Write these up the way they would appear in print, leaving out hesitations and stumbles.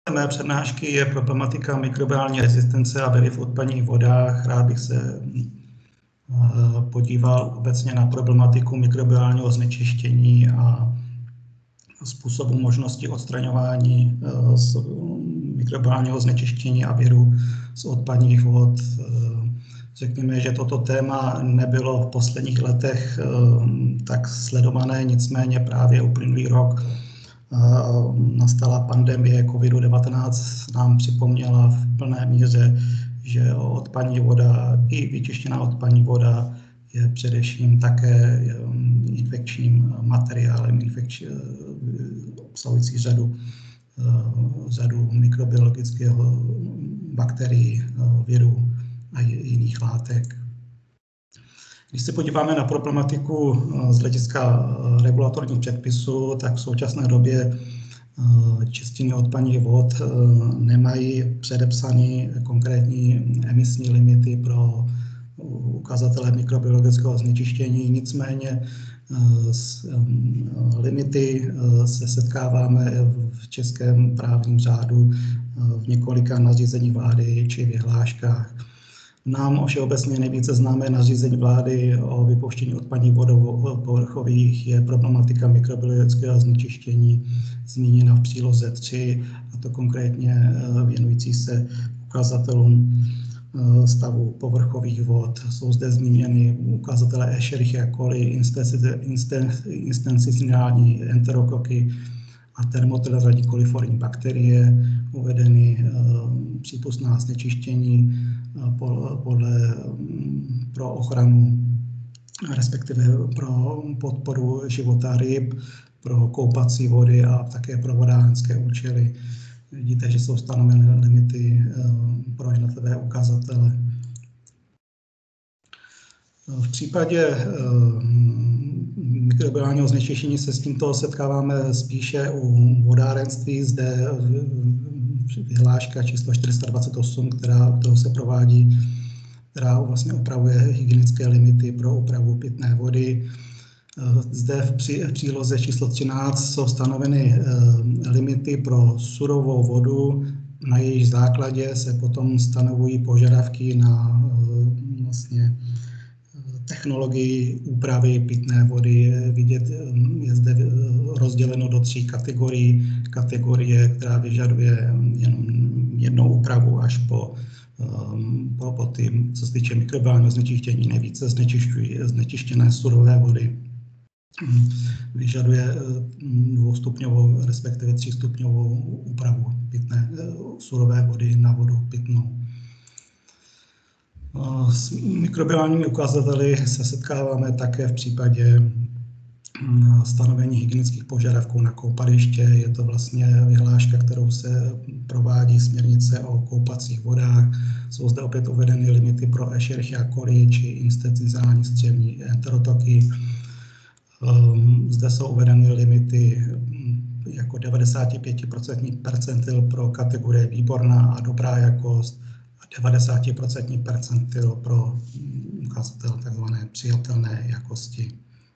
Mé přednášky je problematika mikrobiální rezistence a viry v odpadních vodách. Rád bych se podíval obecně na problematiku mikrobiálního znečištění a způsobu možnosti odstraňování mikrobiálního znečištění a viru z odpadních vod. Řekněme, že toto téma nebylo v posledních letech tak sledované, nicméně právě uplynulý rok nastala pandemie COVID-19, nám připomněla v plné míře, že odpadní voda i vyčištěná odpadní voda je především také infekčním materiálem, obsahující řadu mikrobiologických bakterií, virů a jiných látek. Když se podíváme na problematiku z hlediska regulatorních předpisů, tak v současné době čistiny odpadních vod nemají předepsané konkrétní emisní limity pro ukazatele mikrobiologického znečištění. Nicméně s limity se setkáváme v českém právním řádu v několika nařízeních vlády či vyhláškách. Nám všeobecně nejvíce známé nařízení vlády o vypouštění odpadních vod povrchových je problematika mikrobiologického znečištění zmíněna v příloze 3, a to konkrétně věnující se ukazatelům stavu povrchových vod. Jsou zde zmíněny ukazatele Escherichia coli, institucionální enterokoky a Thermopyla radicoliformní bakterie, uvedeny přípustná znečištění pro ochranu, respektive pro podporu života ryb, pro koupací vody a také pro vodárenské účely. Vidíte, že jsou stanoveny limity pro jednotlivé ukazatele. V případě mikrobiálního znečištění se s tímto setkáváme spíše u vodárenství. Zde vyhláška číslo 428, kterou se provádí, která vlastně upravuje hygienické limity pro úpravu pitné vody. Zde v příloze číslo 13 jsou stanoveny limity pro surovou vodu, na jejich základě se potom stanovují požadavky na vlastně technologii úpravy pitné vody. Vidět, je zde rozděleno do 3 kategorií. Kategorie, která vyžaduje jenom jednou úpravu až po tím, co se týče mikrobiálního znečištění, nejvíce znečištěné surové vody. Vyžaduje 2stupňovou, respektive 3stupňovou úpravu pitné surové vody na vodu pitnou. S mikrobiálními ukazateli se setkáváme také v případě stanovení hygienických požadavků na koupaliště. Je to vlastně vyhláška, kterou se provádí směrnice o koupacích vodách. Jsou zde opět uvedeny limity pro Escherichia coli či institucionální střevní enterotoky. Zde jsou uvedeny limity jako 95% percentil pro kategorie výborná a dobrá jakost a 90% percentil pro ukazatel tzv. Přijatelné jakosti.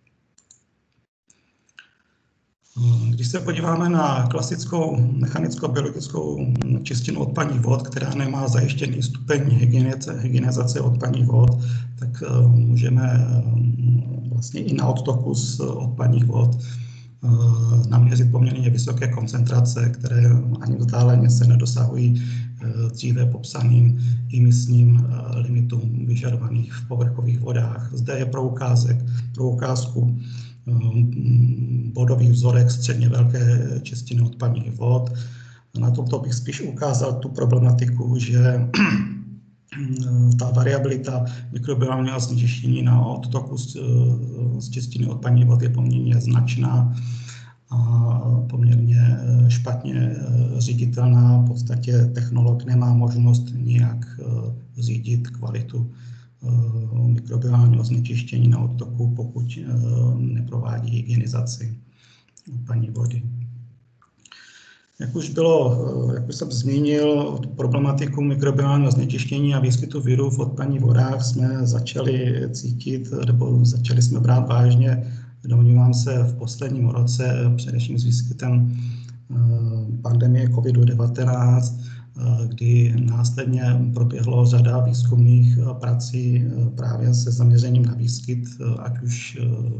Když se podíváme na klasickou mechanicko-biologickou čistinu odpadních vod, která nemá zajištěný stupeň hygienizace odpadních vod, tak můžeme vlastně i na odtoku z odpadních vod naměřit poměrně vysoké koncentrace, které ani vzdáleně se nedosahují dříve popsaným imisním limitům vyžadovaných v povrchových vodách. Zde je pro ukázku bodový vzorek středně velké čistiny odpadních vod. Na tomto bych spíš ukázal tu problematiku, že ta variabilita mikrobiálního znečištění na odtoku z čistiny odpadních vod je poměrně značná a poměrně špatně říditelná. V podstatě technolog nemá možnost nijak řídit kvalitu mikrobiálního znečištění na odtoku, pokud neprovádí hygienizaci odpadní vody. Jak už jsem zmínil, problematiku mikrobiálního znečištění a výskytu virů v odpadních vodách jsme začali cítit, nebo začali jsme brát vážně, domnívám se, v posledním roce, především s výskytem pandemie COVID-19, kdy následně proběhlo řada výzkumných prací právě se zaměřením na výskyt, ať už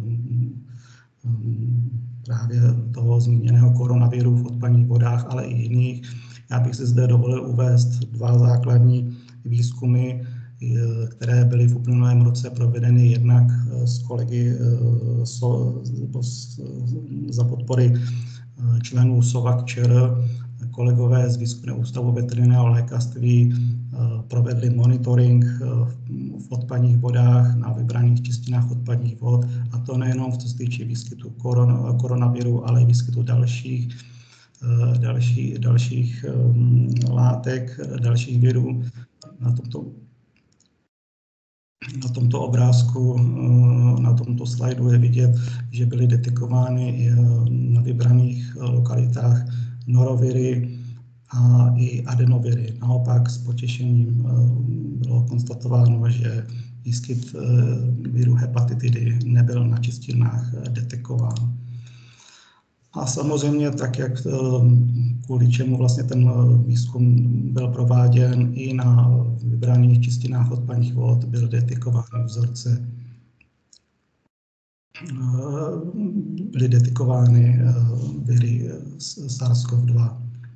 právě toho zmíněného koronaviru v odpadních vodách, ale i jiných. Já bych si zde dovolil uvést dva základní výzkumy, které byly v uplynulém roce provedeny jednak s kolegy za podpory členů SOVAK ČR. Kolegové z Výzkumného ústavu veterinárního lékařství provedli monitoring v odpadních vodách na vybraných čistinách odpadních vod, a to nejenom co se týče výskytu koronaviru, ale i výskytu dalších látek, dalších virů. Na tomto obrázku, na tomto slajdu je vidět, že byly detekovány na vybraných lokalitách noroviry a i adenoviry. Naopak s potěšením bylo konstatováno, že výskyt viru hepatitidy nebyl na čistinách detekován. A samozřejmě tak, jak kvůli čemu vlastně ten výzkum byl prováděn, i na vybraných čistinách odpadních vod byl detekován vzorce. Byly detekovány viry SARS-CoV-2.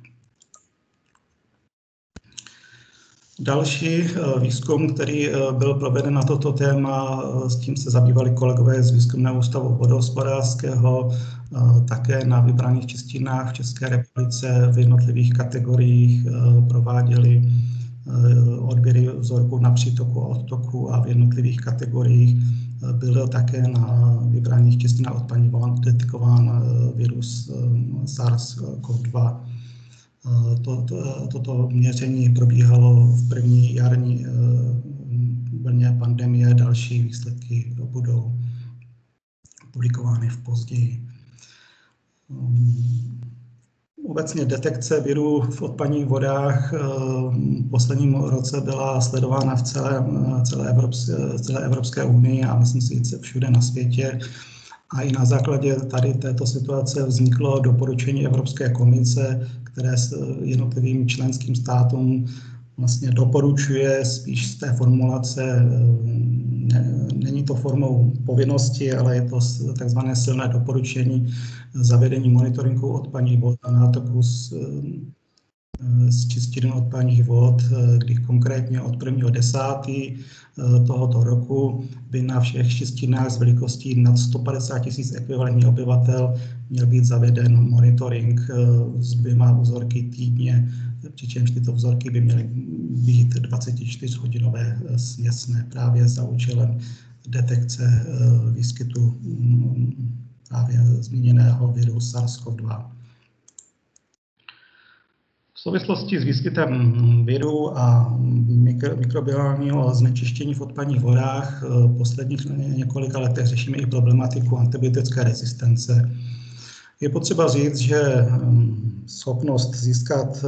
Další výzkum, který byl proveden na toto téma, s tím se zabývali kolegové z Výzkumného ústavu vodohospodářského, také na vybraných čistinách v České republice v jednotlivých kategoriích prováděli odběry vzorků na přítoku a odtoku a v jednotlivých kategoriích byl také na vybraných čistinách odpadních vod detekován virus SARS-CoV-2. Toto měření probíhalo v první jarní vlně pandemie, další výsledky budou publikovány v později. Obecně detekce virů v odpadních vodách v posledním roce byla sledována v celé Evropské unii a myslím si všude na světě. A i na základě tady této situace vzniklo doporučení Evropské komise, které s jednotlivým členským státům vlastně doporučuje spíš z té formulace, není to formou povinnosti, ale je to takzvané silné doporučení zavedení monitoringu odpadních vod a nátoků z čistin odpadních vod, kdy konkrétně od 1.10. tohoto roku by na všech čistinách s velikostí nad 150 000 ekvivalentních obyvatel měl být zaveden monitoring s 2 vzorky týdně, přičemž tyto vzorky by měly být 24-hodinové směsné právě za účelem detekce výskytu právě zmíněného viru SARS-CoV-2. V souvislosti s výskytem viru a mikrobiálního znečištění v odpadních vodách v posledních několika letech řešíme i problematiku antibiotické rezistence. Je potřeba říct, že schopnost získat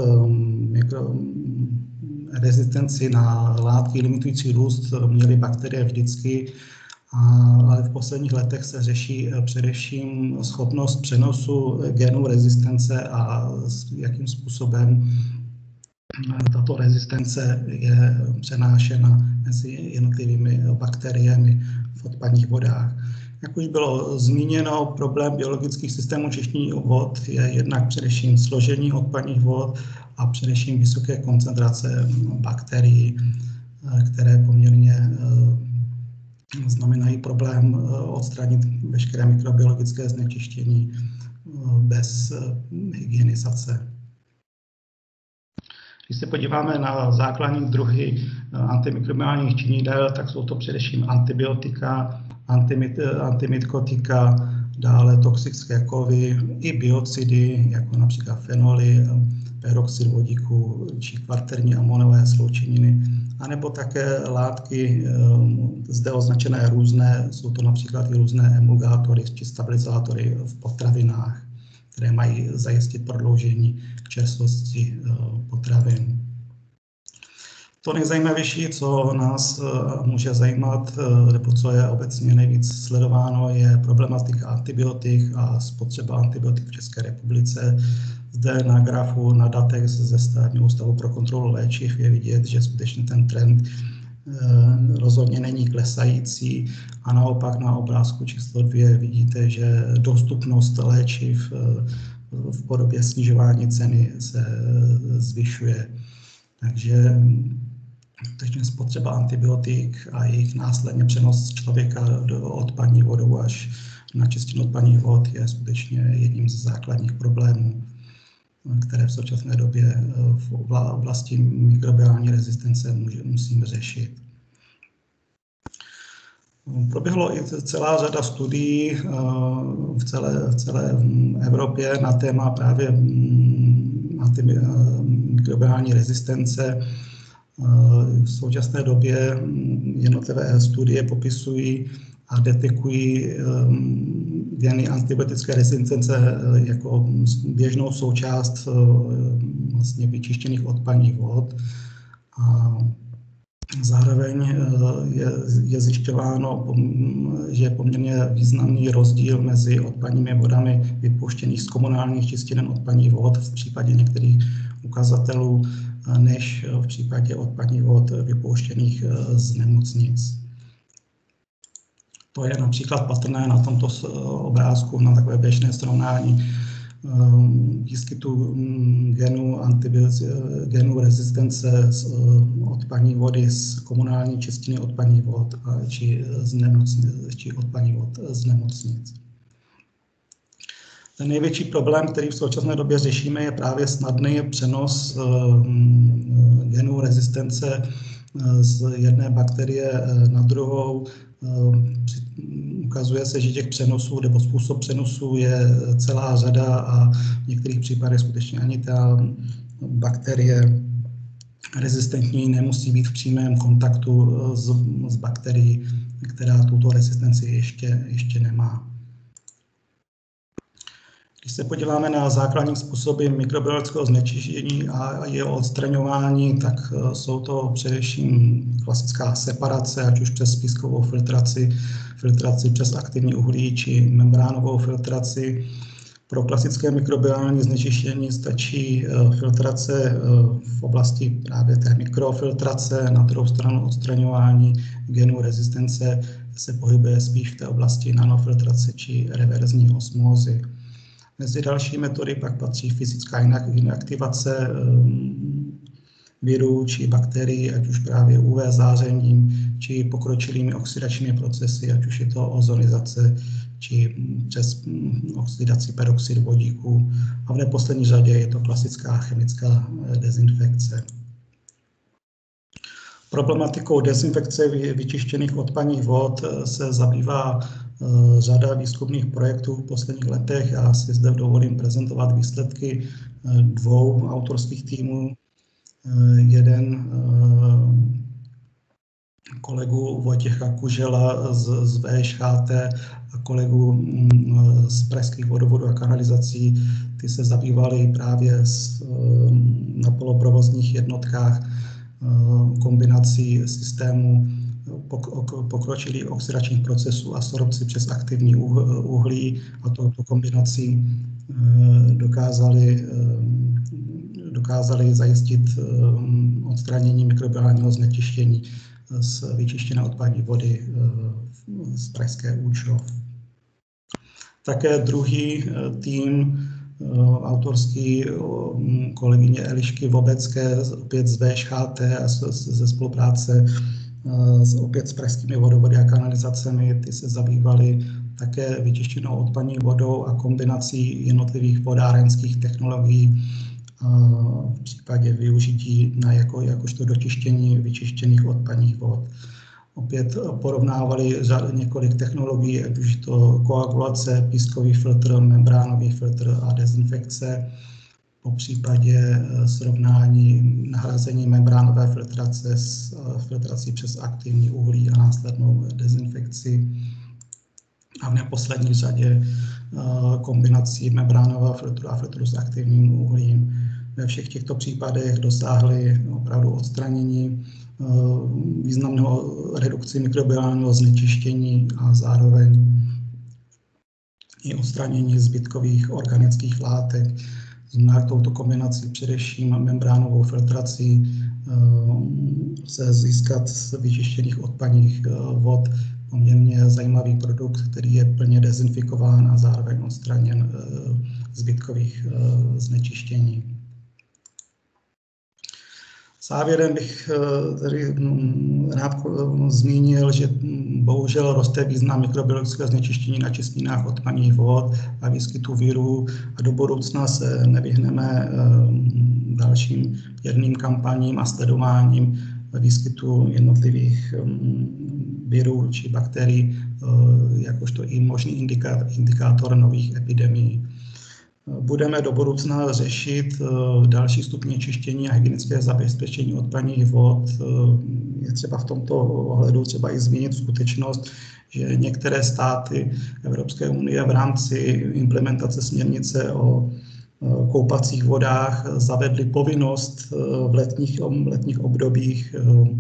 rezistenci na látky limitující růst měly bakterie vždycky, ale v posledních letech se řeší především schopnost přenosu genů rezistence a jakým způsobem tato rezistence je přenášena mezi jednotlivými bakteriemi v odpadních vodách. Jak už bylo zmíněno, problém biologických systémů čištění vod je jednak především složení odpadních vod a především vysoké koncentrace bakterií, které poměrně znamenají problém odstranit veškeré mikrobiologické znečištění bez hygienizace. Když se podíváme na základní druhy antimikrobiálních činidel, tak jsou to především antibiotika, antimykotika, dále toxické kovy i biocidy, jako například fenoly, peroxid vodíku či kvarterní amonové sloučeniny, anebo také látky zde označené různé, jsou to například i různé emulgátory či stabilizátory v potravinách, které mají zajistit prodloužení čerstvosti potravin. To nejzajímavější, co nás může zajímat, nebo co je obecně nejvíc sledováno, je problematika antibiotik a spotřeba antibiotik v České republice. Zde na grafu, na datech ze Státního ústavu pro kontrolu léčiv je vidět, že skutečně ten trend rozhodně není klesající a naopak na obrázku číslo 2 vidíte, že dostupnost léčiv v podobě snižování ceny se zvyšuje. Takže skutečně spotřeba antibiotik a jejich následně přenos člověka do odpadní vodou až na čistinu odpadních vod je skutečně jedním z základních problémů, které v současné době v oblasti mikrobiální rezistence musíme řešit. Proběhlo i celá řada studií v celé Evropě na téma právě antimikrobiální rezistence. V současné době jednotlivé studie popisují a detekují geny antibiotické rezistence jako běžnou součást vlastně vyčištěných odpadních vod. A zároveň je zjišťováno, že je poměrně významný rozdíl mezi odpadními vodami vypuštěných z komunálních čistírn odpadních vod v případě některých ukazatelů, než v případě odpadních vod vypouštěných z nemocnic. To je například patrné na tomto obrázku, na takové běžné srovnání výskytu genů rezistence z odpadní vody z komunální čistiny odpadních vod či odpadních vod z nemocnic. Ten největší problém, který v současné době řešíme, je právě snadný přenos genů rezistence z jedné bakterie na druhou. Ukazuje se, že těch přenosů nebo způsob přenosu je celá řada a v některých případech skutečně ani ta bakterie rezistentní nemusí být v přímém kontaktu s bakterií, která tuto rezistenci ještě nemá. Když se podíváme na základní způsoby mikrobiologického znečištění a jeho odstraňování, tak jsou to především klasická separace, ať už přes pískovou filtraci přes aktivní uhlí či membránovou filtraci. Pro klasické mikrobiální znečištění stačí filtrace v oblasti právě té mikrofiltrace, na druhou stranu odstraňování genů rezistence se pohybuje spíš v té oblasti nanofiltrace či reverzní osmózy. Mezi další metody pak patří fyzická inaktivace virů či bakterií, ať už právě UV zářením, či pokročilými oxidačními procesy, ať už je to ozonizace, či přes oxidaci peroxidu vodíku. A v neposlední řadě je to klasická chemická dezinfekce. Problematikou dezinfekce vyčištěných odpadních vod se zabývá řada výzkumných projektů v posledních letech. Já si zde dovolím prezentovat výsledky dvou autorských týmů. Jeden kolegu Vojtěcha Kužela z VŠHT a kolegu z pražských vodovodů a kanalizací. Ty se zabývali právě na poloprovozních jednotkách kombinací systémů pokročilých oxidačních procesů a sorpci přes aktivní uhlí a touto kombinací dokázali zajistit odstranění mikrobiálního znečištění z vyčištěné odpadní vody z pražské Účov. Také druhý tým autorský kolegyně Elišky Vobecké, opět z VŠHT a ze spolupráce opět s pražskými vodovody a kanalizacemi, ty se zabývaly také vyčištěnou odpadní vodou a kombinací jednotlivých vodárenských technologií v případě využití jakožto dočištění vyčištěných odpadních vod. Opět porovnávali několik technologií, ať už to koagulace, pískový filtr, membránový filtr a dezinfekce. Po případě srovnání nahrazení membránové filtrace s filtrací přes aktivní uhlí a následnou dezinfekci. A v neposlední řadě kombinací membránového filtru a filtru s aktivním uhlím. Ve všech těchto případech dosáhli opravdu odstranění významného redukci mikrobiálního znečištění a zároveň i odstranění zbytkových organických látek. Znamená, touto kombinací především membránovou filtrací se získat z vyčištěných odpadních vod poměrně zajímavý produkt, který je plně dezinfikován a zároveň odstraněn zbytkových znečištění. Závěrem bych tady rád zmínil, že bohužel roste význam mikrobiologického znečištění na čistínách odpadních vod a výskytu virů a do budoucna se nevyhneme dalším věrným kampaním a sledováním výskytu jednotlivých virů či bakterií, jakožto i možný indikátor nových epidemií. Budeme do budoucna řešit další stupně čištění a hygienické zabezpečení odpadních vod. Je třeba v tomto ohledu třeba i zmínit skutečnost, že některé státy Evropské unie v rámci implementace směrnice o koupacích vodách zavedly povinnost v letních obdobích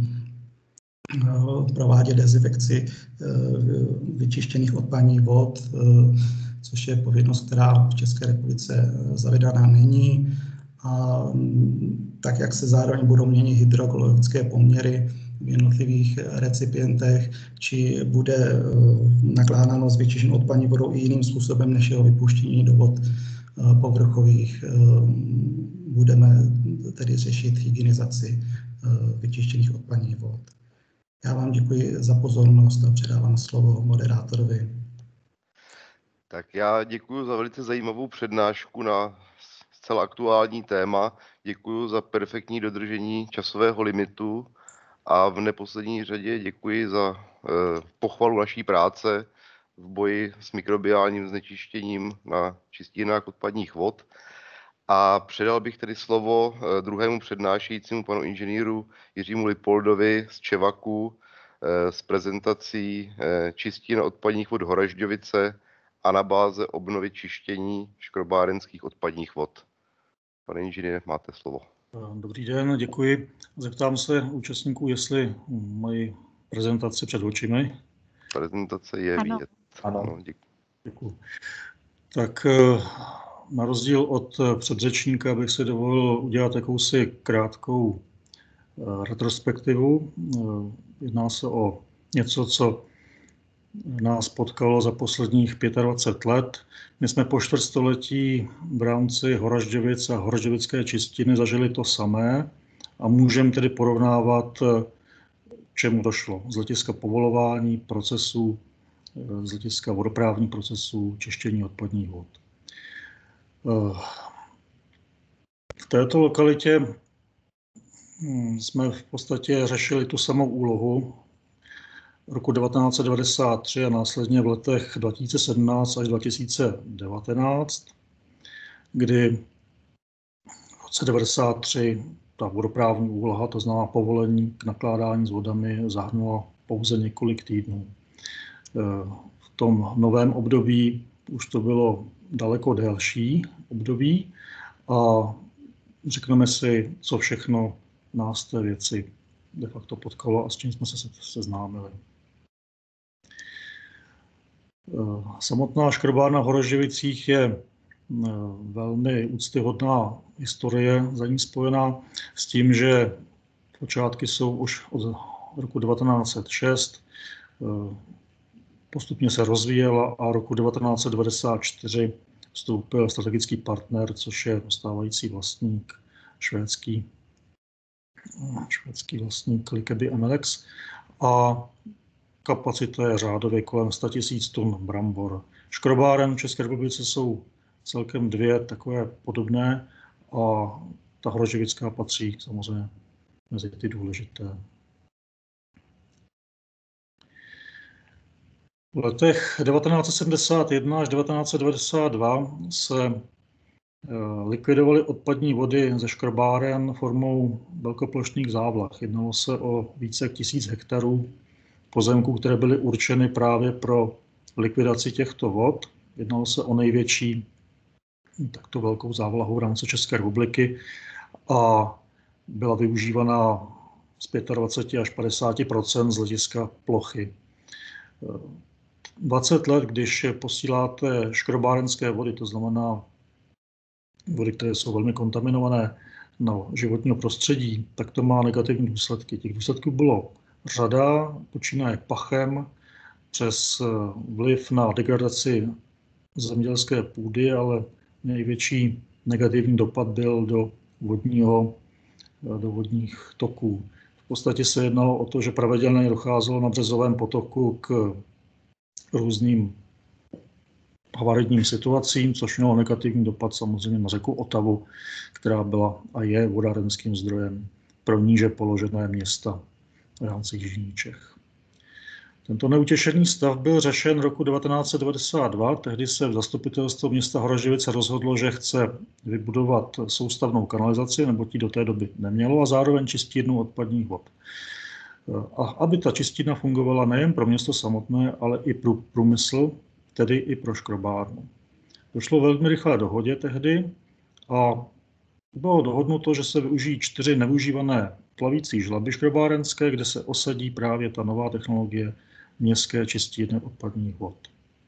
provádět dezinfekci vyčištěných odpadních vod, což je povinnost, která v České republice zavedaná není. A tak, jak se zároveň budou měnit hydrologické poměry v jednotlivých recipientech, či bude nakládáno s vyčištěnou odpadní vodou i jiným způsobem než jeho vypuštění do vod povrchových, budeme tedy řešit hygienizaci vyčištěných odpadních vod. Já vám děkuji za pozornost a předávám slovo moderátorovi. Tak já děkuji za velice zajímavou přednášku na zcela aktuální téma. Děkuji za perfektní dodržení časového limitu a v neposlední řadě děkuji za pochvalu naší práce v boji s mikrobiálním znečištěním na čistínách odpadních vod. A předal bych tedy slovo druhému přednášejícímu, panu inženýru Jiřímu Lipoldovi z ČEVAKu s prezentací čistín odpadních vod Horažďovice a na báze obnovy čištění škrobárenských odpadních vod. Pane inženýre, máte slovo. Dobrý den, děkuji. Zeptám se účastníků, jestli mají prezentaci před očimi. Prezentace je vidět. Ano. Děkuji. Tak na rozdíl od předřečníka bych si dovolil udělat jakousi krátkou retrospektivu. Jedná se o něco, co nás potkalo za posledních 25 let. My jsme po čtvrtstoletí v rámci Horažďovic a horažďovické čistiny zažili to samé a můžeme tedy porovnávat, čemu došlo z hlediska povolování procesů, z hlediska vodoprávních procesů čištění odpadních vod. V této lokalitě jsme v podstatě řešili tu samou úlohu roku 1993 a následně v letech 2017 až 2019, kdy v roce 1993 ta vodoprávní úloha, to znamená povolení k nakládání s vodami, zahrnula pouze několik týdnů. V tom novém období už to bylo daleko delší období a řekneme si, co všechno nás té věci de facto potkalo a s čím jsme se seznámili. Samotná škrobárna v Horažďovicích je velmi úctyhodná historie za ní spojená s tím, že počátky jsou už od roku 1906, postupně se rozvíjela a roku 1994 vstoupil strategický partner, což je stávající vlastník, švédský vlastník Lickeby Emelex a kapacita je řádově kolem 100 000 tun brambor. Škrobáren v České republice jsou celkem dvě takové podobné a ta horažďovická patří samozřejmě mezi ty důležité. V letech 1971 až 1992 se likvidovaly odpadní vody ze škrobáren formou velkoplošných závlah. Jednalo se o více jak 1000 hektarů pozemků, které byly určeny právě pro likvidaci těchto vod. Jednalo se o největší takto velkou závlahu v rámci České republiky a byla využívaná z 25 až 50% z hlediska plochy. 20 let, když posíláte škrobárenské vody, to znamená vody, které jsou velmi kontaminované na životního prostředí, tak to má negativní důsledky. Těch důsledků bylo řada, počínaje pachem, přes vliv na degradaci zemědělské půdy, ale největší negativní dopad byl do vodních toků. V podstatě se jednalo o to, že pravidelně docházelo na březovém potoku k různým havarijním situacím, což mělo negativní dopad samozřejmě na řeku Otavu, která byla a je vodárenským zdrojem pro níže položené města v rámci jižních Čech. Tento neutěšený stav byl řešen roku 1992. Tehdy se v zastupitelstvu města Horažďovice rozhodlo, že chce vybudovat soustavnou kanalizaci, neboť ji do té doby nemělo, a zároveň čistírnu odpadních vod. A aby ta čistírna fungovala nejen pro město samotné, ale i pro průmysl, tedy i pro škrobárnu. Došlo velmi rychlé dohodě tehdy a bylo dohodnuto, že se využijí 4 nevyužívané plavící žlaby škrobárenské, kde se osadí právě ta nová technologie městské čistírny odpadních vod.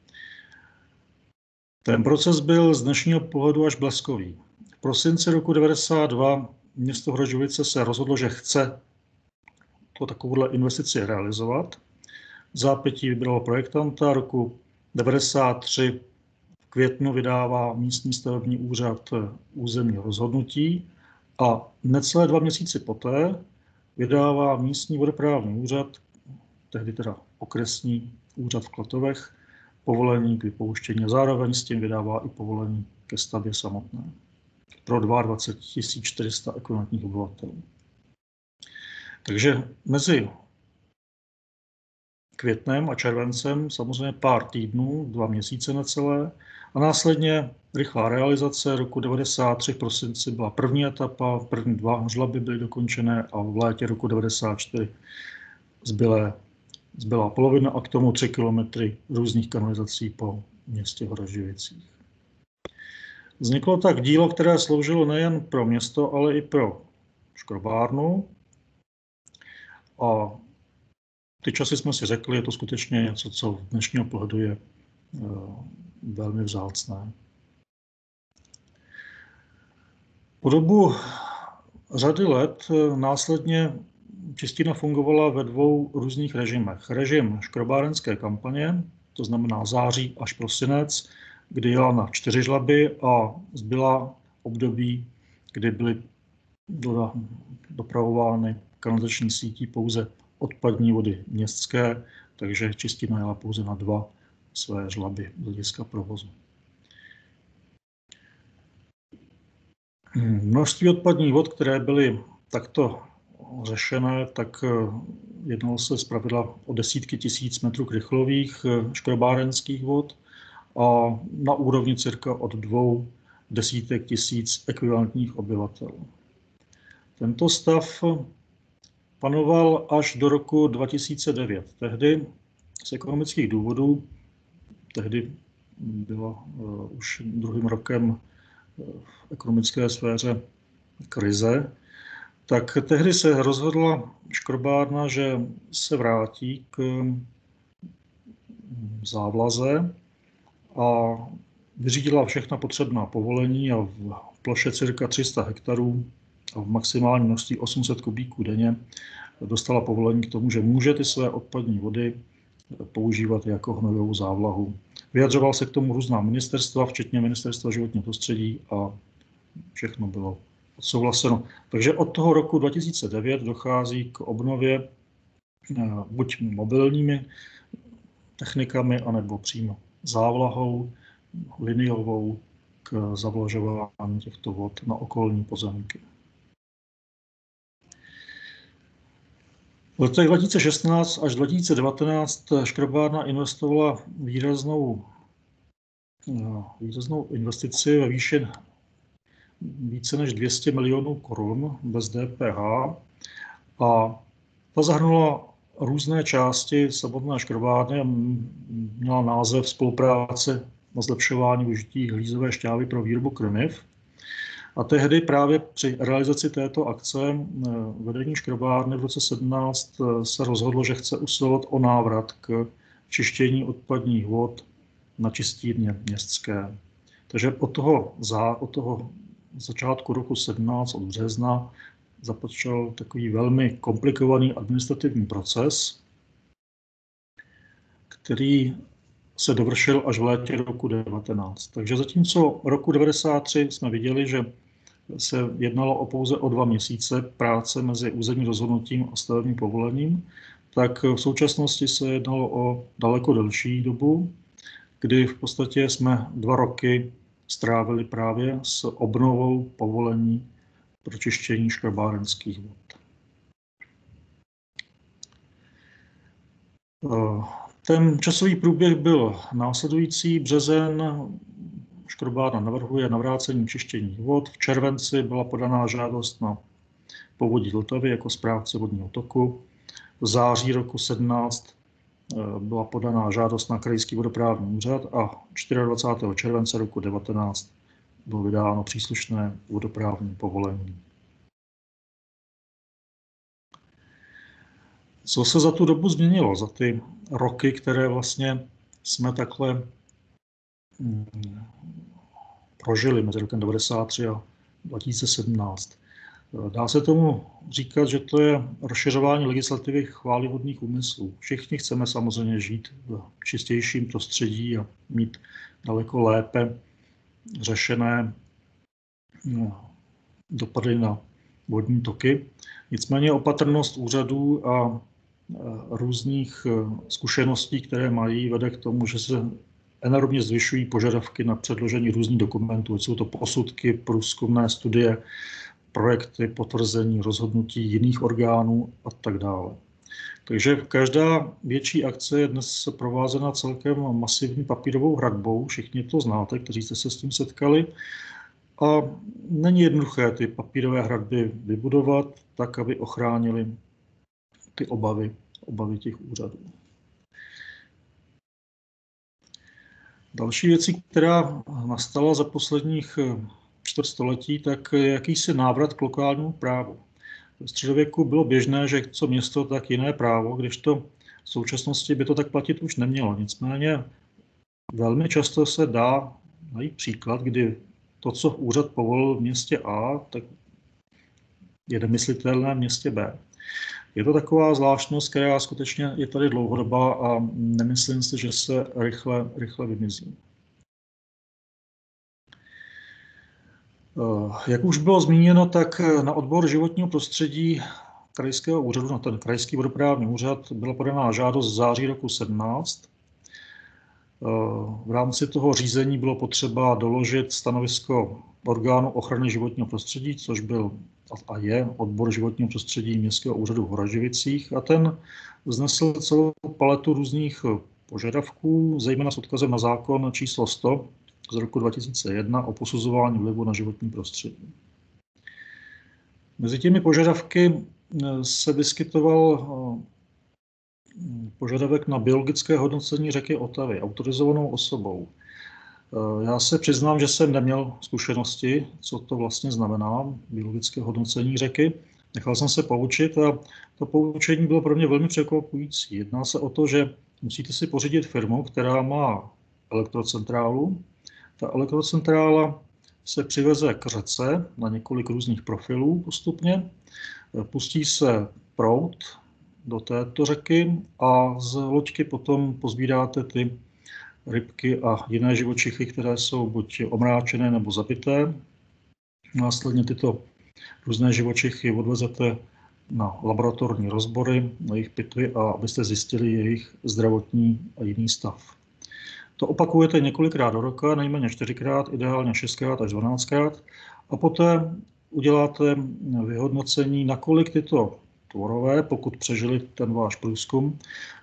Ten proces byl z dnešního pohledu až bleskový. V prosinci roku 1992 město Horažďovice se rozhodlo, že chce takovouhle investici realizovat. V zápětí vybralo projektanta. Roku 1993 v květnu vydává místní stavební úřad územní rozhodnutí a necelé 2 měsíce poté vydává místní vodoprávní úřad, tehdy teda okresní úřad v Klatovech, povolení k vypouštění. Zároveň s tím vydává i povolení ke stavbě samotné pro 22 400 ekvivalentních obyvatelů. Takže mezi květnem a červencem samozřejmě pár týdnů, 2 měsíce necelé, a následně rychlá realizace. Roku 1993 v prosinci byla první etapa, první 2 žlaby byly dokončené a v létě roku 1994 zbylá polovina a k tomu 3 kilometry různých kanalizací po městě Horažďovicích. Vzniklo tak dílo, které sloužilo nejen pro město, ale i pro škrobárnu. A ty časy jsme si řekli, je to skutečně něco, co v dnešního pohledu je velmi vzácné. Po dobu řady let následně čistírna fungovala ve 2 různých režimech. Režim škrobárenské kampaně, to znamená září až prosinec, kdy jela na 4 žlaby a zbyla období, kdy byly dopravovány kanalizační sítí pouze odpadní vody městské, takže čistírna jela pouze na 2 své žlaby z hlediska provozu. Množství odpadních vod, které byly takto řešené, tak jednalo se zpravidla o desítky tisíc metrů krychlových škrobárenských vod a na úrovni cirka od 2 desítek tisíc ekvivalentních obyvatel. Tento stav panoval až do roku 2009. Tehdy z ekonomických důvodů, tehdy byla už 2. rokem v ekonomické sféře krize, tak tehdy se rozhodla škrobárna, že se vrátí k závlaze a vyřídila všechna potřebná povolení a v ploše cirka 300 hektarů a v maximální množství 800 kubíků denně dostala povolení k tomu, že může ty své odpadní vody používat jako hnojovou závlahu. Vyjadřoval se k tomu různá ministerstva, včetně Ministerstva životního prostředí, a všechno bylo odsouhlaseno. Takže od toho roku 2009 dochází k obnově buď mobilními technikami, anebo přímo závlahou liniovou k zavlažování těchto vod na okolní pozemky. V letech 2016 až 2019 škrobárna investovala výraznou investici ve výši více než 200 milionů korun bez DPH a ta zahrnula různé části samotné škrobárny a měla název Spolupráce na zlepšování využití hlízové šťávy pro výrobu krmiv. A tehdy právě při realizaci této akce vedení škrobárny v roce 2017 se rozhodlo, že chce usilovat o návrat k čištění odpadních vod na čistírně městské. Takže od toho začátku roku 17 od března započal takový velmi komplikovaný administrativní proces, který se dovršil až v létě roku 19. Takže zatímco roku 93 jsme viděli, že se jednalo pouze o 2 měsíce práce mezi územním rozhodnutím a stavebním povolením, tak v současnosti se jednalo o daleko delší dobu, kdy v podstatě jsme 2 roky strávili právě s obnovou povolení pro čištění škrabárenských vod. Ten časový průběh byl následující. Březen, škrobárna navrhuje navrácení čištění vod. V červenci byla podaná žádost na Povodí Vltavy jako správce vodního toku. V září roku 17 byla podaná žádost na Krajský vodoprávní úřad a 24. července roku 19 bylo vydáno příslušné vodoprávní povolení. Co se za tu dobu změnilo, za ty roky, které vlastně jsme takhle prožili mezi rokem 1993 a 2017? Dá se tomu říkat, že to je rozšiřování legislativy chvályhodných úmyslů. Všichni chceme samozřejmě žít v čistějším prostředí a mít daleko lépe řešené dopady na vodní toky. Nicméně opatrnost úřadů a různých zkušeností, které mají, vede k tomu, že se enormně zvyšují požadavky na předložení různých dokumentů. Jsou to posudky, průzkumné studie, projekty, potvrzení, rozhodnutí jiných orgánů a tak dále. Takže každá větší akce je dnes provázena celkem masivní papírovou hradbou. Všichni to znáte, kteří jste se s tím setkali. A není jednoduché ty papírové hradby vybudovat tak, aby ochránili ty obavy těch úřadů. Další věcí, která nastala za posledních čtvrtstoletí, tak je jakýsi návrat k lokálnímu právu. V středověku bylo běžné, že co město, tak jiné právo, kdežto v současnosti by to tak platit už nemělo. Nicméně velmi často se dá najít příklad, kdy to, co úřad povolil v městě A, tak je nemyslitelné v městě B. Je to taková zvláštnost, která skutečně je tady dlouhodobá a nemyslím si, že se rychle vymizí. Jak už bylo zmíněno, tak na odbor životního prostředí krajského úřadu, na ten krajský vodoprávní úřad, byla podaná žádost v září roku 17. V rámci toho řízení bylo potřeba doložit stanovisko orgánu ochrany životního prostředí, což byl a je odbor životního prostředí Městského úřadu v Horažďovicích, a ten vznesl celou paletu různých požadavků, zejména s odkazem na zákon číslo 100 z roku 2001 o posuzování vlivu na životní prostředí. Mezi těmi požadavky se vyskytoval požadavek na biologické hodnocení řeky Otavy autorizovanou osobou. Já se přiznám, že jsem neměl zkušenosti, co to vlastně znamená biologické hodnocení řeky. Nechal jsem se poučit a to poučení bylo pro mě velmi překvapující. Jedná se o to, že musíte si pořídit firmu, která má elektrocentrálu. Ta elektrocentrála se přiveze k řece na několik různých profilů postupně. Pustí se proud do této řeky a z loďky potom pozbíráte ty rybky a jiné živočichy, které jsou buď omráčené nebo zabité. Následně tyto různé živočichy odvezete na laboratorní rozbory, na jejich pitvy, a abyste zjistili jejich zdravotní a jiný stav. To opakujete několikrát do roka, nejméně 4krát, ideálně 6krát až 12krát, a poté uděláte vyhodnocení, nakolik tyto tvorové, pokud přežili ten váš průzkum,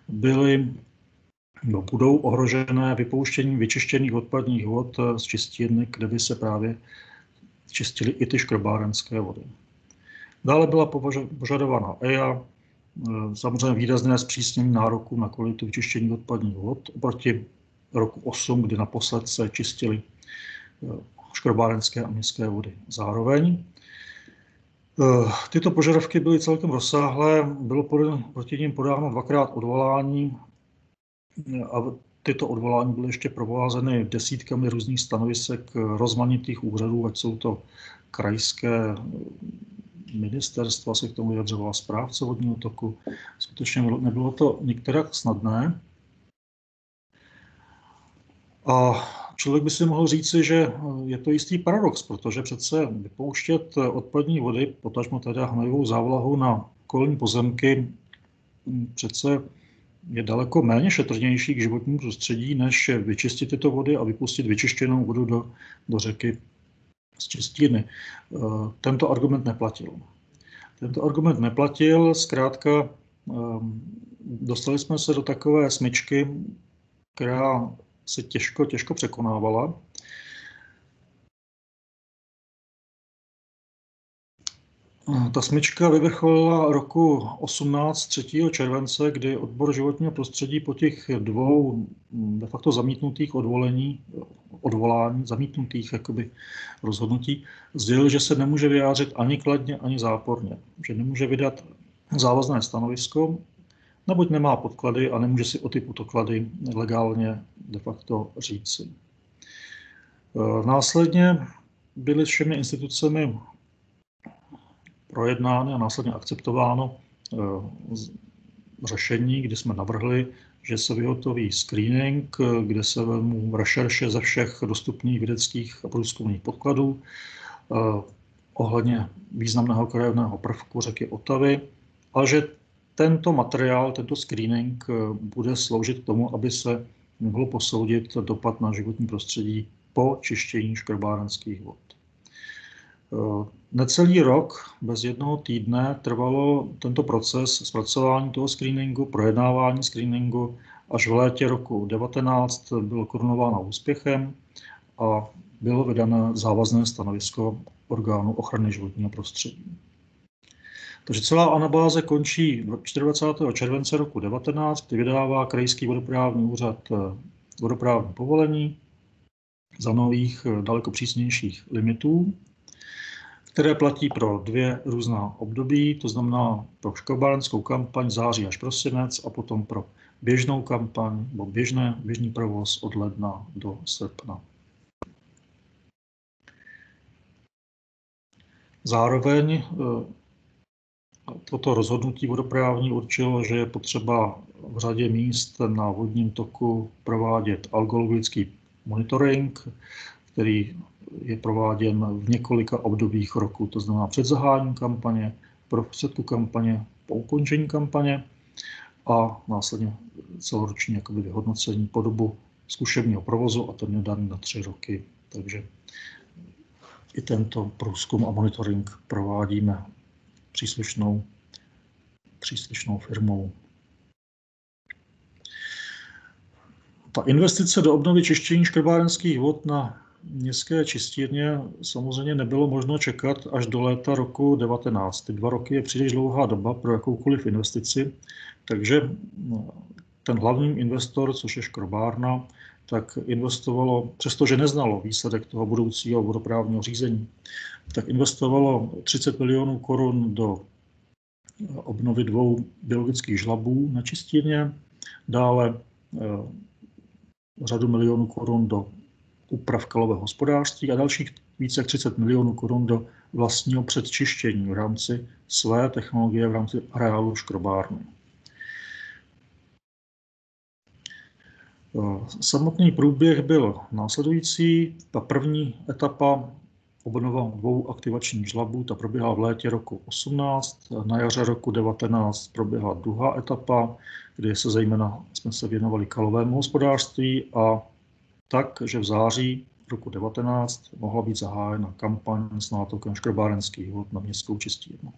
budou ohrožené vypouštěním vyčištěných odpadních vod z čistírny, kde by se právě čistily i ty škrobárenské vody. Dále byla požadována EIA, samozřejmě výrazné zpřísnění nároků na kvalitu vyčištění odpadních vod oproti roku 8, kdy naposled se čistily škrobárenské a městské vody zároveň. Tyto požadavky byly celkem rozsáhlé, bylo proti nim podáno 2krát odvolání a tyto odvolání byly ještě provázeny desítkami různých stanovisek rozmanitých úřadů, ať jsou to krajské ministerstva, se k tomu vyjadřovala správce vodního toku. Skutečně nebylo to některak snadné. A člověk by si mohl říci, že je to jistý paradox, protože přece vypouštět odpadní vody, potažmo teda hnojivou závlahu na okolní pozemky, přece je daleko méně šetrnější k životnímu prostředí, než vyčistit tyto vody a vypustit vyčištěnou vodu do řeky z čistírny. Tento argument neplatil. Zkrátka dostali jsme se do takové smyčky, která se těžko překonávala. Ta smyčka vyvrcholila roku 3. července, kdy odbor životního prostředí po těch dvou de facto zamítnutých zamítnutých jakoby rozhodnutí, sdělil, že se nemůže vyjádřit ani kladně, ani záporně, že nemůže vydat závazné stanovisko, neboť nemá podklady a nemůže si o ty podklady legálně de facto říci. Následně byly všemi institucemi projednáno a následně akceptováno řešení, kdy jsme navrhli, že se vyhotoví screening, kde se vezmou rešerše ze všech dostupných vědeckých a průzkumných podkladů ohledně významného krajinného prvku řeky Otavy, a že tento materiál, tento screening bude sloužit k tomu, aby se mohlo posoudit dopad na životní prostředí po čištění škrobárenských vod. Necelý rok, bez jednoho týdne, trvalo tento proces zpracování toho screeningu, projednávání screeningu, až v létě roku 2019 bylo korunováno úspěchem a bylo vydáno závazné stanovisko orgánu ochrany životního prostředí. Takže celá anabáze končí 24. července roku 2019, kdy vydává Krajský vodoprávní úřad vodoprávní povolení za nových daleko přísnějších limitů, které platí pro 2 různá období, to znamená pro škrobárenskou kampaň září až prosinec a potom pro běžnou kampaň nebo běžný provoz od ledna do srpna. Zároveň toto rozhodnutí vodoprávní určilo, že je potřeba v řadě míst na vodním toku provádět algologický monitoring, který je prováděn v několika obdobích roku, to znamená před zahájením kampaně, prostředku kampaně, po ukončení kampaně a následně celoroční jakoby vyhodnocení po dobu zkušebního provozu, a ten je daný na 3 roky. Takže i tento průzkum a monitoring provádíme příslušnou firmou. Ta investice do obnovy čištění škrobárenských vod na městské čistírně samozřejmě nebylo možno čekat až do léta roku 2019. Ty 2 roky je příliš dlouhá doba pro jakoukoliv investici, takže ten hlavní investor, což je škrobárna, tak investovalo, přestože neznalo výsledek toho budoucího vodoprávního řízení, tak investovalo 30 milionů korun do obnovy 2 biologických žlabů na čistírně, dále řadu milionů korun do úprav kalového hospodářství a dalších více jak 30 milionů korun do vlastního předčištění v rámci své technologie, v rámci areálu škrobárny. Samotný průběh byl následující. Ta první etapa, obnova 2 aktivačních žlabů, ta proběhla v létě roku 2018. Na jaře roku 2019 proběhla druhá etapa, kdy jsme se věnovali kalovému hospodářství, a tak, že v září roku 2019 mohla být zahájena kampaň s nátokem škrobárenských vod na městskou čistírnu.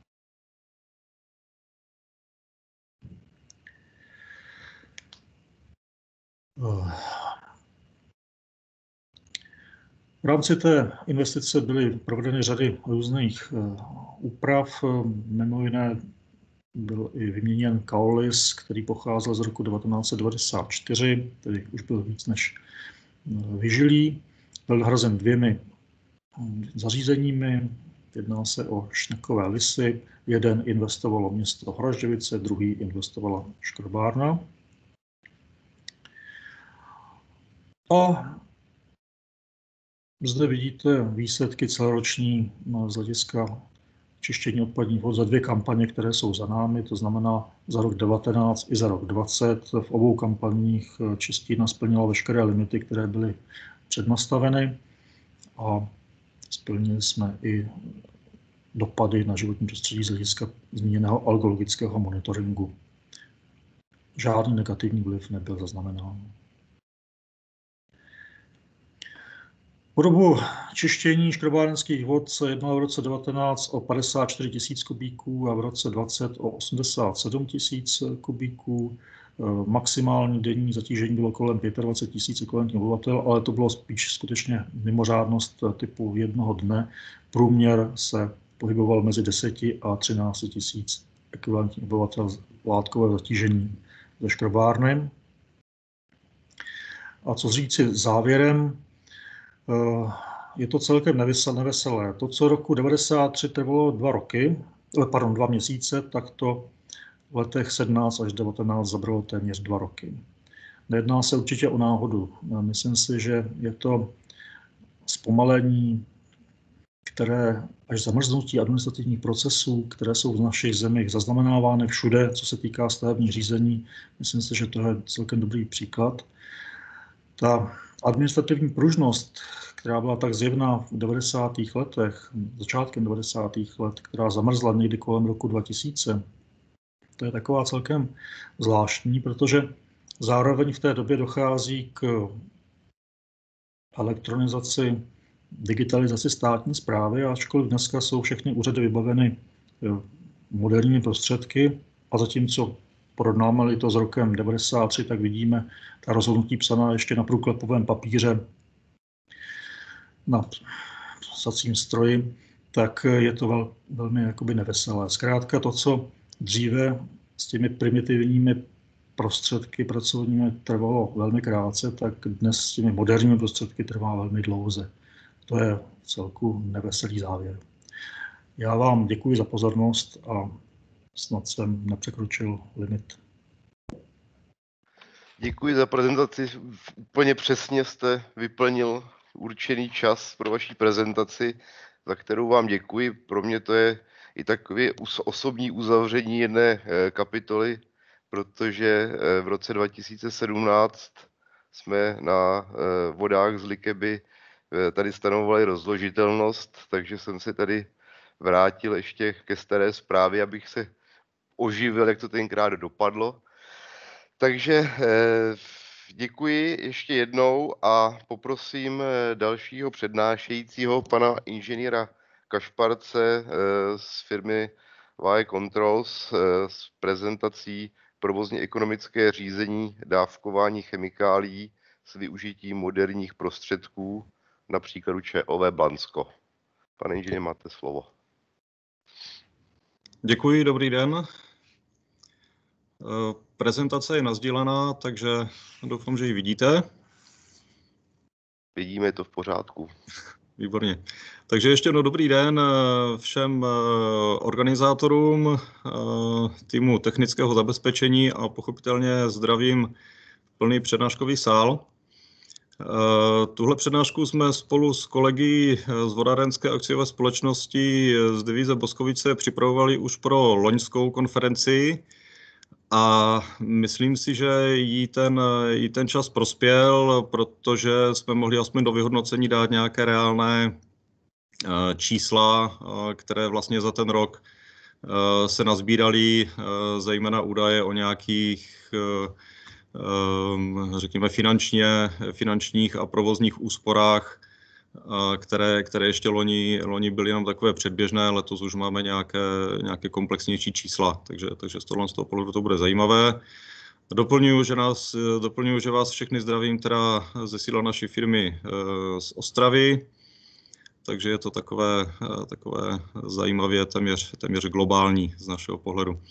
V rámci té investice byly provedeny řady různých úprav, mimo jiné byl i vyměněn kaolis, který pocházel z roku 1994, tedy už byl víc než vyžilý. Byl nahrazen 2 zařízeními, jedná se o šnekové lisy, jeden investovalo město Hražďovice, druhý investovala škrobárna. A zde vidíte výsledky celoroční z hlediska čištění odpadních vod za 2 kampaně, které jsou za námi, to znamená za rok 19 i za rok 20. V obou kampaních čistírna splnila veškeré limity, které byly přednastaveny a splnili jsme i dopady na životní prostředí z hlediska zmíněného algologického monitoringu. Žádný negativní vliv nebyl zaznamenán. Po dobu čištění škrobárenských vod se jednalo v roce 19 o 54 000 kubíků a v roce 20 o 87 000 kubíků. Maximální denní zatížení bylo kolem 25 000 ekvivalentních obyvatel, ale to bylo spíš skutečně mimořádnost typu jednoho dne. Průměr se pohyboval mezi 10 a 13 000 ekvivalentních obyvatel látkové zatížení ze škrobárny. A co říci závěrem, je to celkem neveselé. To, co roku 1993 trvalo 2 měsíce, tak to v letech 17 až 19 zabralo téměř 2 roky. Nejedná se určitě o náhodu. Myslím si, že je to zpomalení, které až zamrznutí administrativních procesů, které jsou v našich zemích zaznamenávány všude, co se týká stavebních řízení. Myslím si, že to je celkem dobrý příklad. Ta administrativní pružnost, která byla tak zjevná v 90. letech, začátkem 90. let, která zamrzla někdy kolem roku 2000, to je taková celkem zvláštní, protože zároveň v té době dochází k elektronizaci, digitalizaci státní správy, ačkoliv dneska jsou všechny úřady vybaveny moderními prostředky a zatímco porovnáme-li to s rokem 1993, tak vidíme ta rozhodnutí psaná ještě na průklepovém papíře, na psacím stroji, tak je to velmi jakoby neveselé. Zkrátka to, co dříve s těmi primitivními prostředky pracovními trvalo velmi krátce, tak dnes s těmi moderními prostředky trvá velmi dlouze. To je celku neveselý závěr. Já vám děkuji za pozornost a snad jsem nepřekročil limit. Děkuji za prezentaci. Úplně přesně jste vyplnil určený čas pro vaši prezentaci, za kterou vám děkuji. Pro mě to je i takové osobní uzavření jedné kapitoly, protože v roce 2017 jsme na vodách z Likeby tady stanovovali rozložitelnost, takže jsem se tady vrátil ještě ke staré zprávě, abych se oživil, jak to tenkrát dopadlo. Takže děkuji ještě jednou a poprosím dalšího přednášejícího, pana inženýra Kašparce z firmy VAE Controls s prezentací provozně ekonomické řízení dávkování chemikálií s využitím moderních prostředků, na příkladu ČOV Blansko. Pane inženýr, máte slovo. Děkuji, dobrý den. Prezentace je nasdílená, takže doufám, že ji vidíte. Vidíme, je to v pořádku. Výborně. Takže ještě jednou dobrý den všem organizátorům, týmu technického zabezpečení a pochopitelně zdravím plný přednáškový sál. Tuhle přednášku jsme spolu s kolegy z vodárenské akciové společnosti z divize Boskovice připravovali už pro loňskou konferenci a myslím si, že jí ten čas prospěl, protože jsme mohli aspoň do vyhodnocení dát nějaké reálné čísla, které vlastně za ten rok se nazbíraly, zejména údaje o nějakých řekněme finančních a provozních úsporách, které ještě loni byly jenom takové předběžné, letos už máme nějaké komplexnější čísla, takže z toho pohledu to bude zajímavé. Doplňuji, že vás všechny zdravím teda ze sídla naší firmy z Ostravy, takže je to takové zajímavé, téměř globální z našeho pohledu.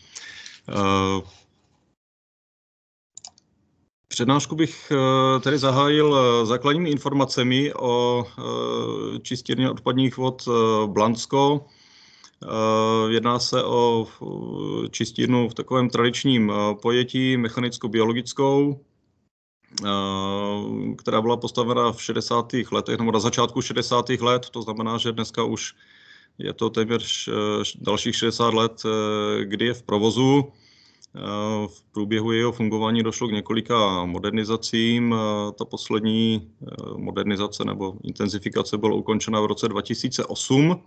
Přednášku bych tedy zahájil základními informacemi o čistírně odpadních vod Blansko. Jedná se o čistírnu v takovém tradičním pojetí, mechanicko-biologickou. která byla postavena v 60. letech, nebo na začátku 60. let, to znamená, že dneska už je to téměř dalších 60 let, kdy je v provozu. V průběhu jeho fungování došlo k několika modernizacím. Ta poslední modernizace nebo intenzifikace byla ukončena v roce 2008.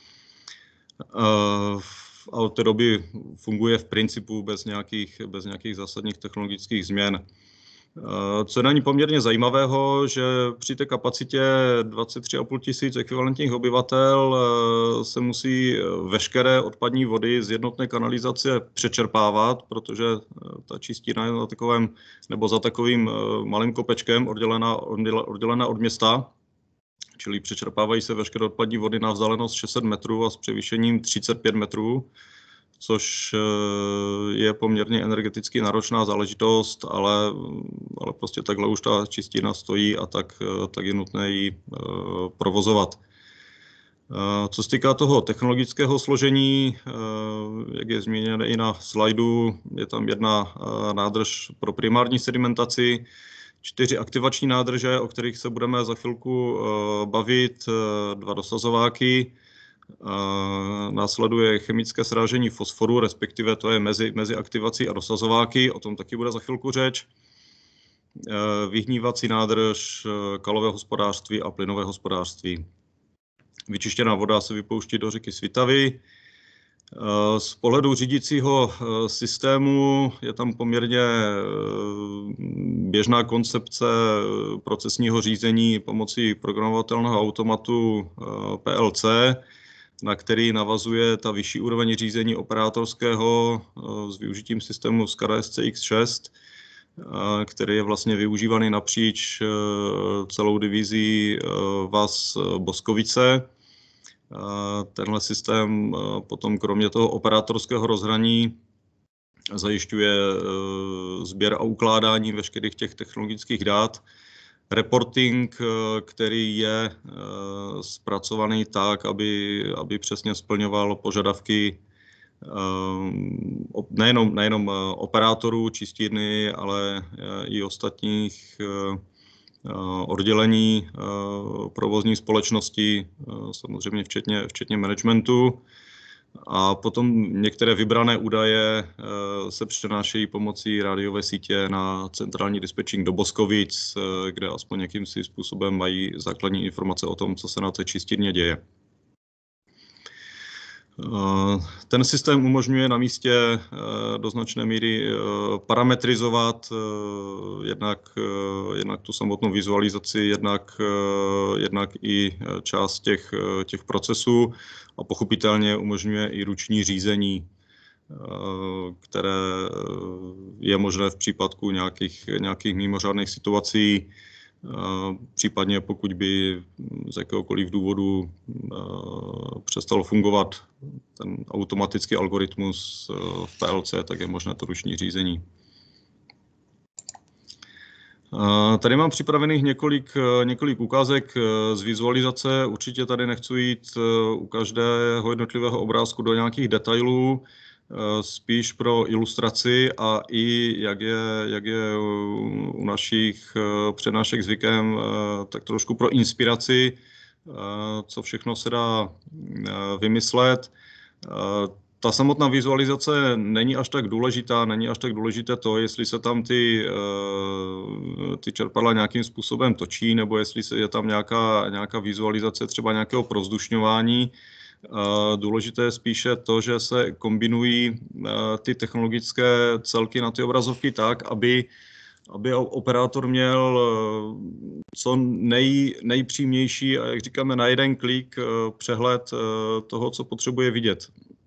A od té doby funguje v principu bez nějakých zásadních technologických změn. Co je na ní poměrně zajímavého, že při té kapacitě 23,5 tisíc ekvivalentních obyvatel se musí veškeré odpadní vody z jednotné kanalizace přečerpávat, protože ta čistina je za takovým malým kopečkem oddělená od města, čili přečerpávají se veškeré odpadní vody na vzdálenost 600 metrů a s převýšením 35 metrů, což je poměrně energeticky náročná záležitost, ale prostě takhle už ta čistina stojí a tak je nutné ji provozovat. Co se týká toho technologického složení, jak je zmíněno i na slajdu, je tam jedna nádrž pro primární sedimentaci, 4 aktivační nádrže, o kterých se budeme za chvilku bavit, 2 dosazováky. Následuje chemické srážení fosforu, respektive to je mezi aktivací a dosazováky, o tom taky bude za chvilku řeč. Vyhnívací nádrž, kalové hospodářství a plynové hospodářství. Vyčištěná voda se vypouští do řeky Svitavy. Z pohledu řídícího systému je tam poměrně běžná koncepce procesního řízení pomocí programovatelného automatu PLC, na který navazuje ta vyšší úroveň řízení operátorského s využitím systému SCADA SCX6, který je vlastně využívaný napříč celou divizí VAS Boskovice. Tenhle systém potom kromě toho operátorského rozhraní zajišťuje sběr a ukládání veškerých těch technologických dat, reporting, který je zpracovaný tak, aby přesně splňoval požadavky nejenom operátorů čistírny, ale i ostatních oddělení provozní společnosti, samozřejmě včetně managementu. A potom některé vybrané údaje se přenášejí pomocí rádiové sítě na centrální dispečing do Boskovic, kde aspoň jakýmsi způsobem mají základní informace o tom, co se na té čistírně děje. Ten systém umožňuje na místě do značné míry parametrizovat jednak tu samotnou vizualizaci, jednak i část těch procesů a pochopitelně umožňuje i ruční řízení, které je možné v případku nějakých mimořádných situací, případně pokud by z jakéhokoliv důvodu přestal fungovat ten automatický algoritmus v PLC, tak je možné to ruční řízení. Tady mám připravených několik ukázek z vizualizace. Určitě tady nechci jít u každého jednotlivého obrázku do nějakých detailů, spíš pro ilustraci a i jak je u našich přednášek zvykem, tak trošku pro inspiraci, co všechno se dá vymyslet. Ta samotná vizualizace není až tak důležitá, není až tak důležité to, jestli se tam ty čerpadla nějakým způsobem točí, nebo jestli je tam nějaká vizualizace třeba nějakého provzdušňování. Důležité je spíše to, že se kombinují ty technologické celky na ty obrazovky tak, aby operátor měl co nejpřímější a jak říkáme na jeden klik přehled toho, co potřebuje vidět.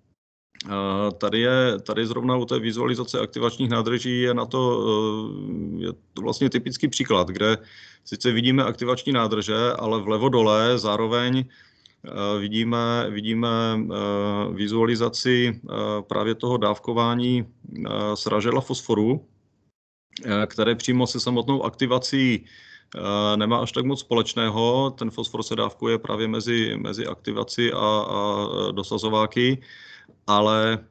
Tady zrovna u té vizualizace aktivačních nádrží je to vlastně typický příklad, kde sice vidíme aktivační nádrže, ale vlevo dole zároveň vidíme vizualizaci právě toho dávkování sražedla fosforu, které přímo se samotnou aktivací nemá až tak moc společného. Ten fosfor se dávkuje právě mezi aktivaci a dosazováky, ale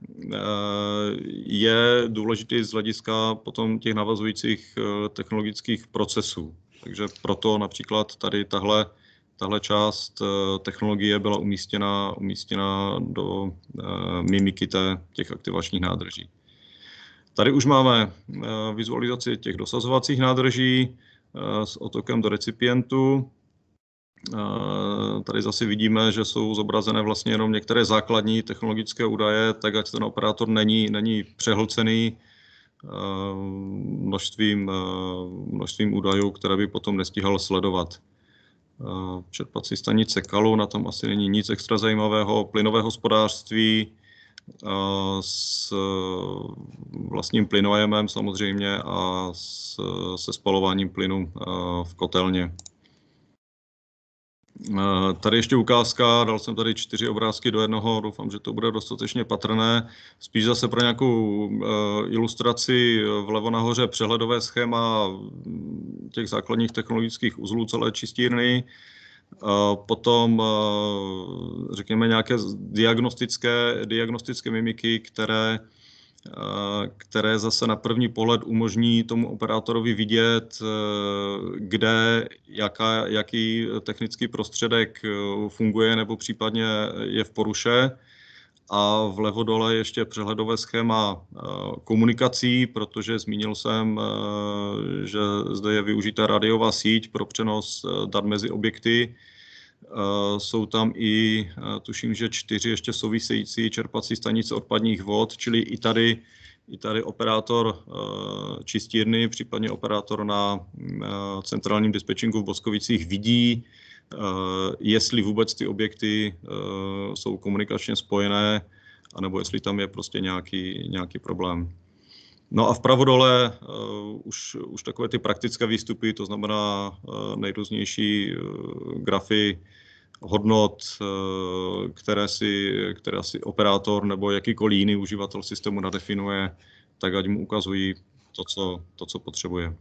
je důležitý z hlediska potom těch navazujících technologických procesů. Takže proto například tady tahle část technologie byla umístěna do mimiky těch aktivačních nádrží. Tady už máme vizualizaci těch dosazovacích nádrží s otokem do recipientu. Tady zase vidíme, že jsou zobrazené vlastně jenom některé základní technologické údaje, tak ať ten operátor není přehlcený množstvím údajů, které by potom nestíhal sledovat. Čerpací stanice Kalu, na tom asi není nic extra zajímavého. Plynové hospodářství s vlastním plynojemem samozřejmě a se spalováním plynu v kotelně. Tady ještě ukázka, dal jsem tady 4 obrázky do jednoho, doufám, že to bude dostatečně patrné. Spíš zase pro nějakou ilustraci vlevo nahoře přehledové schéma těch základních technologických uzlů celé čistírny. Potom řekněme nějaké diagnostické mimiky, které zase na první pohled umožní tomu operátorovi vidět, kde jaký technický prostředek funguje nebo případně je v poruše. A vlevo dole ještě přehledové schéma komunikací, protože zmínil jsem, že zde je využita rádiová síť pro přenos dat mezi objekty. Jsou tam i, tuším, že 4 ještě související čerpací stanice odpadních vod, čili i tady operátor čistírny, případně operátor na centrálním dispečingu v Boskovicích vidí, jestli vůbec ty objekty jsou komunikačně spojené, anebo jestli tam je prostě nějaký problém. No a vpravo dole už takové ty praktické výstupy, to znamená nejrůznější grafy hodnot, které si operátor nebo jakýkoliv jiný uživatel systému nadefinuje, tak ať mu ukazují to, co potřebuje.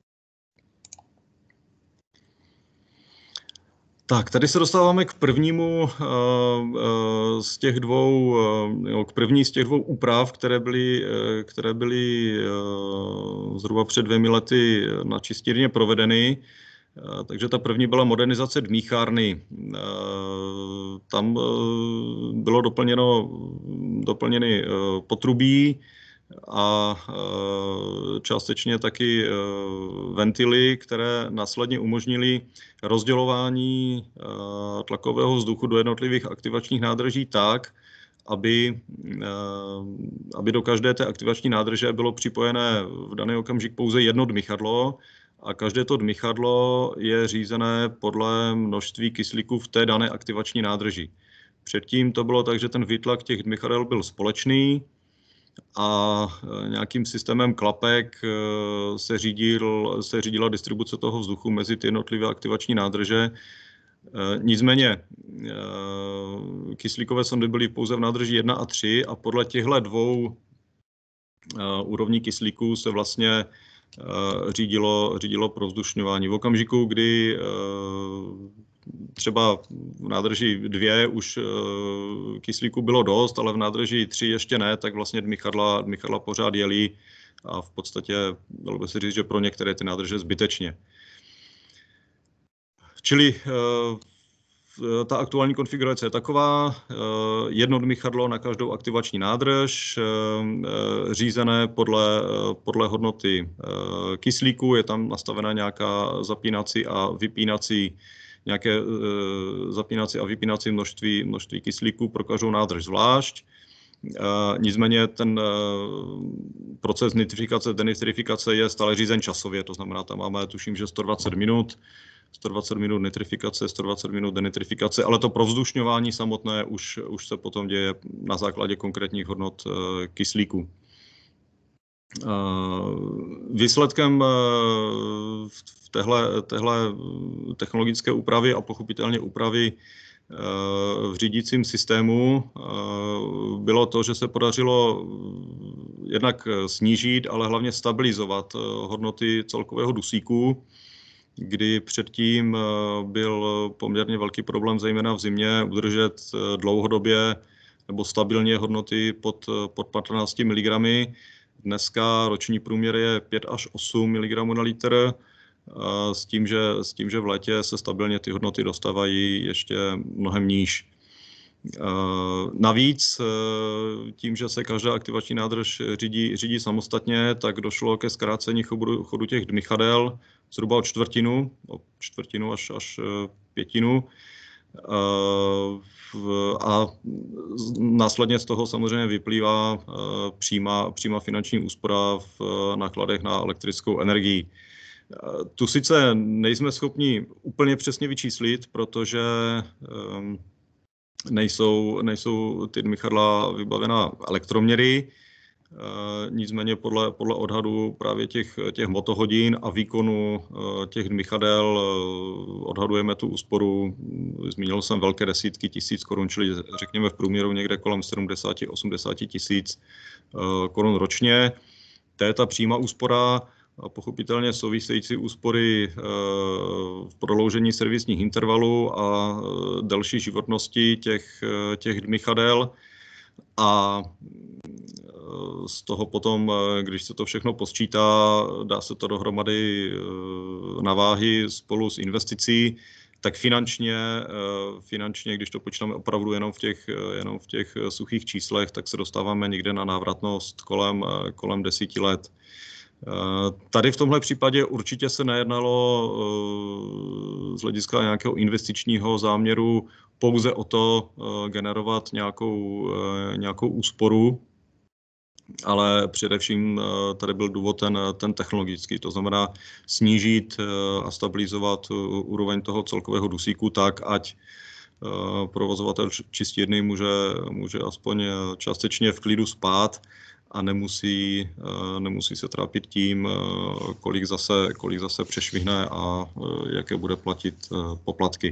Tak, tady se dostáváme k prvnímu z těch dvou úprav, které byly zhruba před 2 lety na čistírně provedeny. Takže ta první byla modernizace dmýchárny. Tam bylo doplněny potrubí a částečně taky ventily, které následně umožnily rozdělování tlakového vzduchu do jednotlivých aktivačních nádrží tak, aby do každé té aktivační nádrže bylo připojené v daný okamžik pouze jedno dmychadlo a každé to dmychadlo je řízené podle množství kyslíku v té dané aktivační nádrži. Předtím to bylo tak, že ten výtlak těch dmychadel byl společný a nějakým systémem klapek se řídila distribuce toho vzduchu mezi ty jednotlivé aktivační nádrže. Nicméně kyslíkové sondy byly pouze v nádrži 1 a 3 a podle těchto 2 úrovní kyslíku se vlastně řídilo provzdušňování. V okamžiku, kdy třeba v nádrži 2 už kyslíku bylo dost, ale v nádrži 3 ještě ne, tak vlastně dmychadla pořád jeli a v podstatě dalo by se říct, že pro některé ty nádrže zbytečně. Čili ta aktuální konfigurace je taková, jedno dmychadlo na každou aktivační nádrž, řízené podle hodnoty kyslíku, je tam nastavena nějaká zapínací a vypínací množství kyslíku pro každou nádrž zvlášť. Nicméně ten proces nitrifikace, denitrifikace je stále řízen časově, to znamená, tam máme, tuším, že 120 minut nitrifikace, 120 minut denitrifikace, ale to provzdušňování samotné už se potom děje na základě konkrétních hodnot kyslíku. Výsledkem v téhle technologické úpravy a pochopitelně úpravy v řídícím systému bylo to, že se podařilo jednak snížit, ale hlavně stabilizovat hodnoty celkového dusíku, kdy předtím byl poměrně velký problém, zejména v zimě, udržet dlouhodobě nebo stabilně hodnoty pod 15 mg. Dneska roční průměr je 5 až 8 mg na litr, s tím, že v létě se stabilně ty hodnoty dostávají ještě mnohem níž. Navíc tím, že se každá aktivační nádrž řídí samostatně, tak došlo ke zkrácení chodu těch dmychadel zhruba o čtvrtinu až pětinu. A následně z toho samozřejmě vyplývá přímá finanční úspora v nákladech na elektrickou energii. Tu sice nejsme schopni úplně přesně vyčíslit, protože nejsou ty dmychadla vybavená elektroměry, nicméně podle odhadu právě těch motohodin a výkonu těch dmychadel odhadujeme tu úsporu, zmínil jsem velké desítky tisíc korun, čili řekněme v průměru někde kolem 70-80 tisíc korun ročně. To je ta přímá úspora. A pochopitelně související úspory v prodloužení servisních intervalů a delší životnosti těch dmychadel. A z toho potom, když se to všechno posčítá, dá se to dohromady na váhy spolu s investicí, tak finančně, když to počítáme opravdu jenom v těch suchých číslech, tak se dostáváme někde na návratnost kolem 10 let. Tady v tomhle případě určitě se nejednalo z hlediska nějakého investičního záměru pouze o to generovat nějakou úsporu, ale především tady byl důvod ten technologický, to znamená snížit a stabilizovat úroveň toho celkového dusíku tak, ať provozovatel čistírny může aspoň částečně v klidu spát a nemusí se trápit tím, kolik zase přešvihne a jaké bude platit poplatky.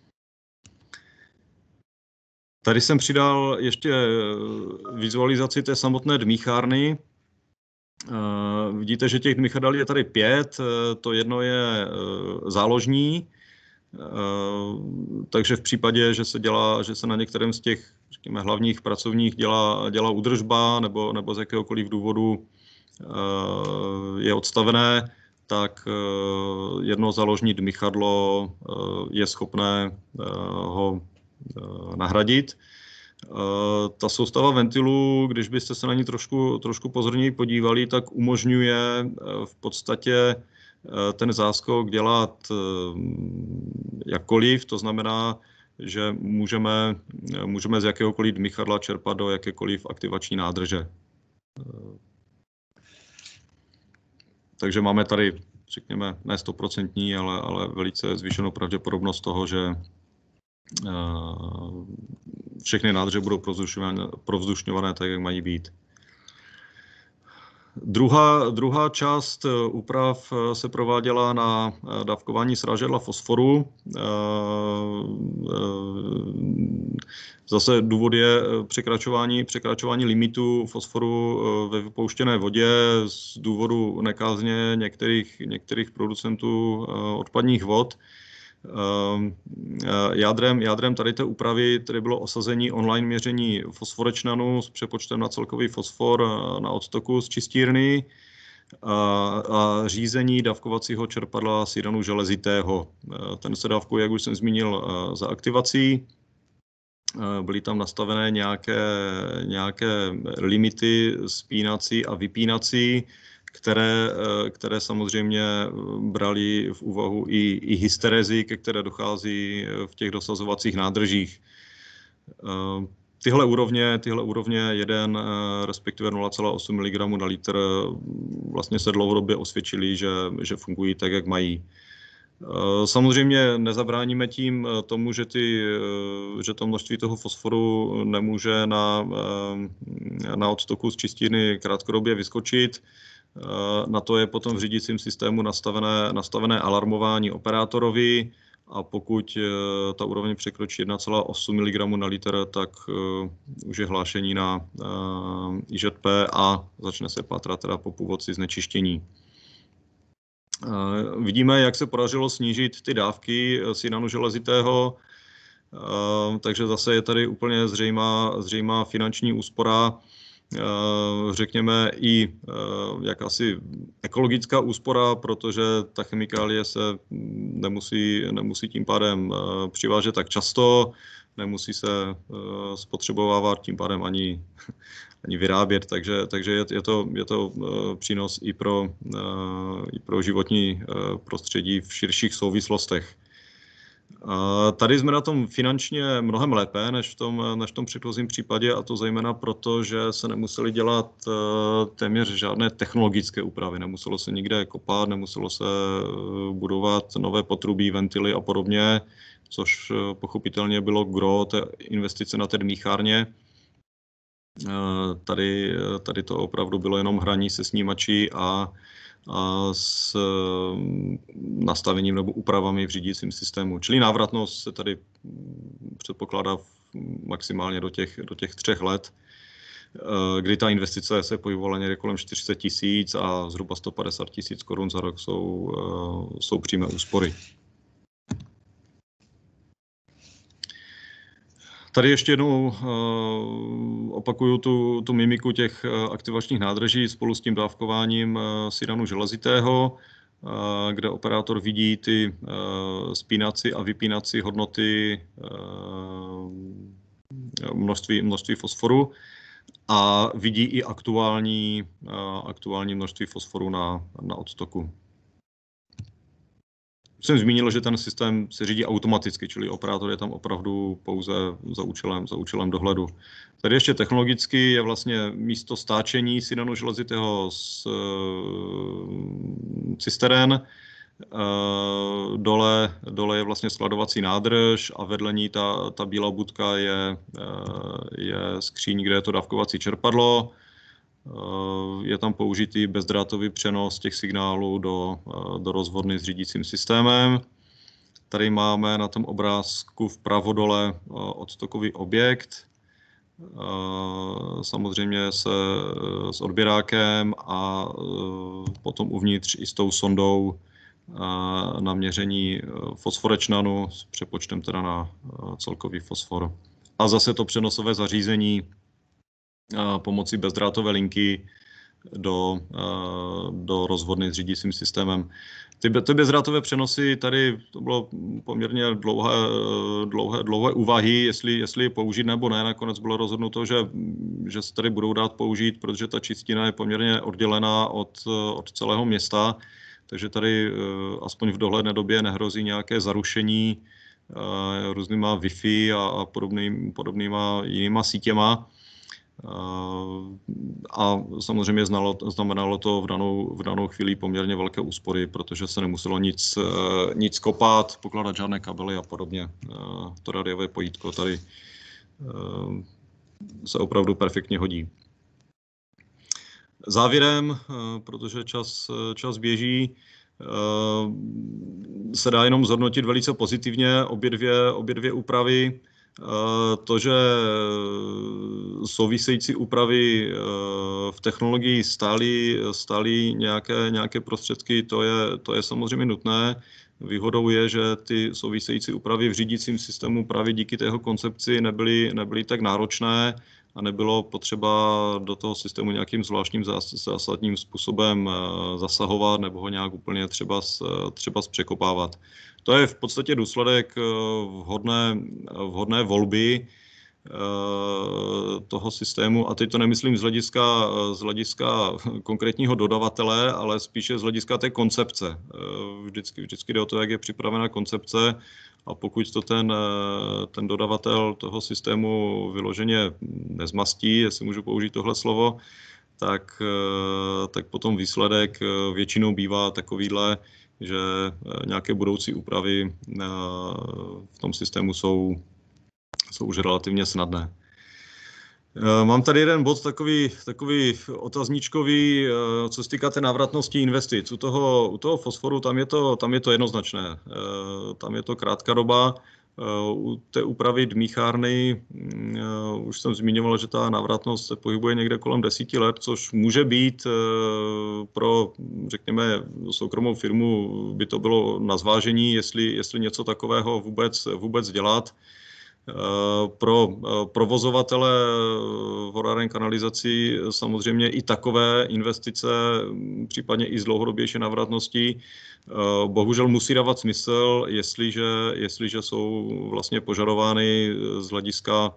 Tady jsem přidal ještě vizualizaci té samotné dmýchárny. Vidíte, že těch dmychadel je tady 5, to jedno je záložní, takže v případě, že se na některém z těch, řekněme, hlavních pracovních dělá údržba nebo z jakéhokoliv důvodu je odstavené, tak jedno záložní dmychadlo je schopné ho nahradit. Ta soustava ventilů, když byste se na ní trošku pozorněji podívali, tak umožňuje v podstatě ten záskok dělat jakkoliv, to znamená, že můžeme z jakéhokoliv dmychadla čerpat do jakékoliv aktivační nádrže. Takže máme tady, řekněme, ne 100%, ale velice zvýšenou pravděpodobnost toho, že všechny nádrže budou provzdušňované tak, jak mají být. Druhá část úprav se prováděla na dávkování srážedla fosforu. Zase důvod je překračování limitu fosforu ve vypouštěné vodě z důvodu nekázně některých producentů odpadních vod. Jádrem tady té úpravy tedy bylo osazení online měření fosforečnanu s přepočtem na celkový fosfor na odtoku z čistírny a řízení dávkovacího čerpadla síranu železitého. Ten se dávkuje, jak už jsem zmínil, za aktivací. Byly tam nastavené nějaké limity spínací a vypínací, které samozřejmě brali v úvahu i hysterezy, ke které dochází v těch dosazovacích nádržích. Tyhle úrovně 1, respektive 0,8 mg na litr vlastně se dlouhodobě osvědčily, že fungují tak, jak mají. Samozřejmě nezabráníme tím tomu, že to množství toho fosforu nemůže na odtoku z čistírny krátkodobě vyskočit. Na to je potom v řídícím systému nastavené alarmování operátorovi a pokud ta úroveň překročí 1,8 mg na litr, tak už je hlášení na IŽP a začne se pátrat teda po původci znečištění. Vidíme, jak se podařilo snížit ty dávky síranu železitého. takže zase je tady úplně zřejmá finanční úspora, řekněme i jakási ekologická úspora, protože ta chemikálie se nemusí tím pádem přivážet tak často, nemusí se spotřebovávat tím pádem ani vyrábět, takže je to přínos i pro životní prostředí v širších souvislostech. Tady jsme na tom finančně mnohem lépe než v tom předchozím případě, a to zejména proto, že se nemuseli dělat téměř žádné technologické úpravy. Nemuselo se nikde kopat, nemuselo se budovat nové potrubí, ventily a podobně, což pochopitelně bylo gro té investice na té dmýchárně. Tady to opravdu bylo jenom hraní se snímači a s nastavením nebo úpravami v řídícím systému. Čili návratnost se tady předpokládá maximálně do těch 3 let, kdy ta investice se pohybovala někde kolem 40 000 a zhruba 150 000 korun za rok jsou přímé úspory. Tady ještě jednou opakuju tu mimiku těch aktivačních nádrží spolu s tím dávkováním siranu železitého, kde operátor vidí ty spínací a vypínací hodnoty množství fosforu a vidí i aktuální množství fosforu na odtoku. Jsem zmínil, že ten systém se řídí automaticky, čili operátor je tam opravdu pouze za účelem dohledu. Tady ještě technologicky je vlastně místo stáčení siranu železitého z cisteren. Dole je vlastně skladovací nádrž a vedle ní ta bílá budka je skříň, kde je to dávkovací čerpadlo. Je tam použitý bezdrátový přenos těch signálů do rozvodny s řídícím systémem. Tady máme na tom obrázku vpravo dole odtokový objekt, samozřejmě s odběrákem a potom uvnitř i s tou sondou na měření fosforečnanu s přepočtem teda na celkový fosfor. A zase to přenosové zařízení pomocí bezdrátové linky do rozvodny s řídícím systémem. Ty bezdrátové přenosy, tady to bylo poměrně dlouhé úvahy, jestli je použít nebo ne. Nakonec bylo rozhodnuto, že se tady budou dát použít, protože ta čistina je poměrně oddělená od celého města, takže tady aspoň v dohledné době nehrozí nějaké zarušení různýma Wi-Fi a podobnýma jinýma sítěma. A samozřejmě znamenalo to v danou chvíli poměrně velké úspory, protože se nemuselo nic kopat, pokládat žádné kabely a podobně. To rádiové pojítko tady se opravdu perfektně hodí. Závěrem, protože čas běží, se dá jenom zhodnotit velice pozitivně obě dvě úpravy. To, že související úpravy v technologii stály nějaké prostředky, to je samozřejmě nutné. Výhodou je, že ty související úpravy v řídícím systému právě díky tého koncepci nebyly tak náročné a nebylo potřeba do toho systému nějakým zvláštním zásadním způsobem zasahovat nebo ho nějak úplně třeba překopávat. To je v podstatě důsledek vhodné volby toho systému, a teď to nemyslím z hlediska konkrétního dodavatele, ale spíše z hlediska té koncepce. Vždycky jde o to, jak je připravena koncepce, a pokud to ten dodavatel toho systému vyloženě nezmastí, jestli můžu použít tohle slovo, tak potom výsledek většinou bývá takovýhle, že nějaké budoucí úpravy v tom systému jsou už relativně snadné. Mám tady jeden bod takový otazníčkový, co se týká té návratnosti investic. U toho fosforu tam je to jednoznačné. Tam je to krátká doba. U té úpravy dmýchárny už jsem zmiňoval, že ta návratnost se pohybuje někde kolem 10 let, což může být pro, řekněme, soukromou firmu by to bylo na zvážení, jestli něco takového vůbec dělat. Pro provozovatele vodáren kanalizací samozřejmě i takové investice, případně i s dlouhodobější návratností, bohužel musí dávat smysl, jestliže jsou vlastně požadovány z hlediska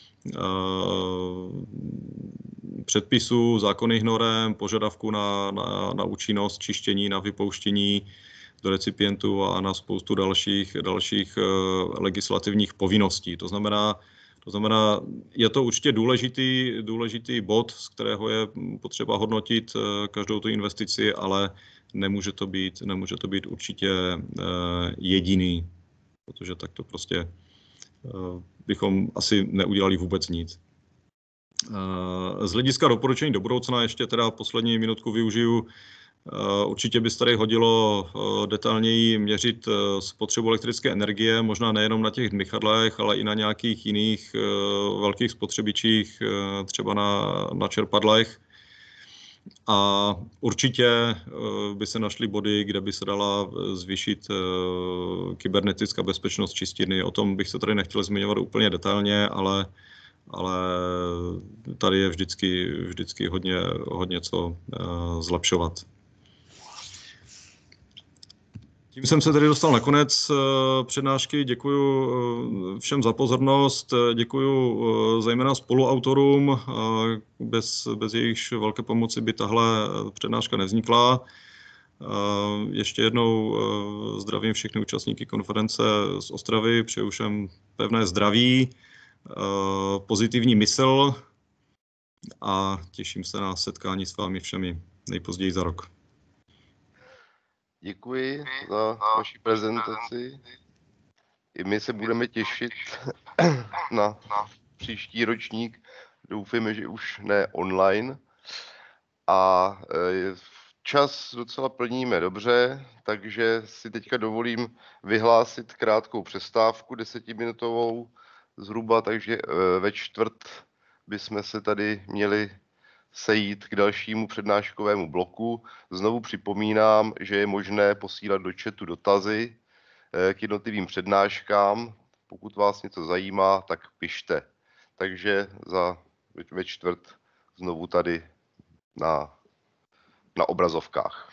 předpisů, zákonných norem, požadavků na účinnost čištění, na vypouštění do recipientů a na spoustu dalších legislativních povinností. To znamená, je to určitě důležitý bod, z kterého je potřeba hodnotit každou tu investici, ale nemůže to být určitě jediný, protože tak to prostě bychom asi neudělali vůbec nic. Z hlediska doporučení do budoucna ještě teda poslední minutku využiju. Určitě by se tady hodilo detailněji měřit spotřebu elektrické energie, možná nejenom na těch dmychadlech, ale i na nějakých jiných velkých spotřebičích, třeba na čerpadlech. A určitě by se našly body, kde by se dala zvýšit kybernetická bezpečnost čistírny. O tom bych se tady nechtěl zmiňovat úplně detailně, ale tady je vždycky hodně co zlepšovat. Tím jsem se tedy dostal na konec přednášky. Děkuji všem za pozornost, děkuji zejména spoluautorům. Bez jejichž velké pomoci by tahle přednáška nevznikla. Ještě jednou zdravím všechny účastníky konference z Ostravy, přeju všem pevné zdraví, pozitivní mysl a těším se na setkání s vámi všemi nejpozději za rok. Děkuji za vaši prezentaci. I my se budeme těšit na příští ročník. Doufáme, že už ne online. A čas docela plníme dobře, takže si teďka dovolím vyhlásit krátkou přestávku, 10minutovou zhruba, takže ve čtvrt bychom se tady měli sejít k dalšímu přednáškovému bloku. Znovu připomínám, že je možné posílat do chatu dotazy k jednotlivým přednáškám. Pokud vás něco zajímá, tak pište. Takže ve čtvrt znovu tady na obrazovkách.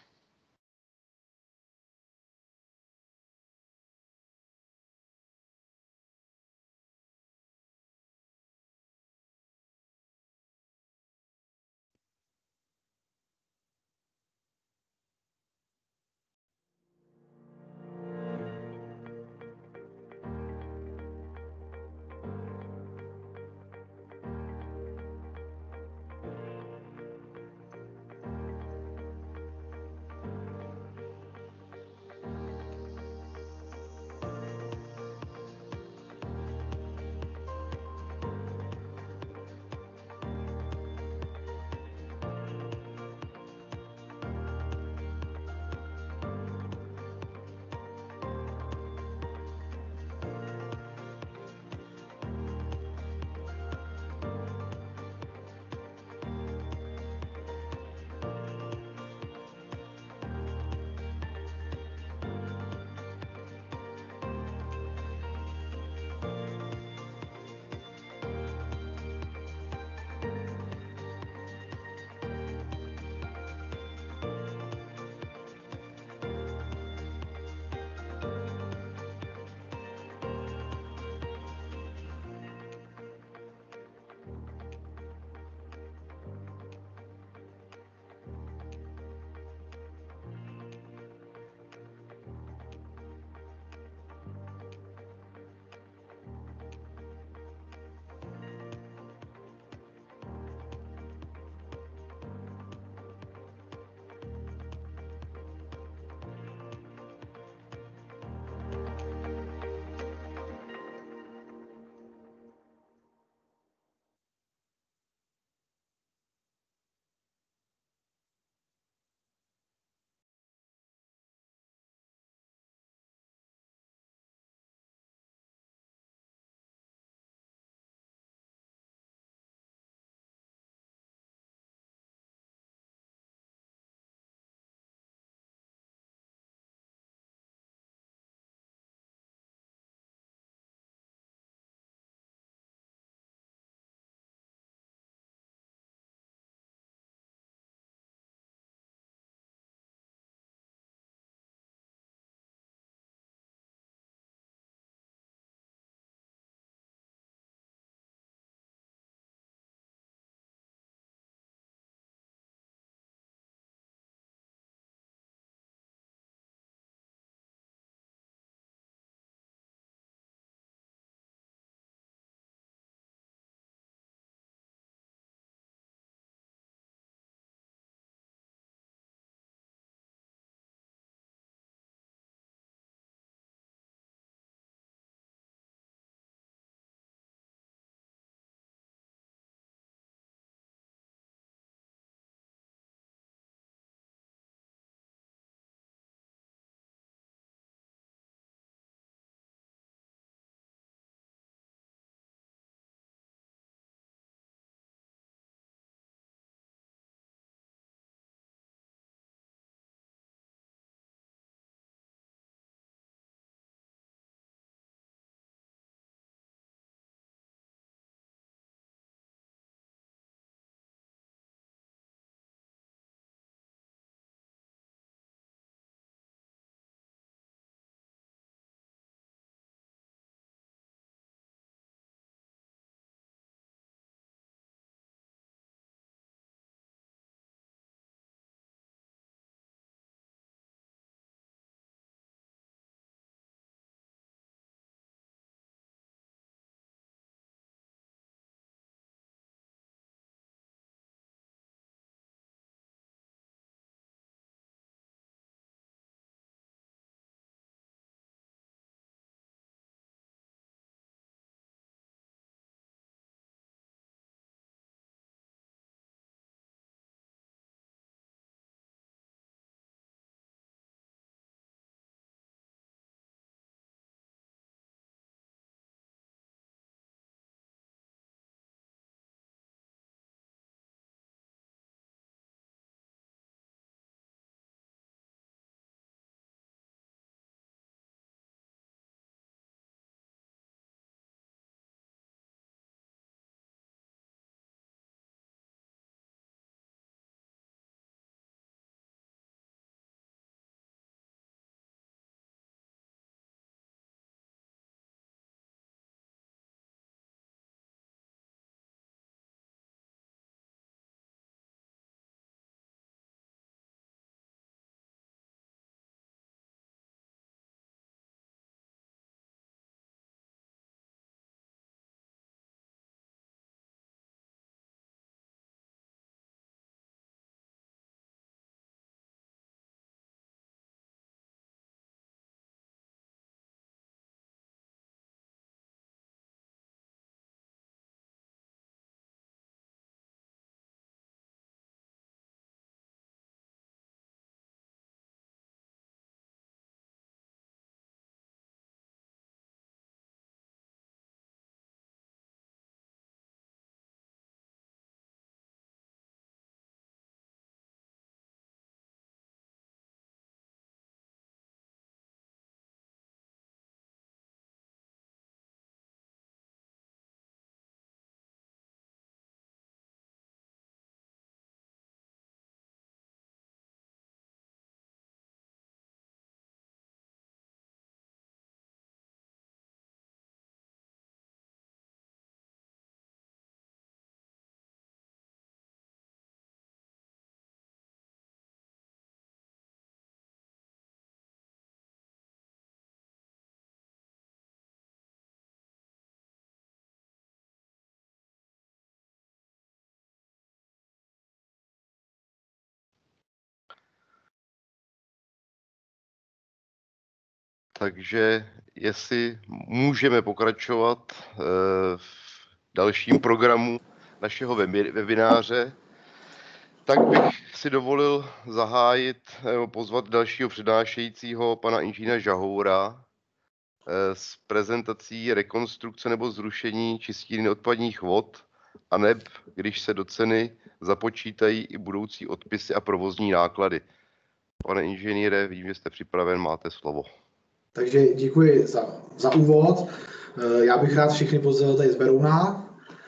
Takže jestli můžeme pokračovat v dalším programu našeho webináře, tak bych si dovolil zahájit nebo pozvat dalšího přednášejícího, pana inženýra Žahoura, s prezentací rekonstrukce nebo zrušení čistírny odpadních vod, aneb když se do ceny započítají i budoucí odpisy a provozní náklady. Pane inženýre, vím, že jste připraven, máte slovo. Takže děkuji za úvod. Já bych rád všechny pozdravil tady z Berouna.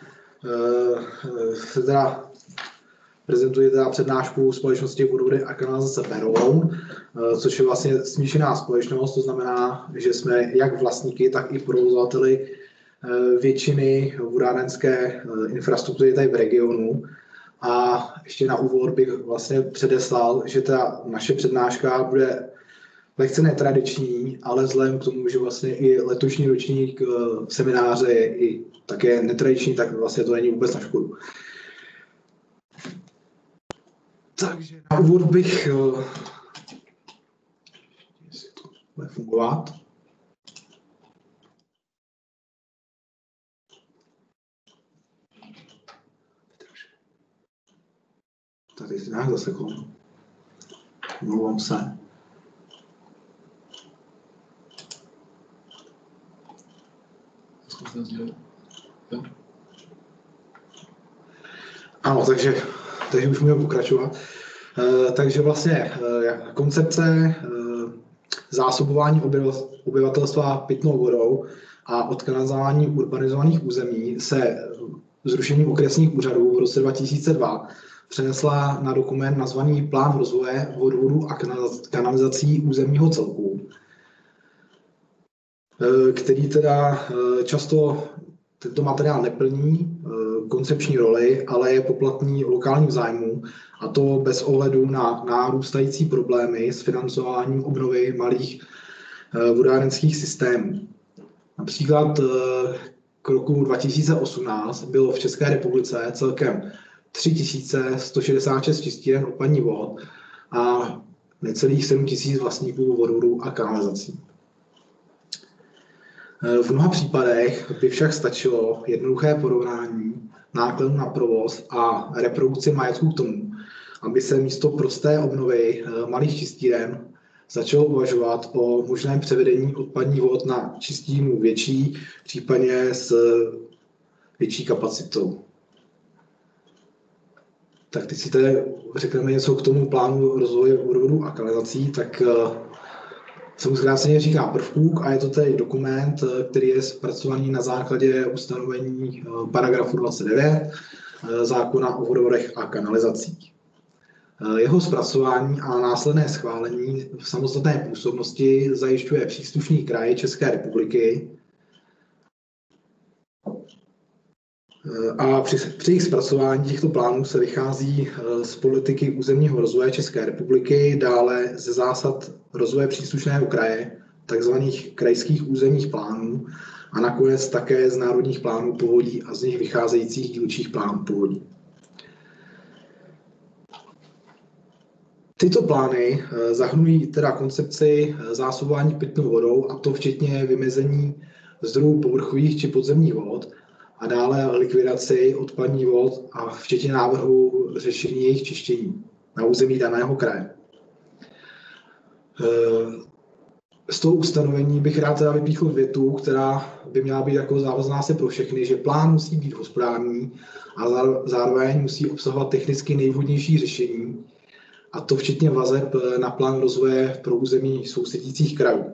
Prezentuji přednášku společnosti Vodovody a kanalizace Beroun, což je vlastně smíšená společnost, to znamená, že jsme jak vlastníky, tak i provozovateli většiny vodárenské infrastruktury tady v regionu. A ještě na úvod bych vlastně předeslal, že ta naše přednáška bude lehce netradiční, ale vzhledem k tomu, že vlastně i letošní ročník semináře je i také netradiční, tak vlastně to není vůbec na škodu. Takže na úvod bych, jestli to bude fungovat. Tady si nějak zasekl. Mluvám se. Ano, takže už můžeme pokračovat. Takže vlastně koncepce zásobování obyvatelstva pitnou vodou a odkanalizování urbanizovaných území se zrušením okresních úřadů v roce 2002 přenesla na dokument nazvaný Plán rozvoje vodovodů a kanalizací územního celku, který teda často tento materiál neplní koncepční roli, ale je poplatný lokálním zájmu, a to bez ohledu na nárůstající problémy s financováním obnovy malých vodárenských systémů. Například k roku 2018 bylo v České republice celkem 3166 čistíren odpadních vod a necelých 7000 vlastníků vodovodů a kanalizací. V mnoha případech by však stačilo jednoduché porovnání nákladů na provoz a reprodukci majetku k tomu, aby se místo prosté obnovy malých čistíren začalo uvažovat o možném převedení odpadních vod na čistírnu větší, případně s větší kapacitou. Tak teď si tady řekneme něco k tomu plánu rozvoje vodovodů a kanalizací, tak se mu zkráceně říká prvkůk a je to tedy dokument, který je zpracovaný na základě ustanovení paragrafu 29 zákona o vodovodech a kanalizacích. Jeho zpracování a následné schválení v samostatné působnosti zajišťuje příslušný kraj České republiky a při jejich zpracování těchto plánů se vychází z politiky územního rozvoje České republiky, dále ze zásad rozvoje příslušného kraje, takzvaných krajských územních plánů a nakonec také z národních plánů povodí a z nich vycházejících dílčích plánů povodí. Tyto plány zahrnují teda koncepci zásobování pitnou vodou, a to včetně vymezení zdrojů povrchových či podzemních vod a dále likvidaci odpadních vod a včetně návrhu řešení jejich čištění na území daného kraje. Z toho ustanovení bych rád teda vypíchl větu, která by měla být jako závazná se pro všechny, že plán musí být hospodárný a zároveň musí obsahovat technicky nejvhodnější řešení, a to včetně vazeb na plán rozvoje pro území sousedících krajů.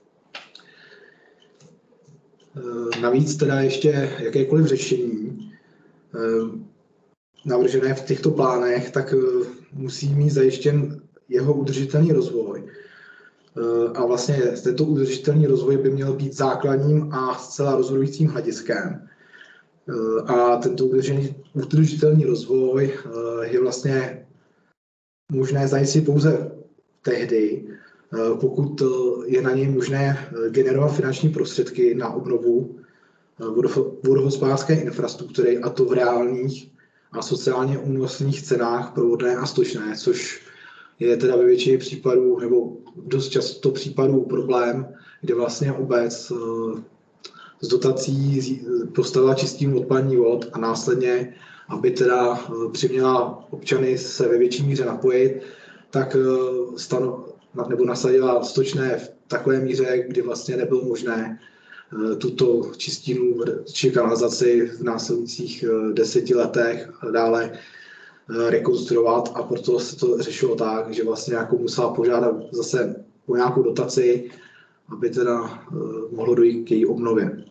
Navíc teda ještě jakékoliv řešení navržené v těchto plánech, tak musí mít zajištěn jeho udržitelný rozvoj. A vlastně tento udržitelný rozvoj by měl být základním a zcela rozhodujícím hlediskem. A tento udržitelný rozvoj je vlastně možné zajistit pouze tehdy, pokud je na něj možné generovat finanční prostředky na obnovu vodohospodářské infrastruktury, a to v reálných a sociálně únosných cenách pro vodné a stočné, což je teda ve většině případů, nebo dost často případů problém, kde vlastně obec z dotací postavila čistírnu odpadních vod a následně, aby teda přiměla občany se ve větší míře napojit, tak nebo nasadila stočné v takové míře, kdy vlastně nebylo možné tuto čistírnu či kanalizaci v následujících 10 letech dále rekonstruovat, a proto se to řešilo tak, že vlastně jako musela požádat zase o nějakou dotaci, aby teda mohlo dojít k její obnově.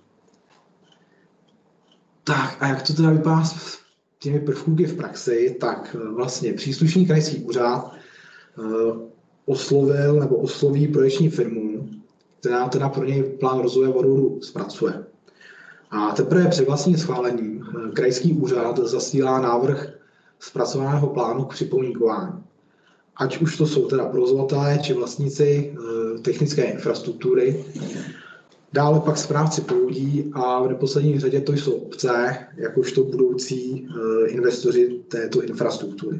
Tak a jak to teda vypadá s těmi prvky v praxi, tak vlastně příslušný krajský úřad oslovil nebo osloví projekční firmu, která teda pro něj plán rozvoje vodovodu zpracuje. A teprve před vlastním schválením krajský úřad zasílá návrh zpracovaného plánu k připomínkování. Ať už to jsou teda provozovatelé či vlastníci technické infrastruktury, dále pak správci povodí a v neposlední řadě to jsou obce, jakožto budoucí investoři této infrastruktury.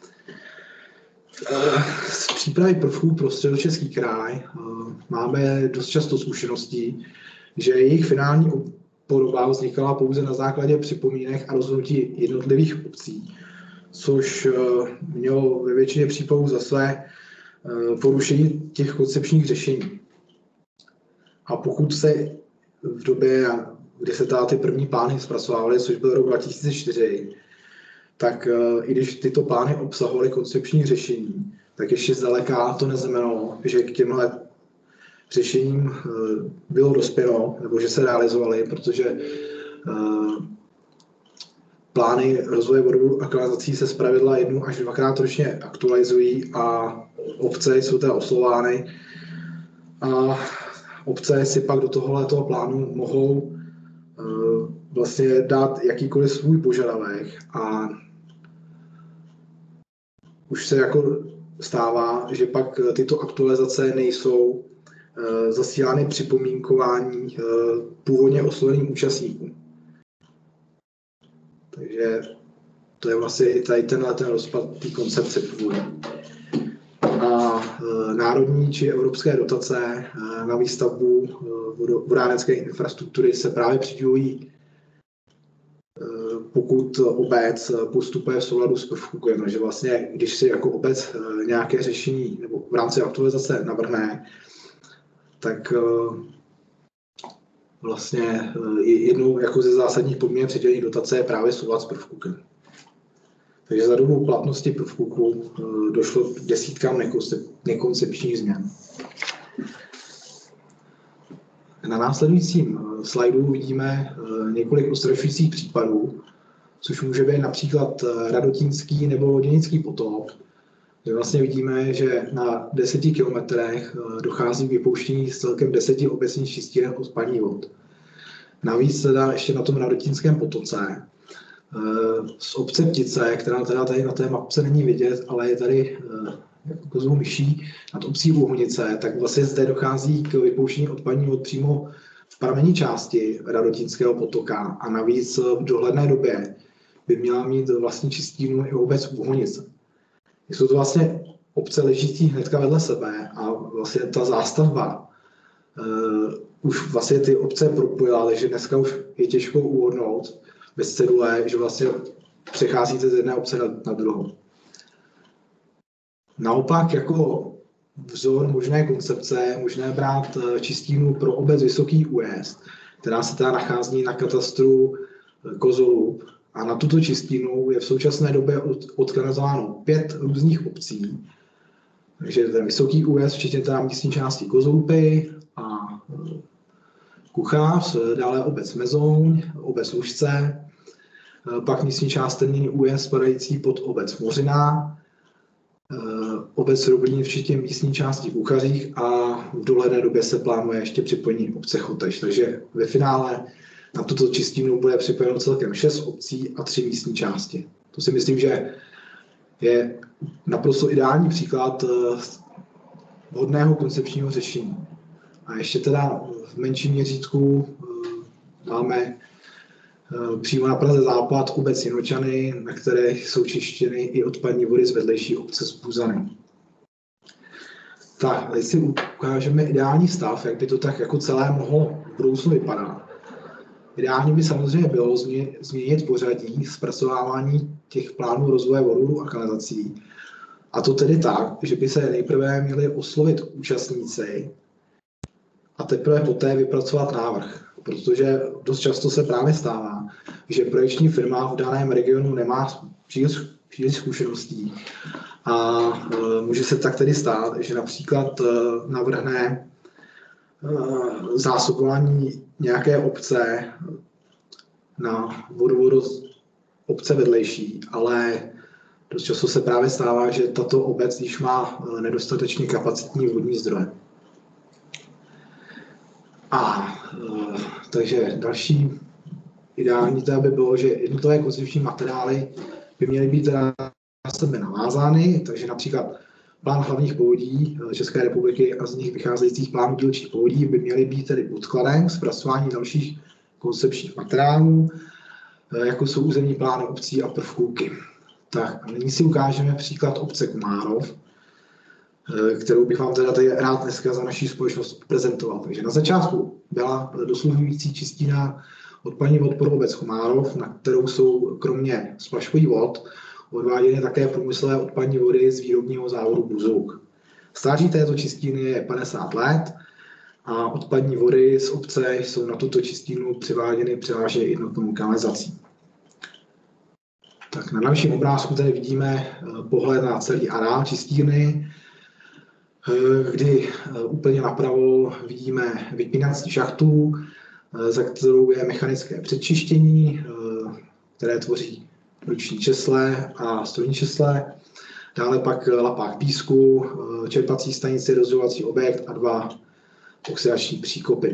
Z přípravy prvků pro Středočeský kraj máme dost často zkušeností, že jejich finální podoba vznikala pouze na základě připomínek a rozhodnutí jednotlivých obcí, což mělo ve většině případů za své porušení těch koncepčních řešení. A pokud se v době, kdy se ty první plány zpracovávaly, což byl rok 2004, tak i když tyto plány obsahovaly koncepční řešení, tak ještě zdaleka to neznamenalo, že k těmhle řešením bylo dospělo, nebo že se realizovaly, protože plány rozvoje vodovodu a kanalizací se zpravidla 1 až 2krát ročně aktualizují a obce jsou teda oslovány. A obce si pak do tohoto plánu mohou vlastně dát jakýkoliv svůj požadavek a už se jako stává, že pak tyto aktualizace nejsou zasílány připomínkování původně osloveným účastníkům. Takže to je vlastně tady ten rozpad té koncepce původně. A národní či evropské dotace na výstavbu vodárenské infrastruktury se právě přidělují, pokud obec postupuje v souladu s prvkem, že vlastně, když si jako obec nějaké řešení nebo v rámci aktualizace navrhne, tak vlastně jednou jako ze zásadních podmínek přidělení dotace je právě soulad s prvkem. Takže za dobu platnosti prvku došlo k desítkám nekoncepčních změn. Na následujícím slajdu vidíme několik odstrašujících případů, což může být například Radotínský nebo Děnický potok, kde vlastně vidíme, že na 10 kilometrech dochází k vypouštění z celkem 10 obecních čistíren odpadních vod. Navíc teda ještě na tom Radotínském potoce z obce Ptice, která teda tady na té mapce není vidět, ale je tady jako kozou myší nad obcí Bohunice, tak vlastně zde dochází k vypouštění odpadních vod přímo v pramení části Radotínského potoka a navíc v dohledné době by měla mít vlastní čistírnu i obec Bohunice. Jsou to vlastně obce ležící hnedka vedle sebe a vlastně ta zástavba už vlastně ty obce propojila, takže dneska už je těžko uhodnout bez cedule, že vlastně přecházíte z jedné obce na druhou. Naopak jako vzor možné koncepce je možné brát čistírnu pro obec Vysoký Újezd, která se teda nachází na katastru Kozolub. A na tuto čistírnu je v současné době odkanazováno 5 různých obcí. Takže ten Vysoký Újezd, včetně teda místní části Kozolupy a Kuchář, dále obec Mezouň, obec Lužce, pak místní část Trniny Újezd spadající pod obec Mořina, obec Roblín, včetně místní části Kuchařích a v dohledné době se plánuje ještě připojení obce Chotež. Takže ve finále na tuto čistírnu bude připojeno celkem 6 obcí a 3 místní části. To si myslím, že je naprosto ideální příklad vhodného koncepčního řešení. A ještě teda v menším měřítku máme přímo na Praze Západ obec Jinočany, na které jsou čištěny i odpadní vody z vedlejší obce z Buzany. Tak, teď si ukážeme ideální stav, jak by to tak jako celé mohlo v budoucnu vypadat. Ideálně by samozřejmě bylo změnit pořadí zpracovávání těch plánů rozvoje vodů a kanalizací. A to tedy tak, že by se nejprve měli oslovit účastníci a teprve poté vypracovat návrh. Protože dost často se právě stává, že projekční firma v daném regionu nemá příliš zkušeností a může se tak tedy stát, že například navrhne zásobování nějaké obce na vodu obce vedlejší, ale dost často se právě stává, že tato obec již má nedostatečně kapacitní vodní zdroje. Takže další ideální to by bylo, že jednotlivé koncepční materiály by měly být na sebe navázány, takže například plán hlavních povodí České republiky a z nich vycházejících plánů dílčích povodí by měly být tedy podkladem k zpracování dalších koncepčních materiálů, jako jsou územní plány obcí a prvkůky. Tak a nyní si ukážeme příklad obce Komárov, kterou bych vám teda tady rád dneska za naší společnost prezentoval. Takže na začátku byla dosluhující čistina odpadních vod pro obec Komárov, na kterou jsou kromě splaškových vod odváděny také průmyslové odpadní vody z výrobního závodu Buzouk. Stáří této čistiny je 50 let a odpadní vody z obce jsou na tuto čistinu přiváděny převážně jednotnou kanalizací. Tak na dalším obrázku tady vidíme pohled na celý areál čistírny, kdy úplně napravo vidíme vypínací šachtu, za kterou je mechanické předčištění, které tvoří ruční česle a stolní česle. Dále pak lapák písku, čerpací stanice, rozdělovací objekt a 2 oxidační příkopy.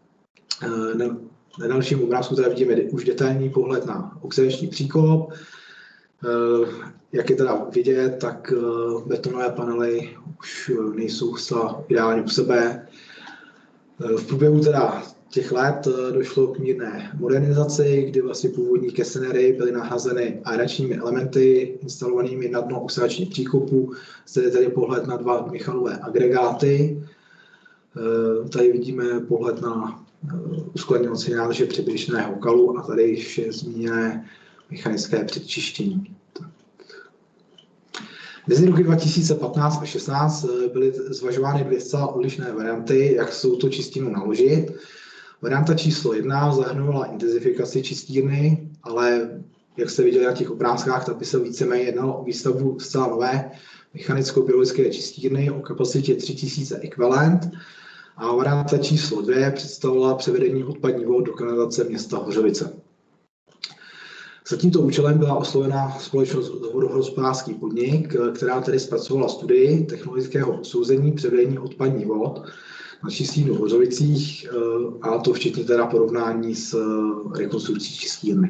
Na dalším obrázku tady vidíme už detailní pohled na oxidační příkop. Jak je teda vidět, tak betonové panely už nejsou zcela ideálně u sebe. V průběhu teda těch let došlo k mírné modernizaci, kdy vlastně původní kesenery byly nahrazeny aeračními elementy instalovanými na dno oxidačních příkopů. Zde je tedy pohled na 2 Michalové agregáty. Tady vidíme pohled na uskladňovací nádrže přibližného kalu a tady ještě zmíněné mechanické předčištění. Mezi roky 2015 a 2016 byly zvažovány 2 zcela odlišné varianty, jak s touto čistírnou naložit. Varianta číslo 1 zahrnovala intenzifikaci čistírny, ale jak jste viděli na těch obrázkách, tak by se víceméně jednalo o výstavbu zcela nové mechanicko-biologické čistírny o kapacitě 3000 ekvivalent. A varianta číslo 2 představovala převedení odpadních vod do kanalizace města Hořovice. Za tímto účelem byla oslovena společnost Vodohospodářský podnik, která tedy zpracovala studii technologického posouzení převedení odpadních vod na čistírnu v Hořovicích, a to včetně teda porovnání s rekonstrukcí čistírny.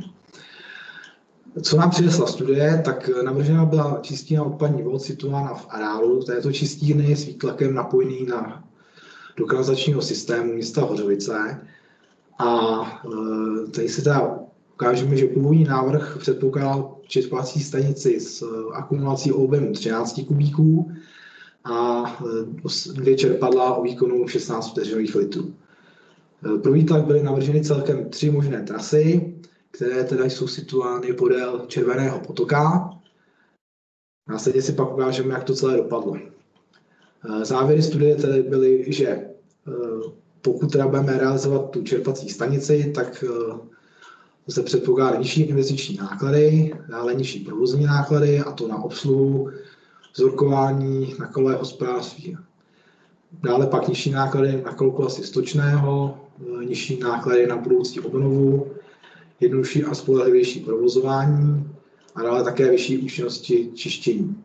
Co nám přinesla studie, tak navržena byla čistírna odpadních vod situována v areálu této čistírny s výtlakem napojený do kanalizačního systému města Hořovice. A tady se teda ukážeme, že původní návrh předpokládal čerpací stanici s akumulací objemu 13 kubíků a 2 čerpadla o výkonu 16 vteřinových litrů. Pro výtlak byly navrženy celkem 3 možné trasy, které teda jsou situovány podél Červeného potoka. Následně si pak ukážeme, jak to celé dopadlo. Závěry studie tedy byly, že pokud teda budeme realizovat tu čerpací stanici, tak se předpokládá nižší investiční náklady, dále nižší provozní náklady, a to na obsluhu, vzorkování, na kolové hospodářství. Dále pak nižší náklady na kalkulaci stočného, nižší náklady na budoucí obnovu, jednodušší a spolehlivější provozování a dále také vyšší účinnosti čištění.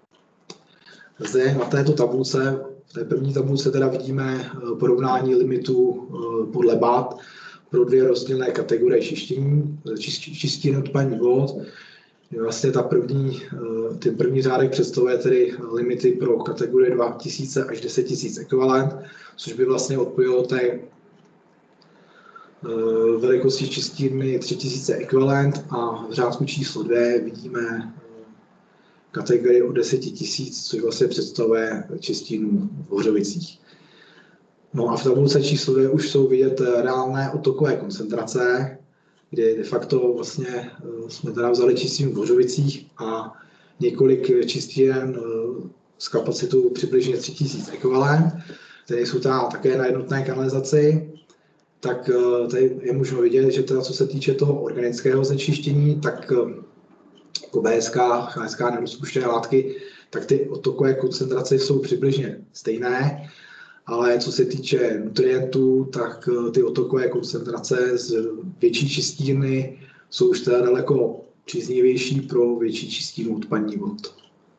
Zde na této tabulce, v té první tabulce teda vidíme porovnání limitů podle BAT pro 2 rozdílné kategorie čistin odpadních vod. Vlastně ten první řádek představuje tedy limity pro kategorie 2000 až 10 000 ekvivalent, což by vlastně odpovědělo té velikosti čistírny 3000 ekvivalent, a v řádku číslo 2 vidíme kategorii od 10 000, což vlastně představuje čistírnu v Hořovicích. No a v tabulce číslo 2 už jsou vidět reálné odtokové koncentrace, kdy de facto vlastně jsme teda vzali čistírnu v Hořovicích a několik čistíren s kapacitou přibližně 3000 ekvivalent, které jsou teda také na jednotné kanalizaci. Tak tady je možno vidět, že teda co se týče toho organického znečištění, tak jako BSK, HSK, nerozpuštěné látky, tak ty odtokové koncentrace jsou přibližně stejné, ale co se týče nutrientů, tak ty odtokové koncentrace z větší čistírny jsou už teda daleko příznivější pro větší čistírnu odpadních vod.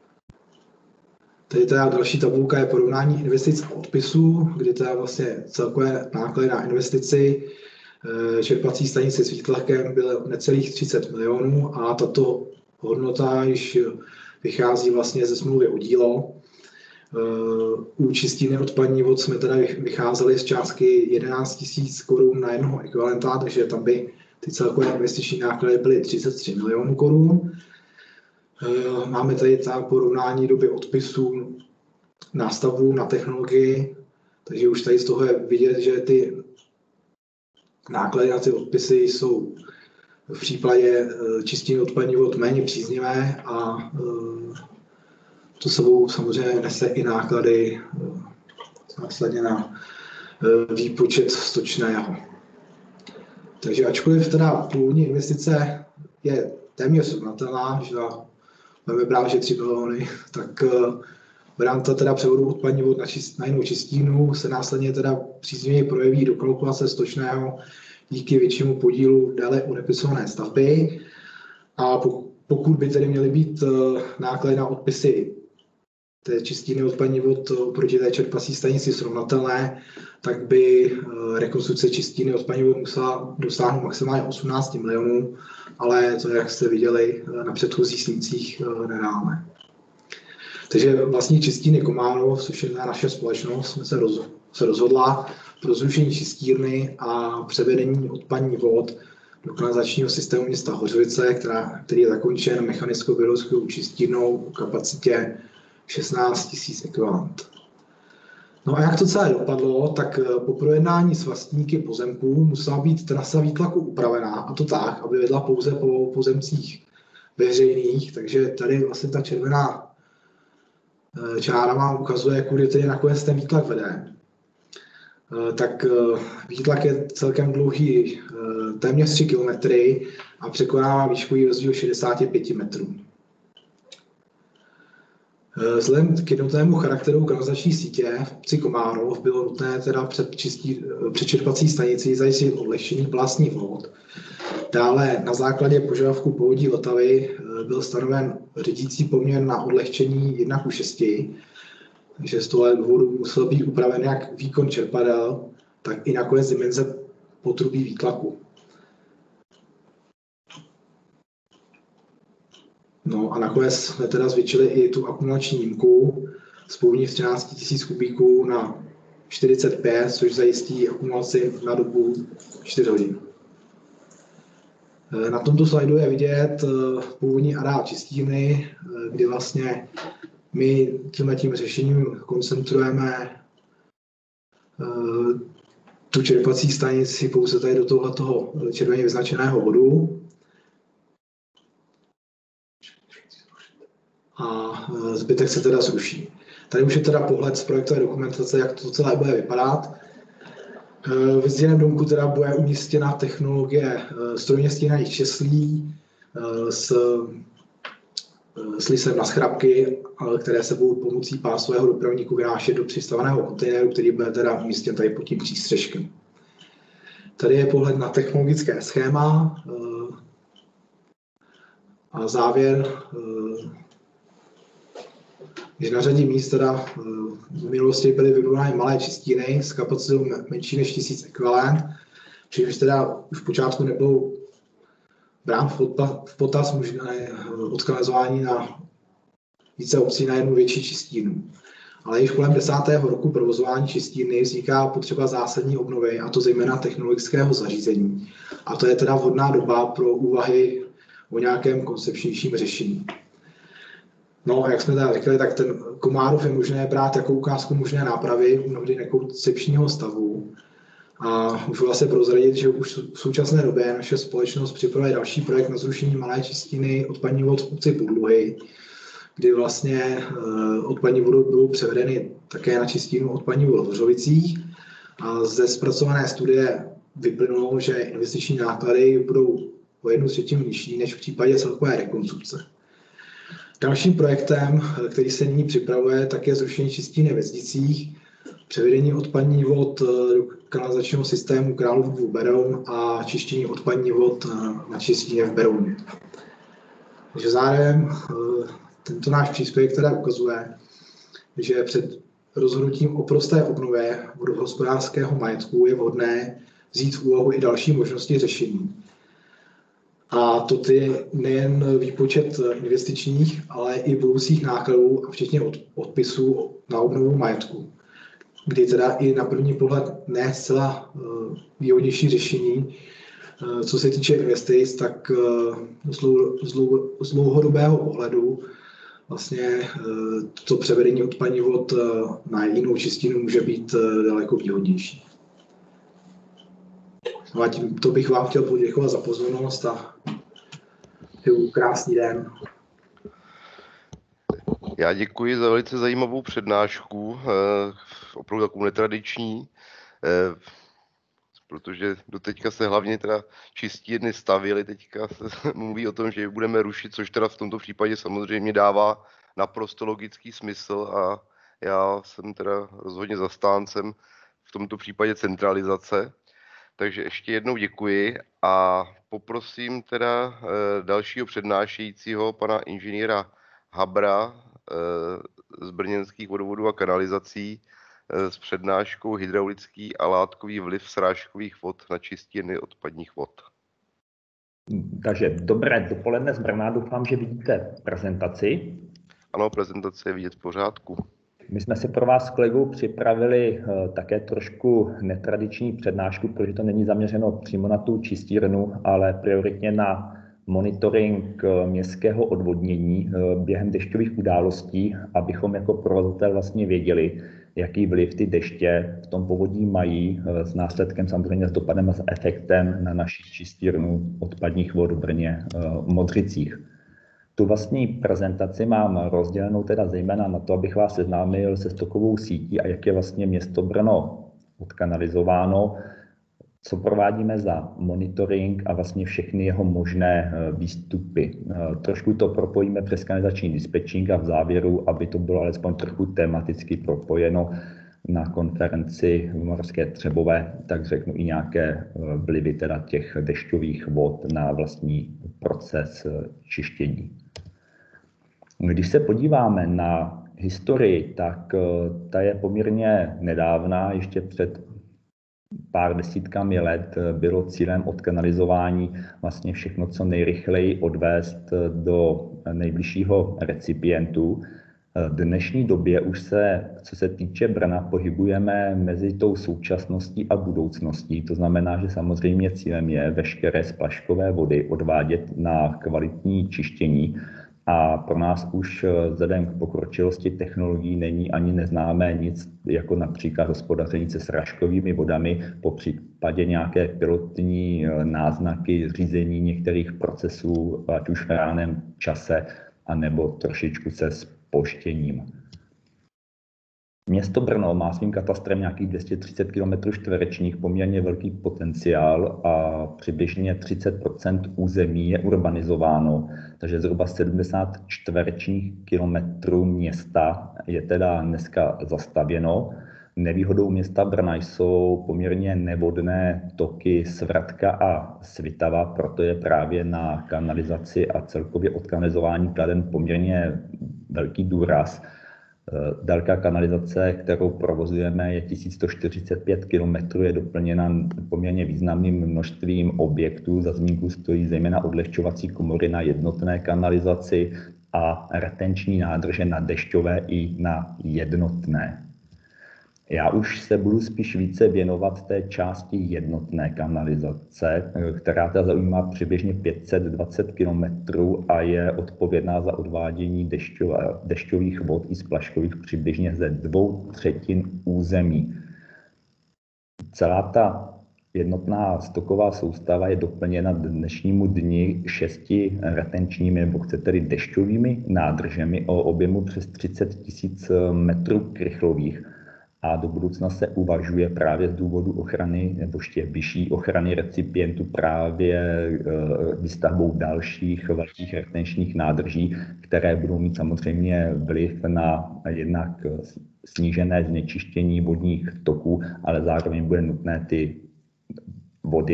Tady teda další tabulka je porovnání investic a odpisů, kdy teda vlastně celkové náklady na investici čerpací stanice s výtlakem byly necelých 30 milionů a tato hodnota již vychází vlastně ze smlouvy o dílo. U čistírny odpadních vod jsme teda vycházeli z částky 11 000 korun na jednoho ekvivalenta, takže tam by ty celkové investiční náklady byly 33 milionů korun. Máme tady ta porovnání doby odpisů nástavů na technologii, takže už tady z toho je vidět, že ty náklady na ty odpisy jsou v případě čistírny odpadních vod méně příznivé a to sebou samozřejmě nese i náklady následně na výpočet stočného. Takže ačkoliv teda původní investice je téměř srovnatelná, že máme brát, že 3 miliony, tak varianta teda převodu odpadních vod na jinou čistírnu se následně teda příznivě projeví do kalkulace stočného díky většímu podílu déle odepisované stavby. A pokud by tedy měly být náklady na odpisy té čistírny odpadních vod proti té čerpací stanici srovnatelné, tak by rekonstrukce čistírny odpadních vod musela dosáhnout maximálně 18 milionů, ale to, jak jste viděli na předchozích snímcích, nereálné. Takže vlastní čistírny Komárov, což je naše společnost, jsme se rozhodla pro zrušení čistírny a převedení odpadních vod do kanalizačního systému města Hořovice, který je zakončen mechanicko-biologickou čistírnou o kapacitě 16 000 ekvivalent. No a jak to celé dopadlo, tak po projednání s vlastníky pozemků musela být trasa výtlaku upravená, a to tak, aby vedla pouze po pozemcích veřejných, takže tady vlastně ta červená čára vám ukazuje, kudy tedy nakonec ten výtlak vede. Tak výtlak je celkem dlouhý téměř 3 km a překonává výškový rozdíl 65 metrů. Vzhledem k jednotnému charakteru kanalizační sítě v obci Komárov bylo nutné teda před čerpací stanicí zajistit odlehčení vlastních vod. Dále na základě požadavku povodí Vltavy byl stanoven řídící poměr na odlehčení 1:6, takže z toho důvodu musel být upraven jak výkon čerpadel, tak i nakonec dimenze potrubí výtlaku. No a nakonec jsme teda zvětšili i tu akumulační jímku z původních 13 000 kubíků na 45, což zajistí akumulaci na dobu 4 hodin. Na tomto slajdu je vidět původní areál čistírny, kdy vlastně my tím řešením koncentrujeme tu čerpací stanici pouze tady do tohoto červeně vyznačeného bodu. A zbytek se teda zruší. Tady už je teda pohled z projektové dokumentace, jak to celé bude vypadat. V zděném domku teda bude umístěna technologie strojně stínaných česlí s lisem na schrapky, které se budou pomocí pásového dopravníku vynášet do přistaveného kontejneru, který bude teda umístěn tady pod tím přístřeškem. Tady je pohled na technologické schéma a závěr, že na řadě míst teda v minulosti byly vybudovány malé čistírny s kapacitou menší než 1000 ekvivalent, čímž teda už v počátku nebylo brán v potaz možné odkanalizování na více obcí na jednu větší čistírnu. Ale již kolem 10. roku provozování čistírny vzniká potřeba zásadní obnovy, a to zejména technologického zařízení. A to je teda vhodná doba pro úvahy o nějakém koncepčnějším řešení. No a jak jsme tady říkali, tak ten Komárov je možné brát jako ukázku možné nápravy mnohdy nekoncepčního stavu. A můžu vlastně prozradit, že už v současné době naše společnost připravuje další projekt na zrušení malé čistiny odpadních vod v obci Podluhy, kdy vlastně odpadní vody budou převedeny také na čistinu odpadních vod v Hořovicích. A ze zpracované studie vyplynulo, že investiční náklady budou o 1/3 nižší než v případě celkové rekonstrukce. Dalším projektem, který se nyní připravuje, tak je zrušení čistiny ve Zdicích, převedení odpadních vod do kanalizačního systému Králův Beroun a čištění odpadních vod na čistině v Berouně. Takže zároveň tento náš příspěvek teda ukazuje, že před rozhodnutím o prosté obnově vodohospodářského majetku je vhodné vzít v úvahu i další možnosti řešení. A to ty nejen výpočet investičních, ale i budoucích nákladů, a včetně odpisů na obnovu majetku, kdy teda i na první pohled ne zcela výhodnější řešení, co se týče investic, tak z dlouhodobého pohledu vlastně to převedení odpadních vod na jinou čistinu může být daleko výhodnější. No a tímto bych vám chtěl poděkovat za pozornost a přeju krásný den. Já děkuji za velice zajímavou přednášku, opravdu takovou netradiční, protože doteďka se hlavně teda čistírny stavěly, teďka se mluví o tom, že je budeme rušit, což teda v tomto případě samozřejmě dává naprosto logický smysl a já jsem teda rozhodně zastáncem v tomto případě centralizace. Takže ještě jednou děkuji a poprosím teda dalšího přednášejícího, pana inženýra Habra z brněnských vodovodů a kanalizací s přednáškou hydraulický a látkový vliv srážkových vod na čistírny odpadních vod. Takže dobré dopoledne z Brna, doufám, že vidíte prezentaci. Ano, prezentace je vidět v pořádku. My jsme si pro vás s kolegou připravili také trošku netradiční přednášku, protože to není zaměřeno přímo na tu čistírnu, ale prioritně na monitoring městského odvodnění během dešťových událostí, abychom jako provozovatel vlastně věděli, jaký vliv ty deště v tom povodí mají, s následkem samozřejmě s dopadem a s efektem na naši čistírnu odpadních vod v Brně Modřicích. Tu vlastní prezentaci mám rozdělenou teda zejména na to, abych vás seznámil se stokovou sítí a jak je vlastně město Brno odkanalizováno, co provádíme za monitoring a vlastně všechny jeho možné výstupy. Trošku to propojíme přes kanalizační dispečing a v závěru, aby to bylo alespoň trochu tematicky propojeno na konferenci v Moravské Třebové, tak řeknu i nějaké vlivy teda těch dešťových vod na vlastní proces čištění. Když se podíváme na historii, tak ta je poměrně nedávná, ještě před pár desítkami let bylo cílem odkanalizování vlastně všechno co nejrychleji odvést do nejbližšího recipientu. V dnešní době už se, co se týče Brna, pohybujeme mezi tou současností a budoucností. To znamená, že samozřejmě cílem je veškeré splaškové vody odvádět na kvalitní čištění. A pro nás už vzhledem k pokročilosti technologií není ani neznámé nic, jako například hospodaření se srážkovými vodami, po případě nějaké pilotní náznaky řízení některých procesů, ať už v reálném čase, anebo trošičku se zpožděním. Město Brno má svým katastrem nějakých 230 km čtverečních, poměrně velký potenciál a přibližně 30% území je urbanizováno, takže zhruba 70 čtverečních kilometrů města je teda dneska zastavěno. Nevýhodou města Brna jsou poměrně nevodné toky Svratka a Svitava, proto je právě na kanalizaci a celkově odkanalizování kladen poměrně velký důraz. Délka kanalizace, kterou provozujeme, je 1145 km, je doplněna poměrně významným množstvím objektů. Za zmínku stojí zejména odlehčovací komory na jednotné kanalizaci a retenční nádrže na dešťové i na jednotné. Já už se budu spíš více věnovat té části jednotné kanalizace, která ta zaujímá přibližně 520 km a je odpovědná za odvádění dešťových vod i splaškových přibližně ze 2/3 území. Celá ta jednotná stoková soustava je doplněna dnešnímu dni 6 retenčními, nebo chcete-li dešťovými nádržemi o objemu přes 30 000 metrů krychlových. A do budoucna se uvažuje právě z důvodu ochrany nebo ještě vyšší ochrany recipientů právě výstavbou dalších velkých retenčních nádrží, které budou mít samozřejmě vliv na jednak snížené znečištění vodních toků, ale zároveň bude nutné ty vody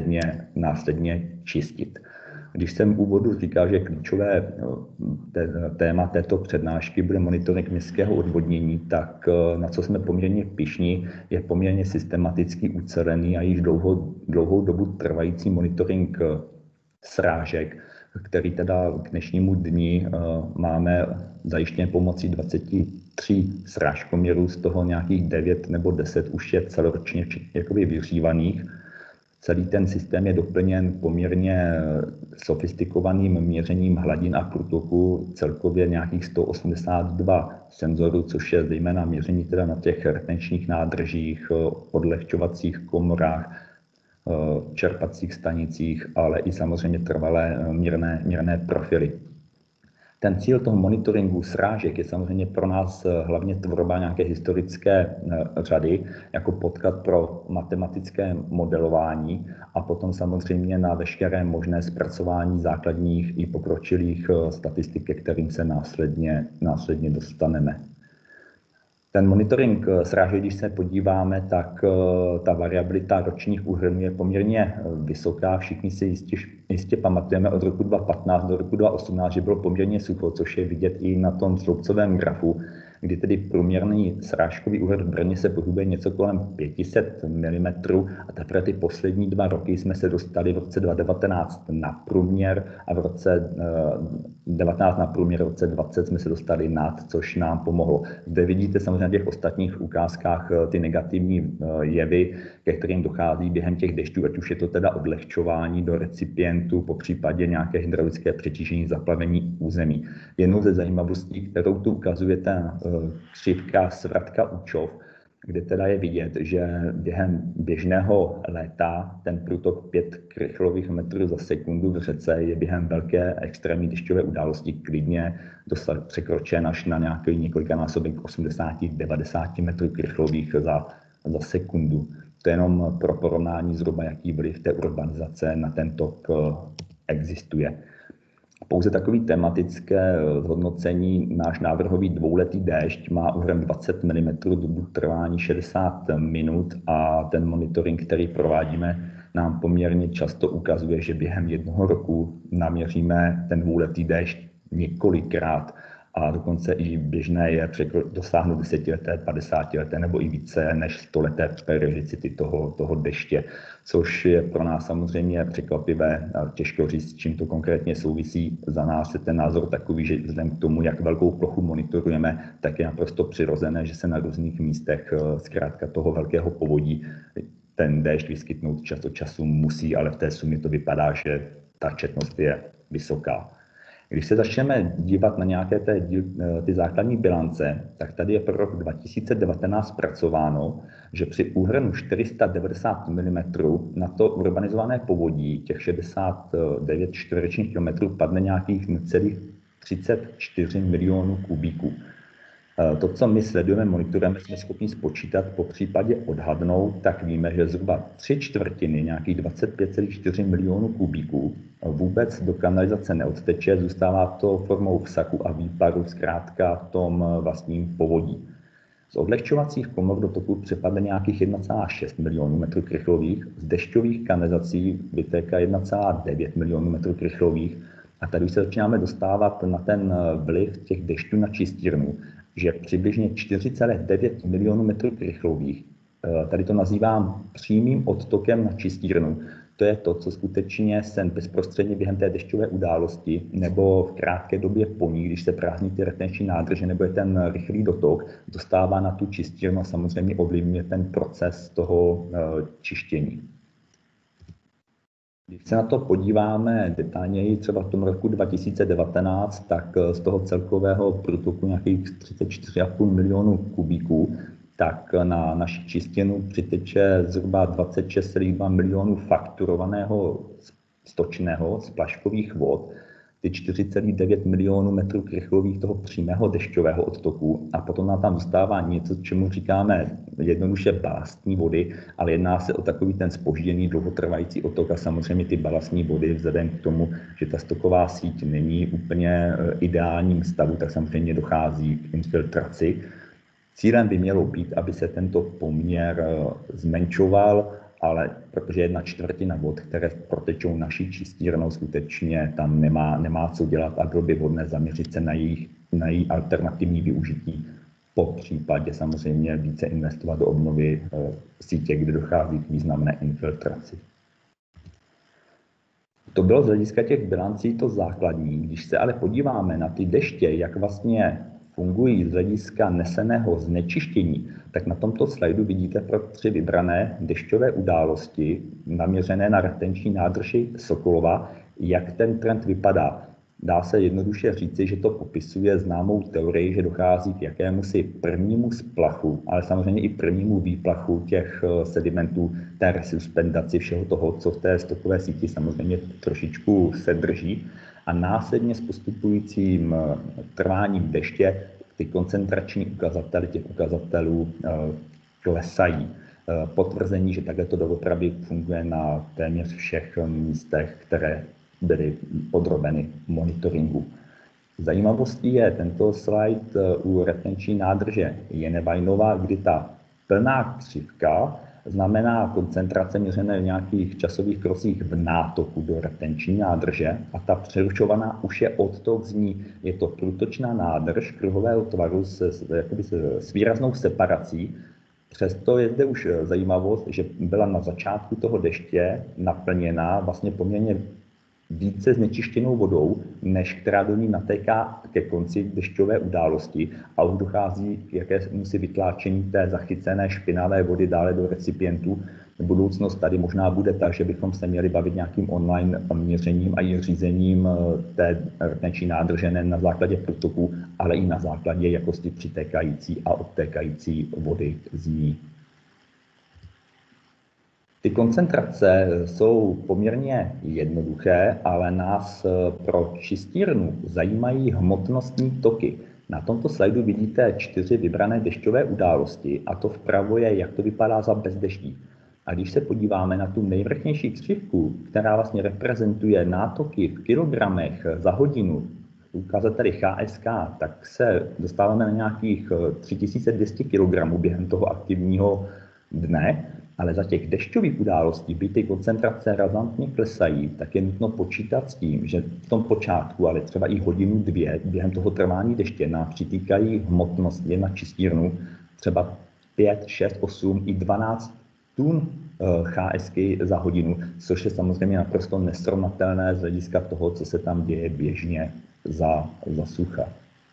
následně čistit. Když jsem v úvodu říkal, že klíčové téma této přednášky bude monitoring městského odvodnění, tak na co jsme poměrně pyšní, je poměrně systematicky ucelený a již dlouhou dobu trvající monitoring srážek, který teda k dnešnímu dni máme zajištěn pomocí 23 srážkoměrů, z toho nějakých 9 nebo 10 už je celoročně jakoby vyřívaných. Celý ten systém je doplněn poměrně sofistikovaným měřením hladin a průtoku, celkově nějakých 182 senzorů, což je zejména měření teda na těch retenčních nádržích, odlehčovacích komorách, čerpacích stanicích, ale i samozřejmě trvalé měrné profily. Ten cíl toho monitoringu srážek je samozřejmě pro nás hlavně tvorba nějaké historické řady jako podklad pro matematické modelování a potom samozřejmě na veškeré možné zpracování základních i pokročilých statistik, ke kterým se následně dostaneme. Ten monitoring srážek, když se podíváme, tak ta variabilita ročních úhrnů je poměrně vysoká. Všichni si jistě pamatujeme od roku 2015 do roku 2018, že bylo poměrně sucho, což je vidět i na tom sloupcovém grafu, kdy tedy průměrný srážkový úhrn v Brně se pohybuje něco kolem 500 mm a teprve ty poslední 2 roky jsme se dostali v roce 2019 na průměr a v roce 19 na průměr, v roce 20 jsme se dostali nad, což nám pomohlo. Zde vidíte samozřejmě na těch ostatních ukázkách ty negativní jevy, ke kterým dochází během těch dešťů, ať už je to teda odlehčování do recipientů, po případě nějaké hydraulické přetížení, zaplavení území. Jednou ze zajímavostí, kterou tu ukazuje ta křivka Svratka Učov, kde teda je vidět, že během běžného léta ten průtok 5 krychlových metrů za sekundu v řece je během velké extrémní dešťové události klidně překročen až na nějaký několikanásobek 80-90 metrů krychlových za sekundu. To je jenom pro porovnání zhruba, jaký vliv té urbanizace na ten tok existuje. Pouze takový tematické zhodnocení, náš návrhový dvouletý déšť má úhrn 20 mm, dobu trvání 60 minut a ten monitoring, který provádíme, nám poměrně často ukazuje, že během 1 roku naměříme ten dvouletý déšť několikrát a dokonce i běžné je dosáhnout 10leté, 50leté nebo i více než 100leté periodicity toho deště, což je pro nás samozřejmě překvapivé. Těžko říct, s čím to konkrétně souvisí. Za nás je ten názor takový, že vzhledem k tomu, jak velkou plochu monitorujeme, tak je naprosto přirozené, že se na různých místech zkrátka toho velkého povodí ten déšť vyskytnout čas od času musí, ale v té sumě to vypadá, že ta četnost je vysoká. Když se začneme dívat na nějaké ty základní bilance, tak tady je pro rok 2019 zpracováno, že při úhrnu 490 mm na to urbanizované povodí, těch 69 čtverečních kilometrů, padne nějakých necelých 34 milionů kubíků. To, co my sledujeme, monitorujeme, jsme schopni spočítat, po případě odhadnout, tak víme, že zhruba 3/4, nějakých 25,4 milionů kubíků, vůbec do kanalizace neodteče, zůstává to formou vsaku a výparu zkrátka v tom vlastním povodí. Z odlehčovacích komor do toku přepadne nějakých 1,6 milionů metrů krychlových, z dešťových kanalizací vytéká 1,9 milionů metrů krychlových a tady se začínáme dostávat na ten vliv těch dešťů na čistírnu, že přibližně 4,9 milionů metrů krychlových, tady to nazývám přímým odtokem na čistírnu, to je to, co skutečně se bezprostředně během té dešťové události nebo v krátké době po ní, když se prázdní ty retenční nádrže nebo je ten rychlý dotok, dostává na tu čistírnu a samozřejmě ovlivňuje ten proces toho čištění. Když se na to podíváme detailněji, třeba v tom roku 2019, tak z toho celkového průtoku nějakých 34,5 milionů kubíků, tak na naši čistinu přiteče zhruba 26,2 milionů fakturovaného stočného z plaškových vod, ty 4,9 milionů metrů krychlových toho přímého dešťového odtoku a potom nám tam zůstává něco, čemu říkáme jednoduše balastní vody, ale jedná se o takový ten zpožděný dlouhotrvající odtok a samozřejmě ty balastní vody vzhledem k tomu, že ta stoková síť není úplně ideálním stavu, tak samozřejmě dochází k infiltraci. Cílem by mělo být, aby se tento poměr zmenšoval, ale protože 1/4 vod, které protečou naší čistírnou, skutečně tam nemá co dělat a bylo by vhodné zaměřit se na její alternativní využití. Po případě samozřejmě více investovat do obnovy sítě, kde dochází k významné infiltraci. To bylo z hlediska těch bilancí to základní. Když se ale podíváme na ty deště, jak vlastně fungují z hlediska neseného znečištění, tak na tomto slajdu vidíte pro 3 vybrané dešťové události naměřené na retenční nádrži Sokolova, jak ten trend vypadá. Dá se jednoduše říci, že to popisuje známou teorii, že dochází k jakémusi prvnímu splachu, ale samozřejmě i prvnímu výplachu těch sedimentů, té resuspendaci všeho toho, co v té stokové síti samozřejmě trošičku se drží. A následně s postupujícím trváním deště ty koncentrační ukazatele těch ukazatelů klesají. Potvrzení, že takhle to doopravdy funguje na téměř všech místech, které byly podrobeny monitoringu. Zajímavostí je tento slide u retenční nádrže Jenevajnova, kdy ta plná křivka znamená koncentrace měřené v nějakých časových krocích v nátoku do retenční nádrže a ta přerušovaná už je odtok z ní. Je to průtočná nádrž kruhového tvaru s výraznou separací. Přesto je zde už zajímavost, že byla na začátku toho deště naplněná vlastně poměrně více znečištěnou vodou, než která do ní natéká ke konci dešťové události a už dochází k jakémusi vytláčení té zachycené špinavé vody dále do recipientů. Budoucnost tady možná bude tak, že bychom se měli bavit nějakým online měřením a i řízením té retenční nádrže ne na základě průtoku, ale i na základě jakosti přitékající a odtékající vody z ní. Ty koncentrace jsou poměrně jednoduché, ale nás pro čistírnu zajímají hmotnostní toky. Na tomto slajdu vidíte 4 vybrané dešťové události a to vpravo je, jak to vypadá za bez deští. A když se podíváme na tu nejvrchnější křivku, která vlastně reprezentuje nátoky v kilogramech za hodinu, ukazateli HSK, tak se dostáváme na nějakých 3200 kg během toho aktivního dne. Ale za těch dešťových událostí, by ty koncentrace razantně klesají, tak je nutno počítat s tím, že v tom počátku, ale třeba i hodinu, 2, během toho trvání deště nám přitýkají hmotnosti na čistírnu třeba 5, 6, 8 i 12 tun HSky za hodinu, což je samozřejmě naprosto nesrovnatelné z hlediska toho, co se tam děje běžně za sucha.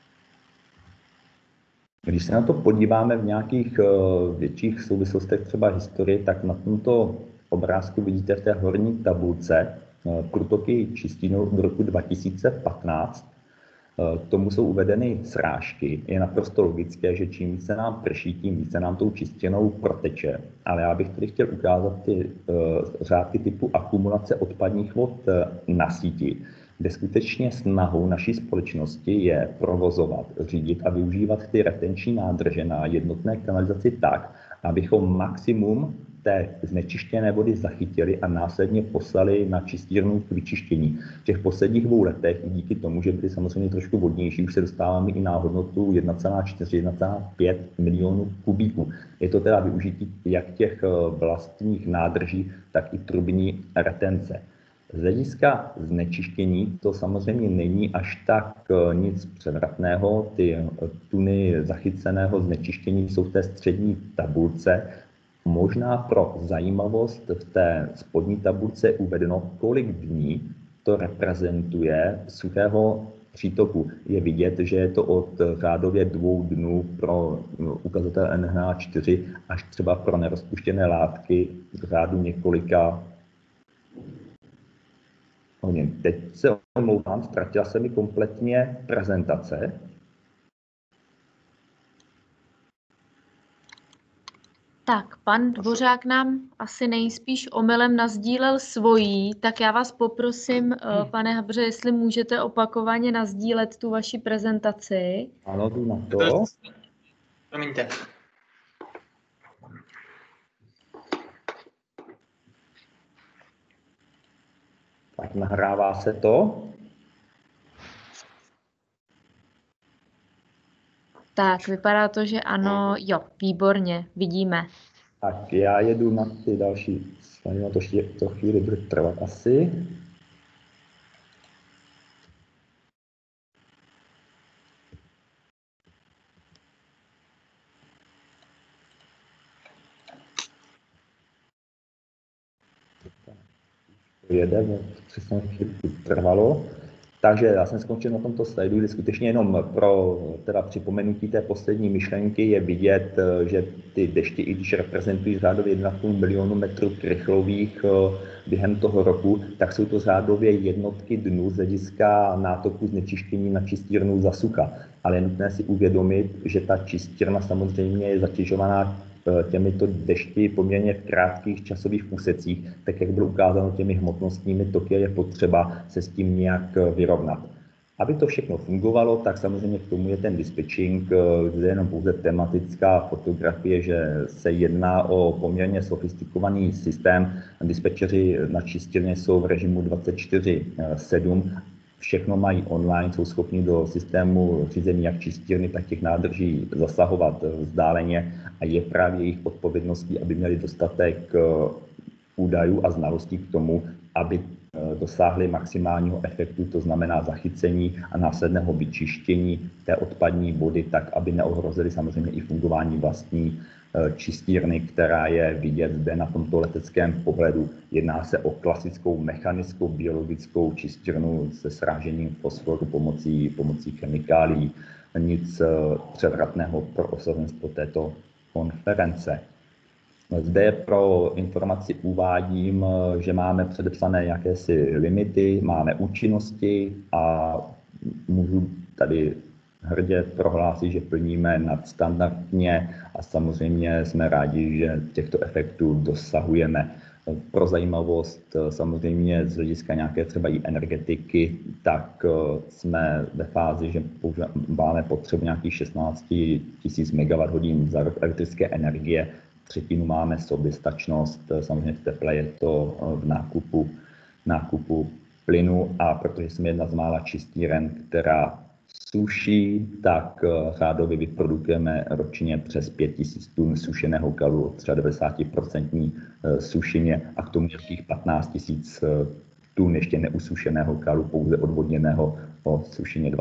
Když se na to podíváme v nějakých větších souvislostech, třeba historie, tak na tomto obrázku vidíte v té horní tabulce průtoky čistínou od roku 2015. K tomu jsou uvedeny srážky. Je naprosto logické, že čím více nám prší, tím více nám tou čistěnou proteče. Ale já bych tady chtěl ukázat ty řádky typu akumulace odpadních vod na síti, kde skutečně snahou naší společnosti je provozovat, řídit a využívat ty retenční nádrže na jednotné kanalizaci tak, abychom maximum té znečištěné vody zachytili a následně poslali na čistírnu k vyčištění. V těch posledních 2 letech i díky tomu, že byly samozřejmě trošku vodnější, už se dostáváme i na hodnotu 1,4–1,5 milionů kubíků. Je to teda využití jak těch vlastních nádrží, tak i trubní retence. Z hlediska znečištění to samozřejmě není až tak nic převratného. Ty tuny zachyceného znečištění jsou v té střední tabulce. Možná pro zajímavost v té spodní tabulce je uvedeno, kolik dní to reprezentuje suchého přítoku. Je vidět, že je to od řádově 2 dnů pro ukazatel NH4 až třeba pro nerozpuštěné látky v řádu několika hodin. Teď se omlouvám, ztratila se mi kompletně prezentace. Tak, pan Dvořák nám asi nejspíš omylem nasdílel svojí, tak já vás poprosím, pane Habře, jestli můžete opakovaně nasdílet tu vaši prezentaci. Ano, jdu na to. Promiňte. Tak nahrává se to. Tak, vypadá to, že ano, jo, výborně, vidíme. Tak já jedu na ty další slajdy, to chvíli bude trvat asi. Jede, přesně chvíli trvalo. Takže já jsem skončil na tomto slajdu, kdy skutečně jenom pro teda připomenutí té poslední myšlenky je vidět, že ty deště, i když reprezentují řádově 1,5 milionu metrů krychlových během toho roku, tak jsou to řádově jednotky dnů z hlediska nátoku znečištění na čistírnu za sucha. Ale je nutné si uvědomit, že ta čistírna samozřejmě je zatěžovaná těmito dešti poměrně v krátkých časových úsecích, tak jak bylo ukázáno těmi hmotnostními toky, je potřeba se s tím nějak vyrovnat. Aby to všechno fungovalo, tak samozřejmě k tomu je ten dispatching, kde je jenom pouze tematická fotografie, že se jedná o poměrně sofistikovaný systém. Dispečeři na čistírně jsou v režimu 24/7, všechno mají online, jsou schopni do systému řízení jak čistírny, tak těch nádrží zasahovat vzdáleně a je právě jejich odpovědností, aby měli dostatek údajů a znalostí k tomu, aby dosáhli maximálního efektu, to znamená zachycení a následného vyčištění té odpadní vody, tak aby neohrozili samozřejmě i fungování vlastní čistírny, která je vidět zde na tomto leteckém pohledu. Jedná se o klasickou mechanickou biologickou čistírnu se srážením fosforu pomocí chemikálií. Nic převratného pro osazenstvo této konference. Zde pro informaci uvádím, že máme předepsané jakési limity, máme účinnosti a můžu tady hrdě prohlásit, že plníme nadstandardně a samozřejmě jsme rádi, že těchto efektů dosahujeme. Pro zajímavost samozřejmě z hlediska nějaké třeba i energetiky, tak jsme ve fázi, že máme potřebu nějakých 16 000 MWh za rok elektrické energie. Třetinu máme soběstačnost, samozřejmě v teple je to v nákupu plynu a protože jsme jedna z mála čistíren, která suší, tak řádově vyprodukujeme ročně přes 5000 tun sušeného kalu, třeba 90% sušině a k tomu nějakých 15 000 tun ještě neusušeného kalu, pouze odvodněného o sušině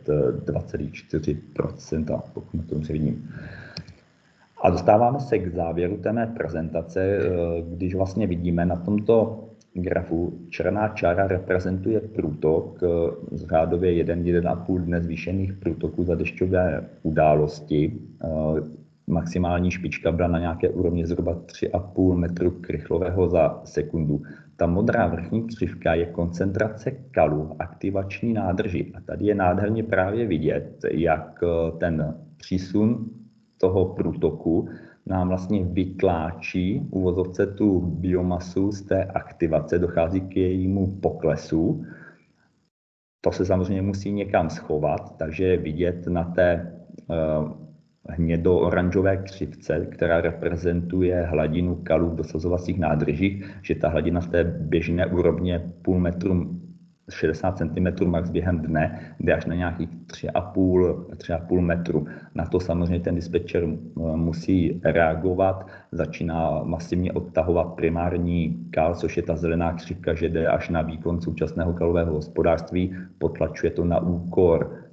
2,4%, pokud na tom vidím. A dostáváme se k závěru té mé prezentace, když vlastně vidíme na tomto grafu, černá čára reprezentuje průtok z řádově 1,5 dne zvýšených průtoků za dešťové události. Maximální špička byla na nějaké úrovni zhruba 3,5 metru krychlového za sekundu. Ta modrá vrchní křivka je koncentrace kalu v aktivační nádrži. A tady je nádherně právě vidět, jak ten přísun toho průtoku nám vlastně vytláčí uvozovce tu biomasu z té aktivace, dochází k jejímu poklesu. To se samozřejmě musí někam schovat, takže je vidět na té hnědo-oranžové křivce, která reprezentuje hladinu kalu v dosazovacích nádržích, že ta hladina z té běžné úrovně půl metru 60 cm max během dne, jde až na nějakých 3,5 metru. Na to samozřejmě ten dispečer musí reagovat, začíná masivně odtahovat primární kal, což je ta zelená křivka, že jde až na výkon současného kalového hospodářství, potlačuje to na úkor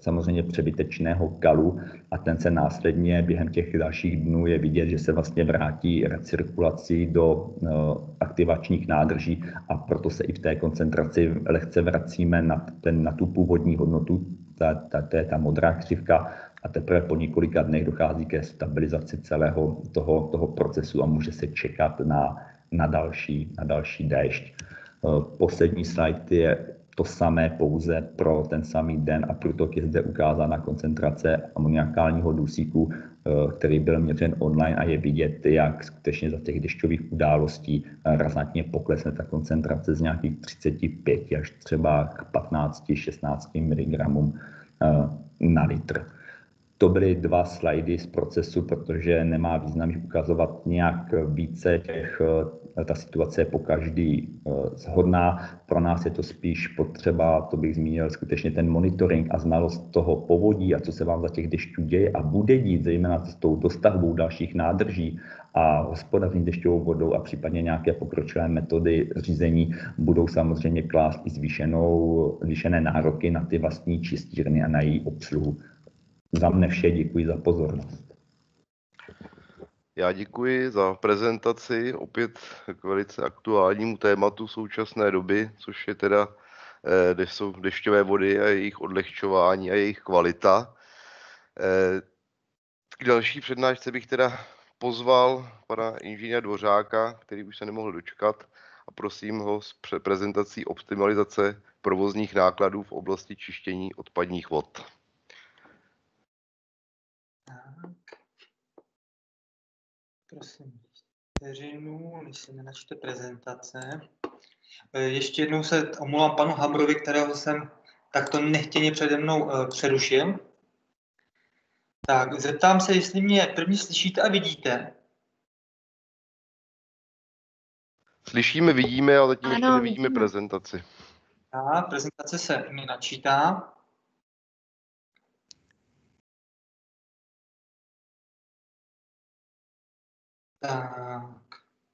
samozřejmě přebytečného kalu a ten se následně během těch dalších dnů je vidět, že se vlastně vrátí recirkulací do aktivačních nádrží a proto se i v té koncentraci lehce vracíme na tu původní hodnotu, to je ta modrá křivka, a teprve po několika dnech dochází ke stabilizaci celého toho procesu a může se čekat na další déšť. Poslední slide je to samé pouze pro ten samý den a průtok je zde ukázána koncentrace amoniakálního dusíku, který byl měřen online a je vidět, jak skutečně za těch dešťových událostí razantně poklesne ta koncentrace z nějakých 35 až třeba k 15-16 mg na litr. To byly 2 slajdy z procesu, protože nemá význam jich ukazovat nějak více, ta situace je po každý shodná. Pro nás je to spíš potřeba, to bych zmínil, skutečně ten monitoring a znalost toho povodí a co se vám za těch dešťů děje a bude dít, zejména s tou dostavbou dalších nádrží a hospodaření dešťovou vodou a případně nějaké pokročilé metody řízení budou samozřejmě klást i zvýšené nároky na ty vlastní čistírny a na její obsluhu. Za mne vše, děkuji za pozornost. Já děkuji za prezentaci opět k velice aktuálnímu tématu současné doby, což je teda jsou dešťové vody a jejich odlehčování a jejich kvalita. K další přednášce bych teda pozval pana inženýra Dvořáka, který už se nemohl dočkat, a prosím ho s prezentací optimalizace provozních nákladů v oblasti čištění odpadních vod. Prosím, vteřinu, než se nenačte prezentace. Ještě jednou se omlouvám panu Habrovi, kterého jsem takto nechtěně přede mnou přerušil. Tak, zeptám se, jestli mě první slyšíte a vidíte. Slyšíme, vidíme, ale zatím ještě nevidíme vidíme prezentaci. A prezentace se mi načítá. Tak.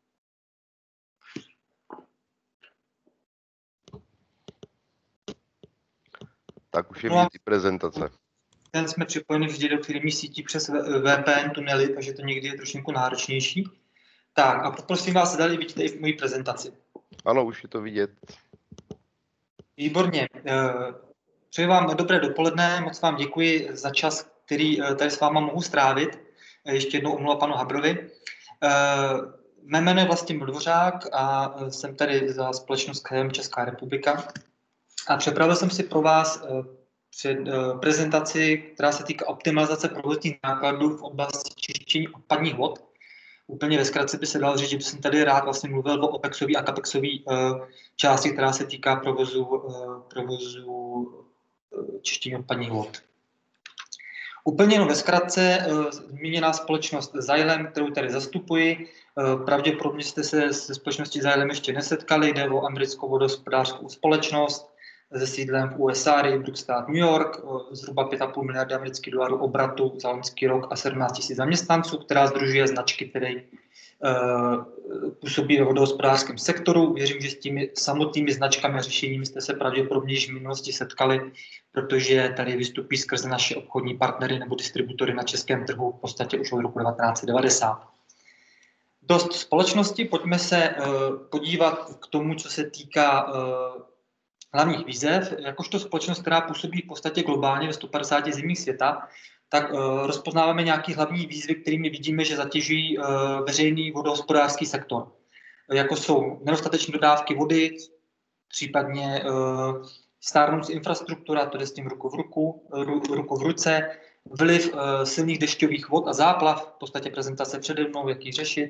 Tak už je vidět i prezentace. Ten jsme připojeni vždy do firmní sítí přes VPN tunely, takže to někdy je trošku náročnější. Tak a poprosím vás, zdali vidíte i v mojí prezentaci. Ano, už je to vidět. Výborně. Přeji vám dobré dopoledne, moc vám děkuji za čas, který tady s váma mohu strávit. Ještě jednou omluva panu Habrovi. Mé jméno je Vlastimil Dvořák a jsem tady za společnost KM Česká republika. A připravil jsem si pro vás prezentaci, která se týká optimalizace provozních nákladů v oblasti čištění odpadních vod. Úplně ve zkratce by se dalo říct, že jsem tady rád vlastně mluvil o OPEXové a CAPEXové části, která se týká provozu čištění odpadních vod. Úplně jenom ve zkratce zmíněná společnost Xylem, kterou tady zastupuji. Pravděpodobně jste se se společností Xylem ještě nesetkali, jde o americkou vodohospodářskou společnost se sídlem v USA, Rybrook Stát, New York, zhruba 5,5 miliardy amerických dolarů obratu za loňský rok a 17 000 zaměstnanců, která sdružuje značky, které působí ve vodohospodářském sektoru. Věřím, že s těmi samotnými značkami a řešeními jste se pravděpodobně již v minulosti setkali, protože tady vystupují skrze naše obchodní partnery nebo distributory na českém trhu v podstatě už od roku 1990. Dost společnosti, pojďme se podívat k tomu, co se týká hlavních výzev. Jakožto společnost, která působí v podstatě globálně ve 150 zemích světa, tak rozpoznáváme nějaké hlavní výzvy, kterými vidíme, že zatěžují veřejný vodohospodářský sektor. Jako jsou nedostatečné dodávky vody, případně stárnoucí infrastruktura, to jde s tím ruku v ruce, vliv silných dešťových vod a záplav, v podstatě prezentace přede mnou, jak ji řešit,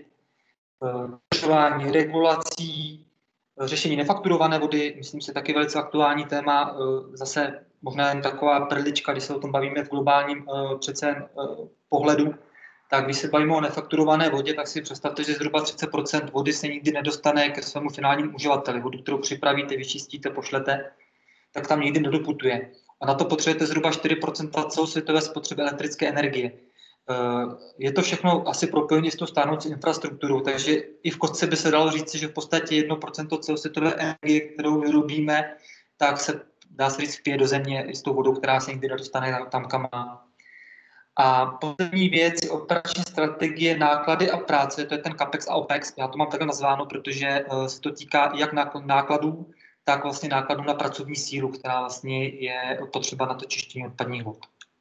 regulací, řešení nefakturované vody, myslím si taky velice aktuální téma, zase možná jen taková perlička, když se o tom bavíme v globálním přece pohledu, tak když se bavíme o nefakturované vodě, tak si představte, že zhruba 30% vody se nikdy nedostane ke svému finálnímu uživateli. Vodu, kterou připravíte, vyčistíte, pošlete, tak tam nikdy nedoputuje. A na to potřebujete zhruba 4% celosvětové spotřeby elektrické energie. Je to všechno asi propojení s tou stárnoucí infrastrukturou, takže i v kostce by se dalo říct, že v podstatě 1% celosvětové energie, kterou vyrobíme, tak se dá se říct, vpije do země s tou vodou, která se nikdy nedostane tam, kam má. A poslední věc je operační strategie, náklady a práce, to je ten CAPEX a OPEX. Já to mám takhle nazváno, protože se to týká jak nákladů, tak vlastně nákladů na pracovní sílu, která vlastně je potřeba na to čištění odpadních vod.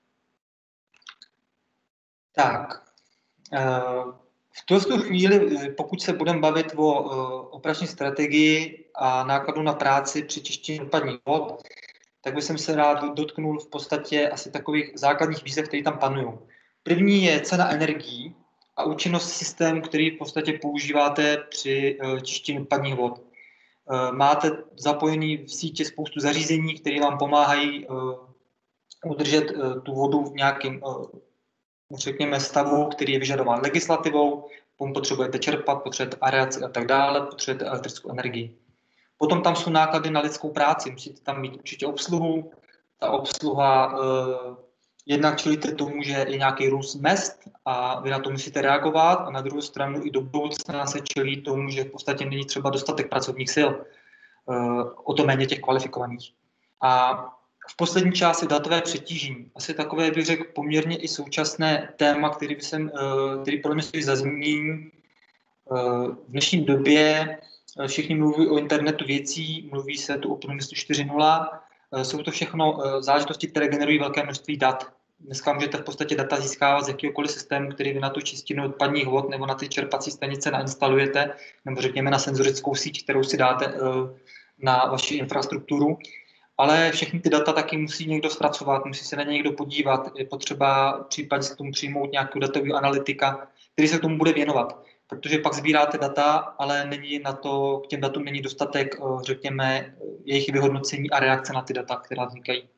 Tak, v tuto chvíli, pokud se budeme bavit o operační strategii a nákladu na práci při čištění odpadních vod, tak bych se rád dotknul v podstatě asi takových základních výzev, které tam panují. První je cena energií a účinnost systému, který v podstatě používáte při čištění odpadních vod. Máte zapojený v sítě spoustu zařízení, které vám pomáhají udržet tu vodu v nějakém, řekněme, stavu, který je vyžadován legislativou. Potřebujete čerpat, potřebujete aeraci a tak dále, potřebujete elektrickou energii. Potom tam jsou náklady na lidskou práci, musíte tam mít určitě obsluhu. Ta obsluha jednak čelíte tomu, že je nějaký růst mezd a vy na to musíte reagovat, a na druhou stranu i do budoucna se čelí tomu, že v podstatě není třeba dostatek pracovních sil, o to méně těch kvalifikovaných. A v poslední části datové přetížení. Asi takové, bych řekl, poměrně i současné téma, který podle mě stojí za zmínění. V dnešní době všichni mluví o internetu věcí, mluví se tu o průmyslu 4.0. Jsou to všechno záležitosti, které generují velké množství dat. Dneska můžete v podstatě data získávat z jakýkoliv systému, který vy na tu čistinu odpadních vod nebo na ty čerpací stanice nainstalujete, nebo řekněme na senzorickou síť, kterou si dáte na vaši infrastrukturu. Ale všechny ty data taky musí někdo zpracovat, musí se na ně někdo podívat. Je potřeba případně k tomu přijmout nějakou datového analytika, který se k tomu bude věnovat. Protože pak sbíráte data, ale není na to, k těm datům není dostatek, řekněme, jejich vyhodnocení a reakce na ty data, která vznikají.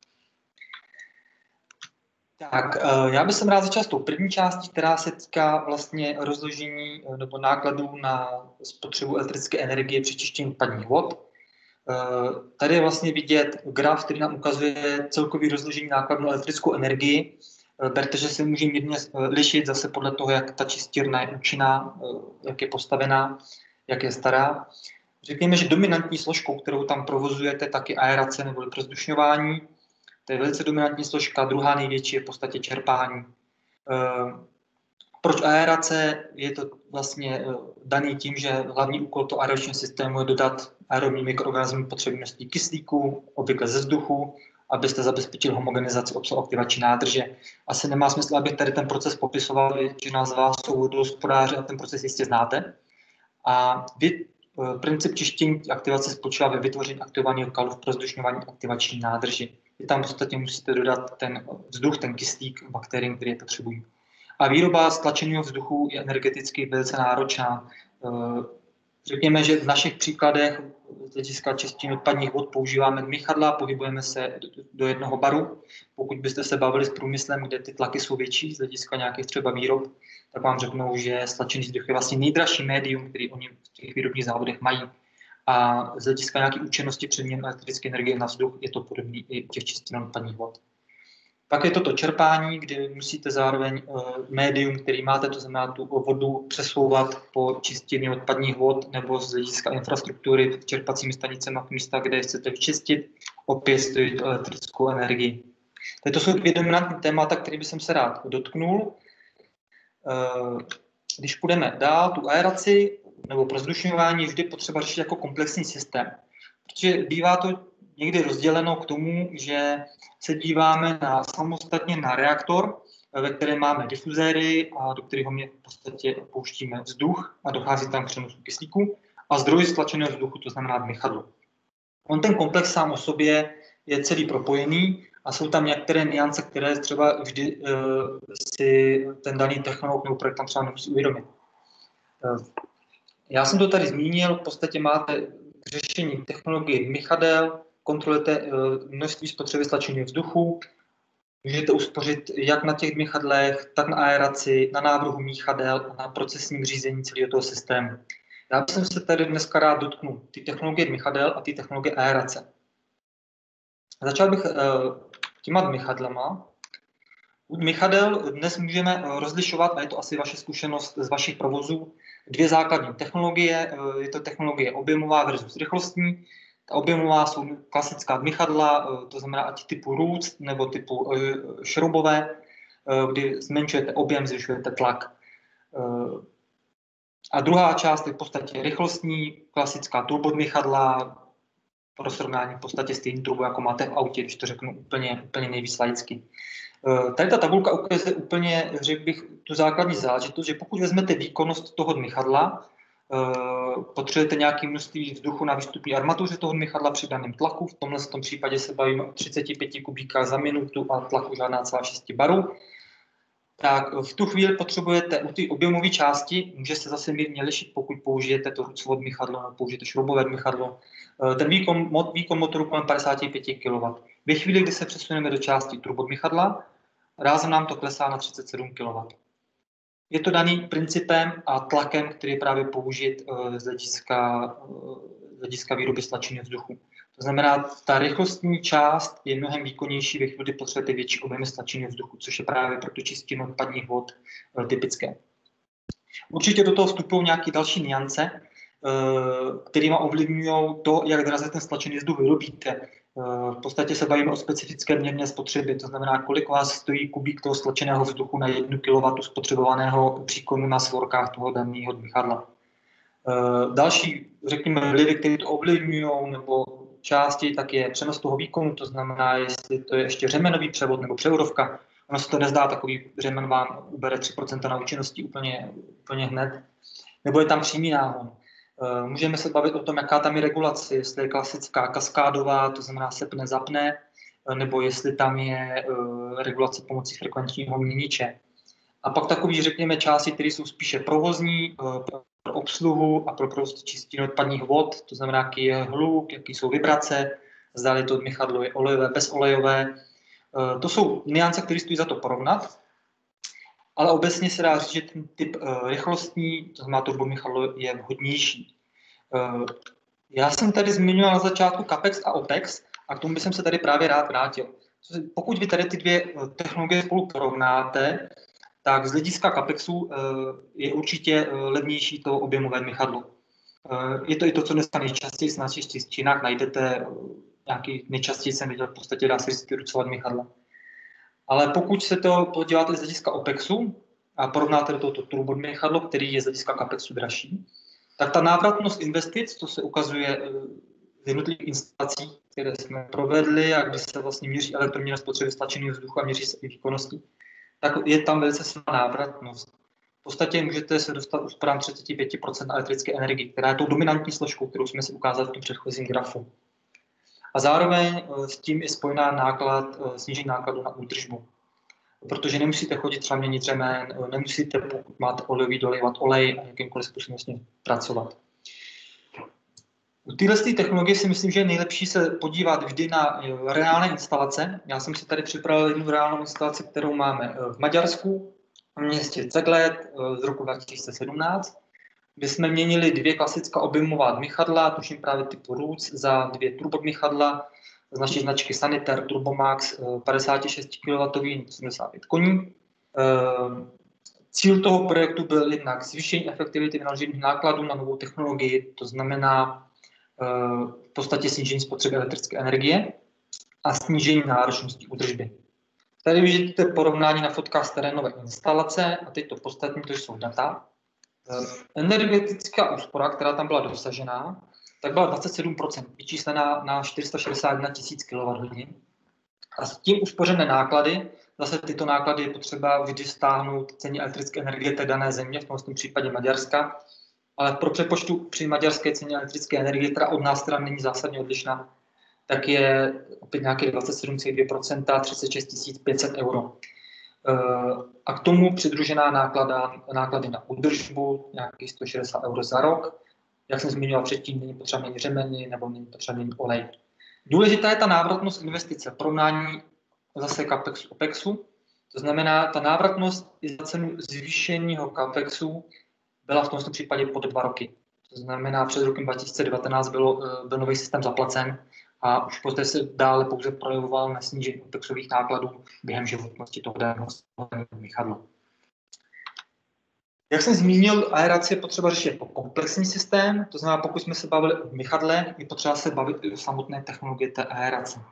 Tak, já bych rád začal s tou první částí, která se týká vlastně rozložení nebo nákladů na spotřebu elektrické energie při čištění odpadních vod. Tady je vlastně vidět graf, který nám ukazuje celkový rozložení nákladů na elektrickou energii. Berte, že se může mírně lišit zase podle toho, jak ta čistírna je účinná, jak je postavená, jak je stará. Řekněme, že dominantní složkou, kterou tam provozujete, tak je aerace nebo prozdušňování. To je velice dominantní složka, druhá největší je v podstatě čerpání. Proč aerace? Je to vlastně daný tím, že hlavní úkol toho aeračního systému je dodat aerobním mikroorganismům potřebné množství kyslíku, obvykle ze vzduchu, abyste zabezpečili homogenizaci obsahu aktivační nádrže. Asi nemá smysl, abych tady ten proces popisoval, většina z vás jsou vodohospodáři a ten proces jistě znáte. A princip čištění aktivace spočívá ve vytvoření aktivovaného kalu v prozdušňování aktivační nádrži. Vy tam v podstatě musíte dodat ten vzduch, ten kyslík bakteriím, které potřebují. A výroba stlačeného vzduchu je energeticky velice náročná. Řekněme, že v našich příkladech z hlediska čištění odpadních vod používáme dmychadla, pohybujeme se do jednoho baru. Pokud byste se bavili s průmyslem, kde ty tlaky jsou větší z hlediska nějakých třeba výrob, tak vám řeknou, že stlačený vzduch je vlastně nejdražší médium, který oni v těch výrobních závodech mají. A z hlediska nějaké účinnosti přeměny elektrické energie na vzduch je to podobné i těch čistin odpadních vod. Pak je toto čerpání, kde musíte zároveň médium, který máte, to znamená tu vodu, přesouvat po čistině odpadních vod nebo z hlediska infrastruktury čerpacími stanicemi na místa, kde chcete vyčistit, opět stojí elektrickou energii. To jsou dvě dominantní témata, které bych se rád dotknul. Když půjdeme dál, tu aeraci nebo prozdušňování je vždy potřeba řešit jako komplexní systém, protože bývá to někdy rozděleno k tomu, že se díváme samostatně na reaktor, ve kterém máme difuzéry a do kterého my v podstatě pouštíme vzduch a dochází tam k přenosu kyslíku a zdroj stlačeného vzduchu, to znamená dmychadlo. Ten komplex sám o sobě je celý propojený a jsou tam některé nuance, které třeba vždy si ten daný technolog nebo projektant třeba nemusí uvědomit. Já jsem to tady zmínil, v podstatě máte řešení technologie dmychadel, kontrolujete množství spotřeby stlačeného vzduchu, můžete uspořit jak na těch dmychadlech, tak na aeraci, na návrhu míchadel a na procesním řízení celého toho systému. Já bych se tady dneska rád dotknul ty technologie dmychadel a ty technologie aerace. Začal bych těma dmychadlama. U dmychadel dnes můžeme rozlišovat, a je to asi vaše zkušenost z vašich provozů, dvě základní technologie. Je to technologie objemová versus rychlostní. Ta objemová jsou klasická dmychadla, to znamená ať typu růc nebo typu šroubové, kdy zmenšujete objem, zvyšujete tlak. A druhá část je v podstatě rychlostní, klasická turbodmychadla, pro srovnání v podstatě stejný turbo, jako máte v autě, když to řeknu úplně nejvíc laicky. Tady ta tabulka ukazuje úplně, řekl bych, tu základní záležitost, že pokud vezmete výkonnost toho dmychadla, potřebujete nějaké množství vzduchu na výstupní armatuře toho dmychadla při daném tlaku, v tomhle případě se bavíme o 35 kubíkách za minutu a tlaku žádná celá 6 barů, tak v tu chvíli potřebujete u té objemové části, může se zase mírně lišit, pokud použijete to rucové dmychadlo nebo použijete šroubové dmychadlo, ten výkon motoru kolem 55 kW. Ve chvíli, kdy se přesuneme do části turbodmychadla, rázem nám to klesá na 37 kW. Je to daný principem a tlakem, který je právě použit z hlediska výroby stlačeného vzduchu. To znamená, ta rychlostní část je mnohem výkonnější ve chvíli, kdy potřebujete větší objemy stlačeného vzduchu, což je právě pro tu čistinu odpadních vod typické. Určitě do toho vstupují nějaké další nuance, kterými ovlivňují to, jak draze ten stlačený vzduch vyrobíte. V podstatě se bavíme o specifické měrné spotřeby, to znamená, kolik vás stojí kubík toho stlačeného vzduchu na 1 kW spotřebovaného příkonu na svorkách toho daného dmychadla. Další, řekněme, vlivy, které to ovlivňují, nebo části, tak je přenos toho výkonu, to znamená, jestli to je ještě řemenový převod nebo převodovka. Ono se to nezdá, takový řemen vám ubere 3% na účinnosti úplně hned. Nebo je tam přímý náhon. Můžeme se bavit o tom, jaká tam je regulace, jestli je klasická kaskádová, to znamená sepne, zapne, nebo jestli tam je regulace pomocí frekvenčního měniče. A pak takový, řekněme, části, které jsou spíše provozní, pro obsluhu a pro prostě čistinu odpadních vod, to znamená, jaký je hluk, jaký jsou vibrace, zda to dmychadlo je olejové, bezolejové. To jsou nuance, které stojí za to porovnat, ale obecně se dá říct, že ten typ rychlostní, to znamená turbodmychadlo, je vhodnější. Já jsem tady zmiňoval na začátku CAPEX a OPEX a k tomu bych se tady právě rád vrátil. Pokud vy tady ty dvě technologie spolu porovnáte, tak z hlediska CAPEXu je určitě levnější to objemové dmychadlo. Je to i to, co dneska nejčastěji na našich čistinách najdete, nějaký nejčastěji jsem viděl, v podstatě dá se říct ty rucové dmychadla. Ale pokud se to podíváte z hlediska OPEXu a porovnáte do tohoto turbodmychadlo, který je z hlediska CAPEXu dražší, tak ta návratnost investic, to se ukazuje z jednotlivých instalací, které jsme provedli a když se vlastně měří elektroměrné spotřeby stlačeného vzduchu a měří se i výkonnosti, tak je tam velice silná návratnost. V podstatě můžete se dostat úsporám 35% elektrické energie, která je tou dominantní složkou, kterou jsme si ukázali v tom předchozím grafu. A zároveň s tím je spojená snížení nákladu na údržbu. Protože nemusíte chodit třeba měnit řemen, nemusíte, pokud máte olejový, dolévat olej a jakýmkoliv způsobem pracovat. U této technologie si myslím, že je nejlepší se podívat vždy na reálné instalace. Já jsem si tady připravil jednu reálnou instalaci, kterou máme v Maďarsku, v městě Ceglet z roku 2017, kde jsme měnili 2 klasická objemová dmychadla, tuším právě typu Roots, za 2 turbodmychadla z naší značky Sanitaire Turbomax 56 kW, 75 koní. Cíl toho projektu byl jednak zvýšení efektivity vynaložených nákladů na novou technologii, to znamená v podstatě snížení spotřeby elektrické energie a snížení náročnosti údržby. Tady vidíte porovnání na fotkách z terénové instalace a teď to podstatní, to jsou data. Energetická úspora, která tam byla dosažená, tak byla 27%, vyčíslená na 461 000 kWh. A s tím uspořené náklady, zase tyto náklady je potřeba vždy stáhnout ceně elektrické energie té dané země, v tomto případě Maďarska, ale pro přepočtu při maďarské ceně elektrické energie, která od nás teda není zásadně odlišná, tak je opět nějaké 27,2%, 36 500 euro. A k tomu přidružená náklady na údržbu, nějakých 160 euro za rok. Jak jsem zmiňoval předtím, není potřeba měnit řemeny nebo není potřeba měnit olej. Důležitá je ta návratnost investice, porovnání zase CAPEXu OPEXu. To znamená, ta návratnost i za cenu zvýšeného CAPEXu byla v tomto případě pod 2 roky. To znamená, před rokem 2019 byl nový systém zaplacen a už poté se dále pouze projevoval na snížení OPEXových nákladů během životnosti toho daného dmychadla. Jak jsem zmínil, aeraci je potřeba řešit jako komplexní systém, to znamená, pokud jsme se bavili o mychadle, je potřeba se bavit i o samotné technologie té aerace.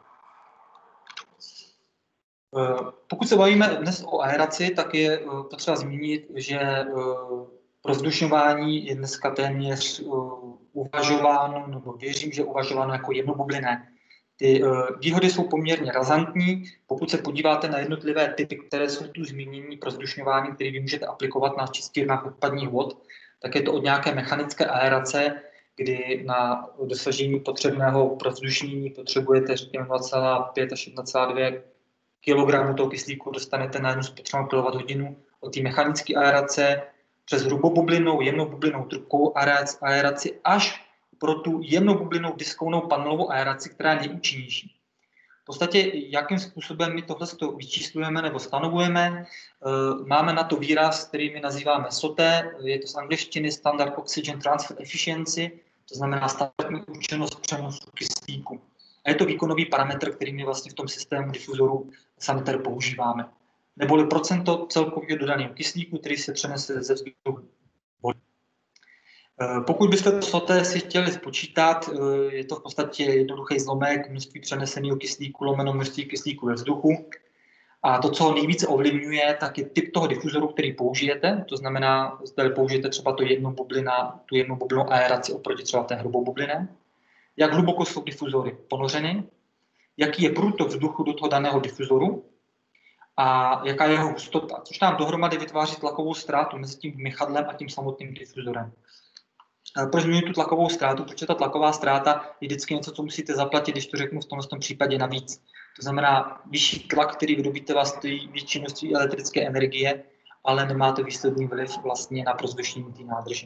Pokud se bavíme dnes o aeraci, tak je potřeba zmínit, že rozdušňování je dneska téměř uvažováno, nebo věřím, že uvažováno jako jednobublinné. Ty výhody jsou poměrně razantní. Pokud se podíváte na jednotlivé typy, které jsou tu zmíněny pro rozdušňování, které vy můžete aplikovat na čistírnách odpadních vod, tak je to od nějaké mechanické aerace, kdy na dosažení potřebného prozdušnění potřebujete řekněme 0,5 až 1,2 kg toho kyslíku, dostanete na jednu spotřebovanou kWh, od té mechanické aerace přes hrubobublinou, jemnobublinou trubkovou aeraci až pro tu jemnobublinou diskounou panelovou aeraci, která je nejúčinnější. V podstatě, jakým způsobem my tohle vyčíslujeme nebo stanovujeme, máme na to výraz, který my nazýváme SOT, je to z angličtiny Standard Oxygen Transfer Efficiency, to znamená standardní účinnost přenosu kyslíku. A je to výkonový parametr, který my vlastně v tom systému difuzoru Saniter používáme. Neboli procento celkově dodaného kyslíku, který se přenese ze vzduchu vody. Pokud byste to SOT si chtěli spočítat, je to v podstatě jednoduchý zlomek množství přeneseného kyslíku lomeno množství kyslíku ve vzduchu. A to, co ho nejvíce ovlivňuje, tak je typ toho difuzoru, který použijete. To znamená, zda použijete třeba tu jednobublinou aeraci oproti třeba té hrubobublinné. Jak hluboko jsou difuzory ponořeny, jaký je průtok vzduchu do toho daného difuzoru a jaká je jeho hustota, což nám dohromady vytváří tlakovou ztrátu mezi tím mychadlem a tím samotným difuzorem. Proč zmiňuji tu tlakovou ztrátu? Protože ta tlaková ztráta je vždycky něco, co musíte zaplatit, když to řeknu v tomto případě navíc. To znamená, vyšší tlak, který vyrobíte, vás stojí větší množství elektrické energie, ale nemá to výsledný vliv vlastně na prozdušnění té nádrže.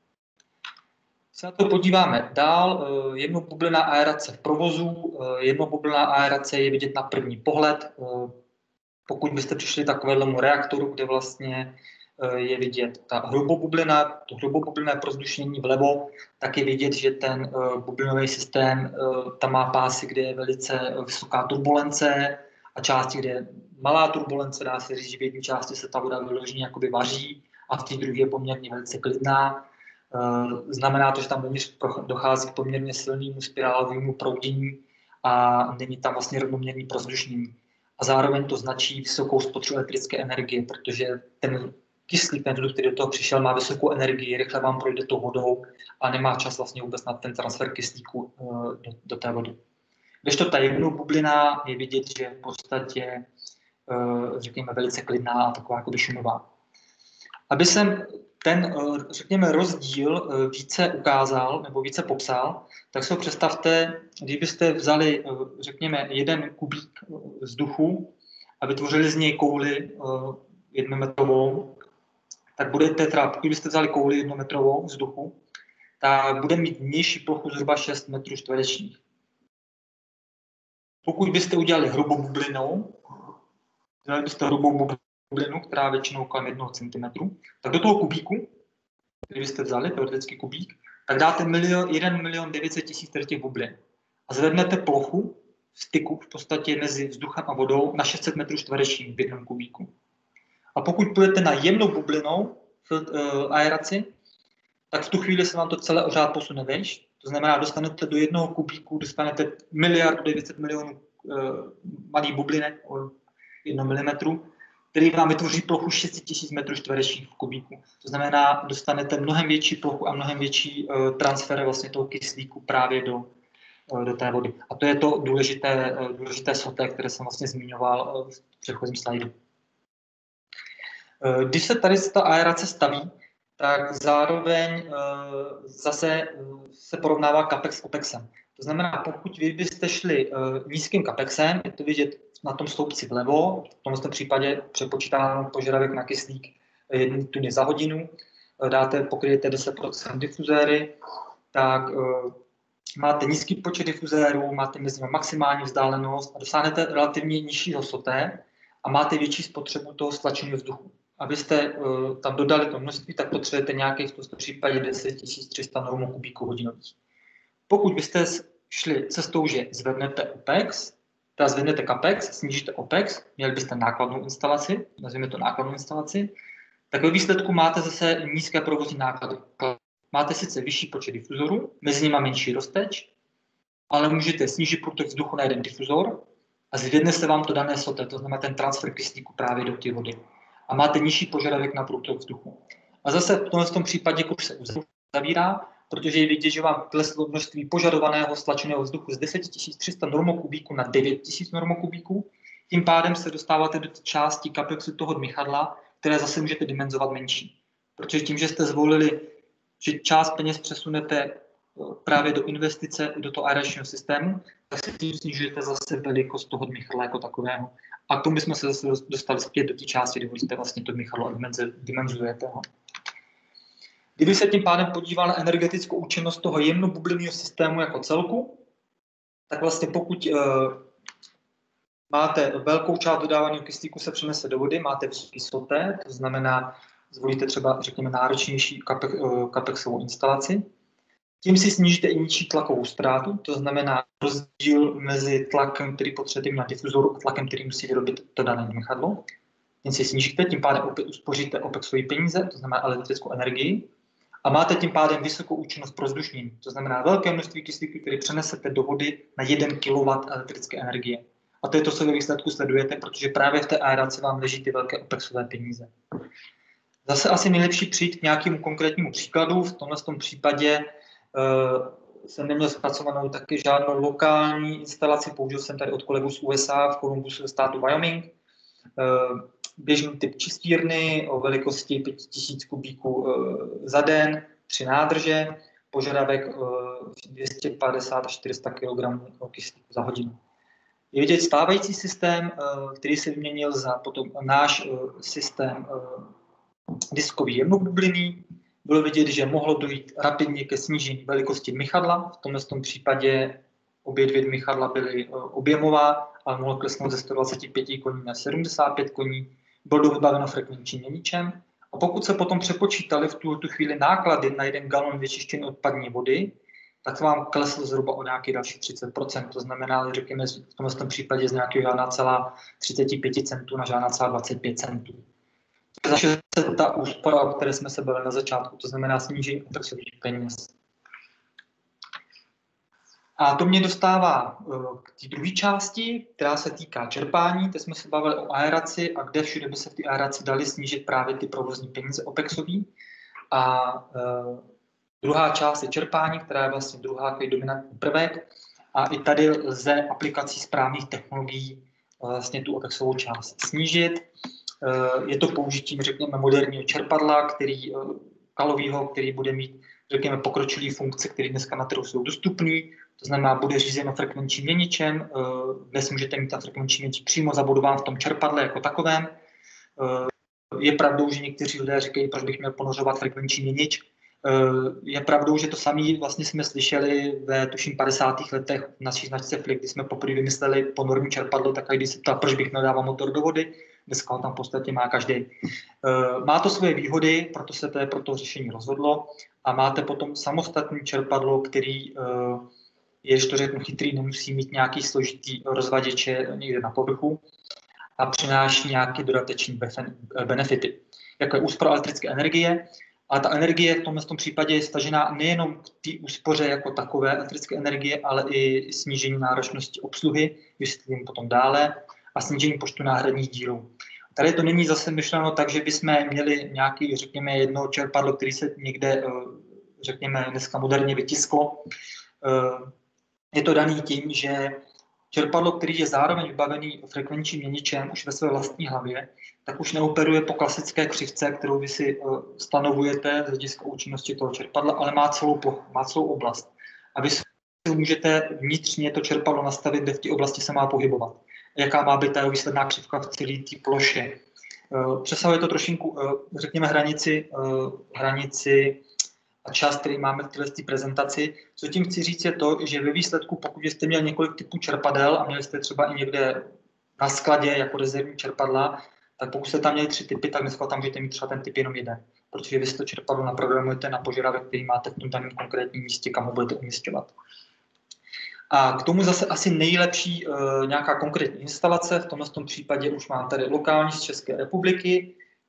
Když se na to podíváme dál, jednobublinná aerace v provozu. Jednobublinná aerace je vidět na první pohled. Pokud byste přišli takovému reaktoru, kde vlastně je vidět ta hrubobublinné prozdušnění vlevo, tak je vidět, že ten bublinový systém tam má pásy, kde je velice vysoká turbulence a části, kde je malá turbulence. Dá se říct, že v jedné části se ta voda vyloženě jakoby vaří a v té druhé je poměrně velice klidná. Znamená to, že tam dochází k poměrně silnému spirálovému proudění a není tam vlastně rovnoměrný prozdušnění. A zároveň to značí vysokou spotřebu elektrické energie, protože ten kyslík, ten vzduch, který do toho přišel, má vysokou energii, rychle vám projde tou vodou a nemá čas vlastně vůbec na ten transfer kyslíku do té vody. Když to ta jednobublina je vidět, že v podstatě, řekněme, velice klidná a taková jako šumová. Aby jsem ten, řekněme, rozdíl více ukázal nebo více popsal, tak si ho představte, kdybyste vzali, řekněme, 1 kubík vzduchu a vytvořili z něj kouli 1metrovou, tak budete teda, pokud byste vzali kouli 1metrovou vzduchu, tak bude mít nižší plochu zhruba 6 metrů čtverečních. Pokud byste udělali hrubobublinou, bublinu, která většinou kolem 1 cm, tak do toho kubíku, který byste vzali, teoretický kubík, tak dáte 1 900 000 těch bublin a zvednete plochu styku v podstatě mezi vzduchem a vodou na 600 metrů čtverečních v 1 kubíku. A pokud půjdete na jemnou bublinou aeraci, tak v tu chvíli se vám to celé o řád posune vejš. To znamená, dostanete do 1 kubíku, dostanete 1 900 000 000 malých bublinek o 1 mm, který vám vytvoří plochu 6 000 metrů čtverečních v kubíku. To znamená, dostanete mnohem větší plochu a mnohem větší transfer vlastně toho kyslíku právě do té vody. A to je to důležité SOT, které jsem vlastně zmiňoval v předchozím slajdu. Když se tady ta aerace staví, tak zároveň zase se porovnává capex s opexem. To znamená, pokud vy byste šli nízkým capexem, je to vidět na tom sloupci vlevo, v tomto případě přepočítám požadavek na kyslík 1 tuny za hodinu, pokryjete 10% difuzéry, tak máte nízký počet difuzérů, máte mezi nimi maximální vzdálenost a dosáhnete relativně nižšího soté a máte větší spotřebu toho stlačeného vzduchu. Abyste tam dodali to množství, tak potřebujete nějakých v tomto případě 10 300 normokubíků hodinových. Pokud byste šli cestou, že zvednete OPEX, teda zvednete CAPEX, snížíte OPEX, měli byste nákladnou instalaci, nazvíme to nákladnou instalaci, tak ve výsledku máte zase nízké provozní náklady. Máte sice vyšší počet difuzorů, mezi nimi menší rozteč, ale můžete snížit průtok vzduchu na jeden difuzor a zvedne se vám to dané SOT, to znamená ten transfer kyslíku právě do té vody. A máte nižší požadavek na průtok vzduchu. A zase v tom případě kruh se uzavírá, protože je vidět, že vám kleslo množství požadovaného stlačeného vzduchu z 10 300 normokubíků na 9 000 normokubíků. Tím pádem se dostáváte do části kapexu toho dmychadla, které zase můžete dimenzovat menší. Protože tím, že jste zvolili, že část peněz přesunete právě do investice, do toho aeračního systému, tak se tím snižujete zase velikost toho dmychadla jako takového. A k tomu jsme se zase dostali zpět do té části, kde můžete vlastně to dmychadlo a dimenzujete ho. Kdyby se tím pádem podíval na energetickou účinnost toho jemnobublinného systému jako celku, tak vlastně pokud máte velkou část dodávaného kyslíku se přenese do vody, máte vysoký SOT, to znamená, zvolíte třeba, řekněme, náročnější kapexovou instalaci. Tím si snížíte i nižší tlakovou ztrátu, to znamená rozdíl mezi tlakem, který potřebujete na difuzoru a tlakem, který musí vyrobit to dané dmychadlo. Tím si snížíte, tím pádem opět uspoříte OPEXové peníze, to znamená elektrickou energii, a máte tím pádem vysokou účinnost pro vzdušnění, to znamená velké množství kyslíku, který přenesete do vody na 1 kW elektrické energie. A to je to, co ve výsledku sledujete, protože právě v té aeraci vám leží ty velké OPEXové peníze. Zase asi nejlepší přijít k nějakému konkrétnímu příkladu. V tomhle případě jsem neměl zpracovanou taky žádnou lokální instalaci, použil jsem tady od kolegů z USA v Columbusu státu Wyoming. Běžný typ čistírny o velikosti 5000 kubíků za den, 3 nádrže, požadavek 250 až 400 kg kyslíku za hodinu. Je vidět stávající systém, který se vyměnil za potom náš systém diskový jemnobublinný. Bylo vidět, že mohlo dojít rapidně ke snížení velikosti dmychadla. V tomhle případě obě dvě dmychadla byly objemová, ale mohlo klesnout ze 125 koní na 75 koní. Bylo vybaveno frekvenčním měničem. A pokud se potom přepočítali v tu chvíli náklady na 1 galon vyčištěné odpadní vody, tak vám klesl zhruba o nějaký další 30%. To znamená, řekněme, v tomhle případě z nějakého žádná celá 35 centů na žádná celá 25 centů. Takže ta úspora, o které jsme se bavili na začátku, to znamená snížení OPEXových peněz. A to mě dostává k té druhé části, která se týká čerpání. Teď jsme se bavili o aeraci a kde všude by se v té aeraci dali snížit právě ty provozní peníze OPEXový. A druhá část je čerpání, která je vlastně druhá dominantní prvek. A i tady lze aplikací správných technologií vlastně tu OPEXovou část snížit. Je to použitím, řekněme, moderního čerpadla, kalového, který bude mít, řekněme, pokročilý funkce, které dneska na trhu jsou dostupné. To znamená, bude řízeno frekvenčním měničem. Dnes můžete mít ta frekvenční měnič přímo zabudován v tom čerpadle jako takovém. Je pravdou, že někteří lidé říkají, proč bych měl ponořovat frekvenční měnič. Je pravdou, že to samé vlastně jsme slyšeli ve tuším 50. letech v naší značce Flick, kdy jsme poprvé vymysleli ponorní čerpadlo, tak když se ptá, proč bych nedával motor do vody, dneska ho tam v podstatě má každý. Má to svoje výhody, proto se pro to řešení rozhodlo a máte potom samostatný čerpadlo, který je, že to řeknu, chytrý, nemusí mít nějaký složitý rozvaděče někde na povrchu a přináší nějaké dodateční benefity, jako je úspora elektrické energie. A ta energie v tomto případě je stažená nejenom k té úspoře jako takové elektrické energie, ale i snížení náročnosti obsluhy, vysvětlím potom dále, a snížení počtu náhradních dílů. Tady to není zase myšleno tak, že bychom měli nějaký, řekněme, jedno čerpadlo, který se někde, řekněme, dneska moderně vytisklo. Je to daný tím, že čerpadlo, který je zároveň vybavený frekvenčním měničem už ve své vlastní hlavě, tak už neoperuje po klasické křivce, kterou vy si stanovujete z hlediska účinnosti toho čerpadla, ale má celou plochu, má celou oblast. A vy si můžete vnitřně to čerpadlo nastavit, kde v té oblasti se má pohybovat. Jaká má být ta výsledná křivka v celé té ploše. Přesahuje to trošinku, řekněme, hranici a čas, který máme v této prezentaci. Co tím chci říct je to, že ve výsledku, pokud jste měli několik typů čerpadel a měli jste třeba i někde na skladě jako rezervní čerpadla, tak pokud jste tam měli 3 typy, tak dneska tam můžete mít třeba ten typ jenom jeden. Protože vy si to čerpadlo naprogramujete na požadavek, který máte v tom daném konkrétním místě, kam ho budete umisťovat. A k tomu zase asi nejlepší nějaká konkrétní instalace. V tomhle případě už mám tady lokální z České republiky,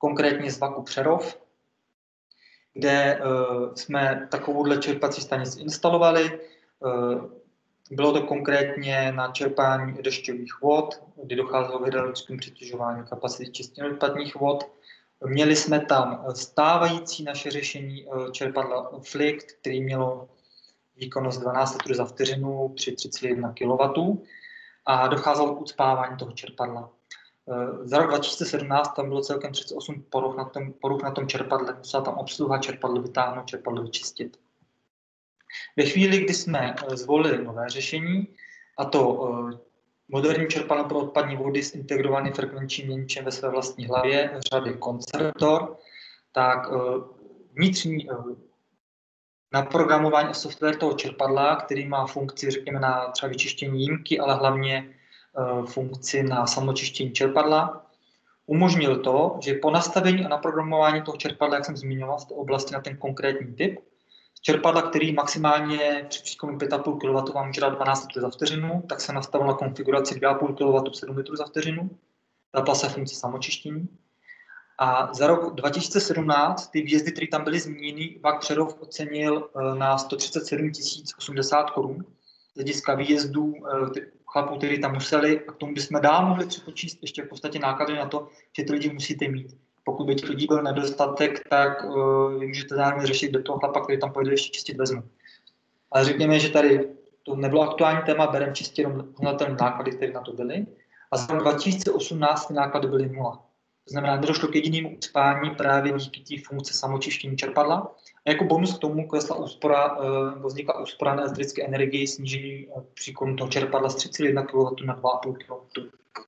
konkrétně z VAKu Přerov, kde jsme takovouhle čerpací stanici instalovali. Bylo to konkrétně na čerpání dešťových vod, kdy docházelo k hydraulickému přitěžování kapacity čistě odpadních vod. Měli jsme tam stávající naše řešení čerpadla Flikt, který mělo výkonnost 12 litrů za vteřinu při 3,1 kW a docházelo k ucpávání toho čerpadla. Za rok 2017 tam bylo celkem 38 poruch na tom čerpadle, musela tam obsluha čerpadlo vytáhnout, čerpadlo vyčistit. Ve chvíli, kdy jsme zvolili nové řešení, a to moderní čerpadlo pro odpadní vody s integrovaným frekvenčním měničem ve své vlastní hlavě řady Concertor, tak vnitřní naprogramování a software toho čerpadla, který má funkci, řekněme, na třeba vyčištění jímky, ale hlavně funkci na samočištění čerpadla, umožnil to, že po nastavení a naprogramování toho čerpadla, jak jsem zmiňoval, z té oblasti na ten konkrétní typ, čerpadla, který maximálně při příkonu 5,5 kW vám může dát 12 litrů za vteřinu, tak se nastavila konfiguraci 2,5 kW 7 litrů za vteřinu. Dala se funkce samočištění. A za rok 2017 ty výjezdy, které tam byly zmíněny, VAK Přerov ocenil na 137 080 korun z hlediska výjezdů chlapů, kteří tam museli. A k tomu bychom dál mohli připočíst ještě v podstatě náklady na to, že ty lidi musíte mít. Pokud by těch lidí byl nedostatek, tak vy můžete zároveň řešit do toho chlapa, který tam pojede ještě čistit vezmu. Ale řekněme, že tady to nebylo aktuální téma, bereme čistě jenom na ten náklady, které na to byly. A za rok 2018 ty náklady byly 0. To znamená, nedošlo k jedinému ucpání právě díky té funkce samočištění čerpadla. A jako bonus k tomu vznikla úspora na elektrické energii, snížení příkonu toho čerpadla z 3,1 kW na 2,5 kW.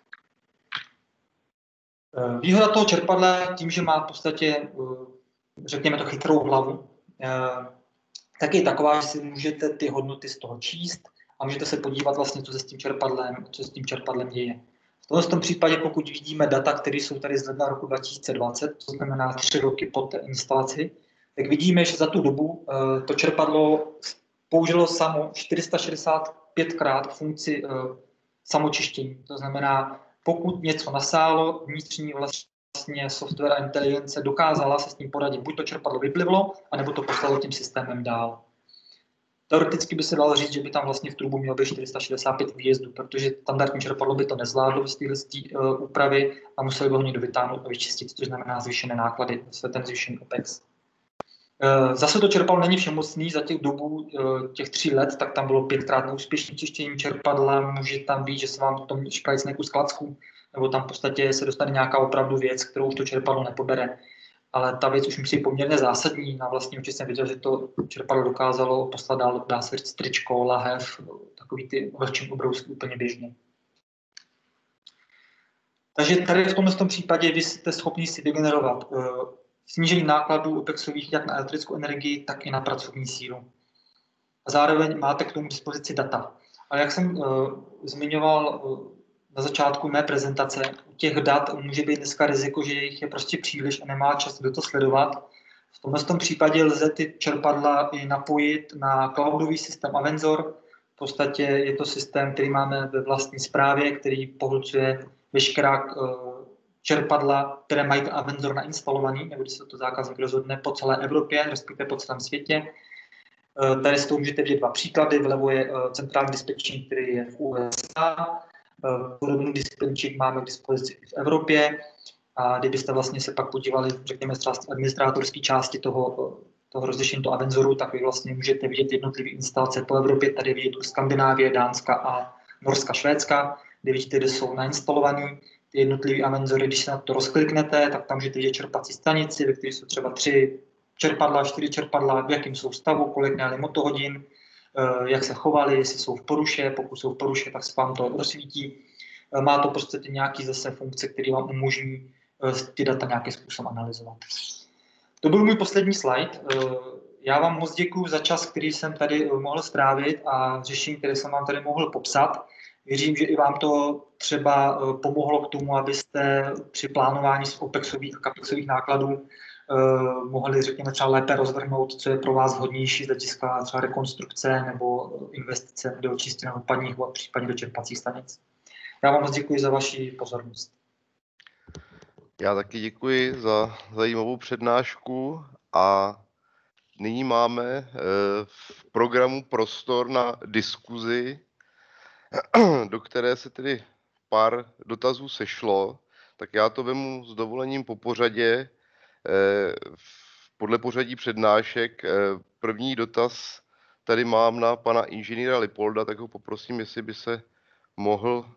Výhoda toho čerpadla tím, že má v podstatě, řekněme to, chytrou hlavu, tak je taková, že si můžete ty hodnoty z toho číst a můžete se podívat vlastně, co se s tím čerpadlem děje. V tom případě, pokud vidíme data, které jsou tady z ledna roku 2020, to znamená 3 roky po té instalaci, tak vidíme, že za tu dobu to čerpadlo použilo samo 465krát funkci samočištění. To znamená, pokud něco nasálo, vnitřní vlastně software a inteligence dokázala se s tím poradit. Buď to čerpadlo vyplivlo, anebo to poslalo tím systémem dál. Teoreticky by se dalo říct, že by tam vlastně v trubu mělo být 465 výjezdů, protože standardní čerpadlo by to nezvládlo bez téhle úpravy a museli by ho někdo vytáhnout a vyčistit, což znamená zvýšené náklady, ten zvýšený OPEX. Zase to čerpadlo není všemocný, za těch dobu těch 3 let, tak tam bylo 5krát neúspěšné čištění čerpadla, může tam být, že se vám v tom škrajc kus klacku, nebo tam v podstatě se dostane nějaká opravdu věc, kterou už to čerpadlo nepobere. Ale ta věc už musí být poměrně zásadní. Na vlastní oči jsem viděl, že to čerpadlo dokázalo poslat dál, dá se říct, tričko, lahev, takový ty vlhčí obrousky úplně běžně. Takže tady v tomto případě vy jste schopni si vygenerovat snížení nákladů OPEXových jak na elektrickou energii, tak i na pracovní sílu. A zároveň máte k tomu dispozici data. Ale jak jsem zmiňoval na začátku mé prezentace, u těch dat může být dneska riziko, že jich je prostě příliš a nemá čas do to sledovat. V tomto případě lze ty čerpadla i napojit na cloudový systém Avenzor. V podstatě je to systém, který máme ve vlastní správě, který pohlcuje veškerá čerpadla, které mají ten Avenzor nainstalovaný, nebo když se to zákazník rozhodne po celé Evropě, respektive po celém světě. Tady z toho můžete vidět 2 příklady. Vlevo je centrální dispečink, který je v USA. Podobný dispečink máme k dispozici i v Evropě. A kdybyste vlastně se pak podívali, řekněme, z administrátorské části toho rozlišení toho Avenzoru, tak vy vlastně můžete vidět jednotlivé instalace po Evropě. Tady vidět Skandinávie, Dánska a Norska, Švédska, kde vidíte, kde jsou nainstalovaný ty jednotlivé Avenzory. Když se na to rozkliknete, tak tam můžete vidět čerpací stanici, ve které jsou třeba 3 čerpadla, 4 čerpadla, v jakém jsou stavu, kolik měli motohodin, jak se chovali, jestli jsou v poruše, pokud jsou v poruše, tak se vám to rozsvítí. Má to prostě nějaký zase funkce, které vám umožní ty data nějakým způsobem analyzovat. To byl můj poslední slide. Já vám moc děkuji za čas, který jsem tady mohl strávit a řešení, které jsem vám tady mohl popsat. Věřím, že i vám to třeba pomohlo k tomu, abyste při plánování z OPEXových a CAPEXových nákladů mohli, řekněme, třeba lépe rozvrhnout, co je pro vás vhodnější z hlediska třeba rekonstrukce nebo investice do čistě odpadních vod, případně do čerpacích stanic. Já vám moc děkuji za vaši pozornost. Já taky děkuji za zajímavou přednášku a nyní máme v programu prostor na diskuzi, do které se tedy pár dotazů sešlo, tak já to vemu s dovolením po pořadě, podle pořadí přednášek. První dotaz tady mám na pana inženýra Lipolda, tak ho poprosím, jestli by se mohl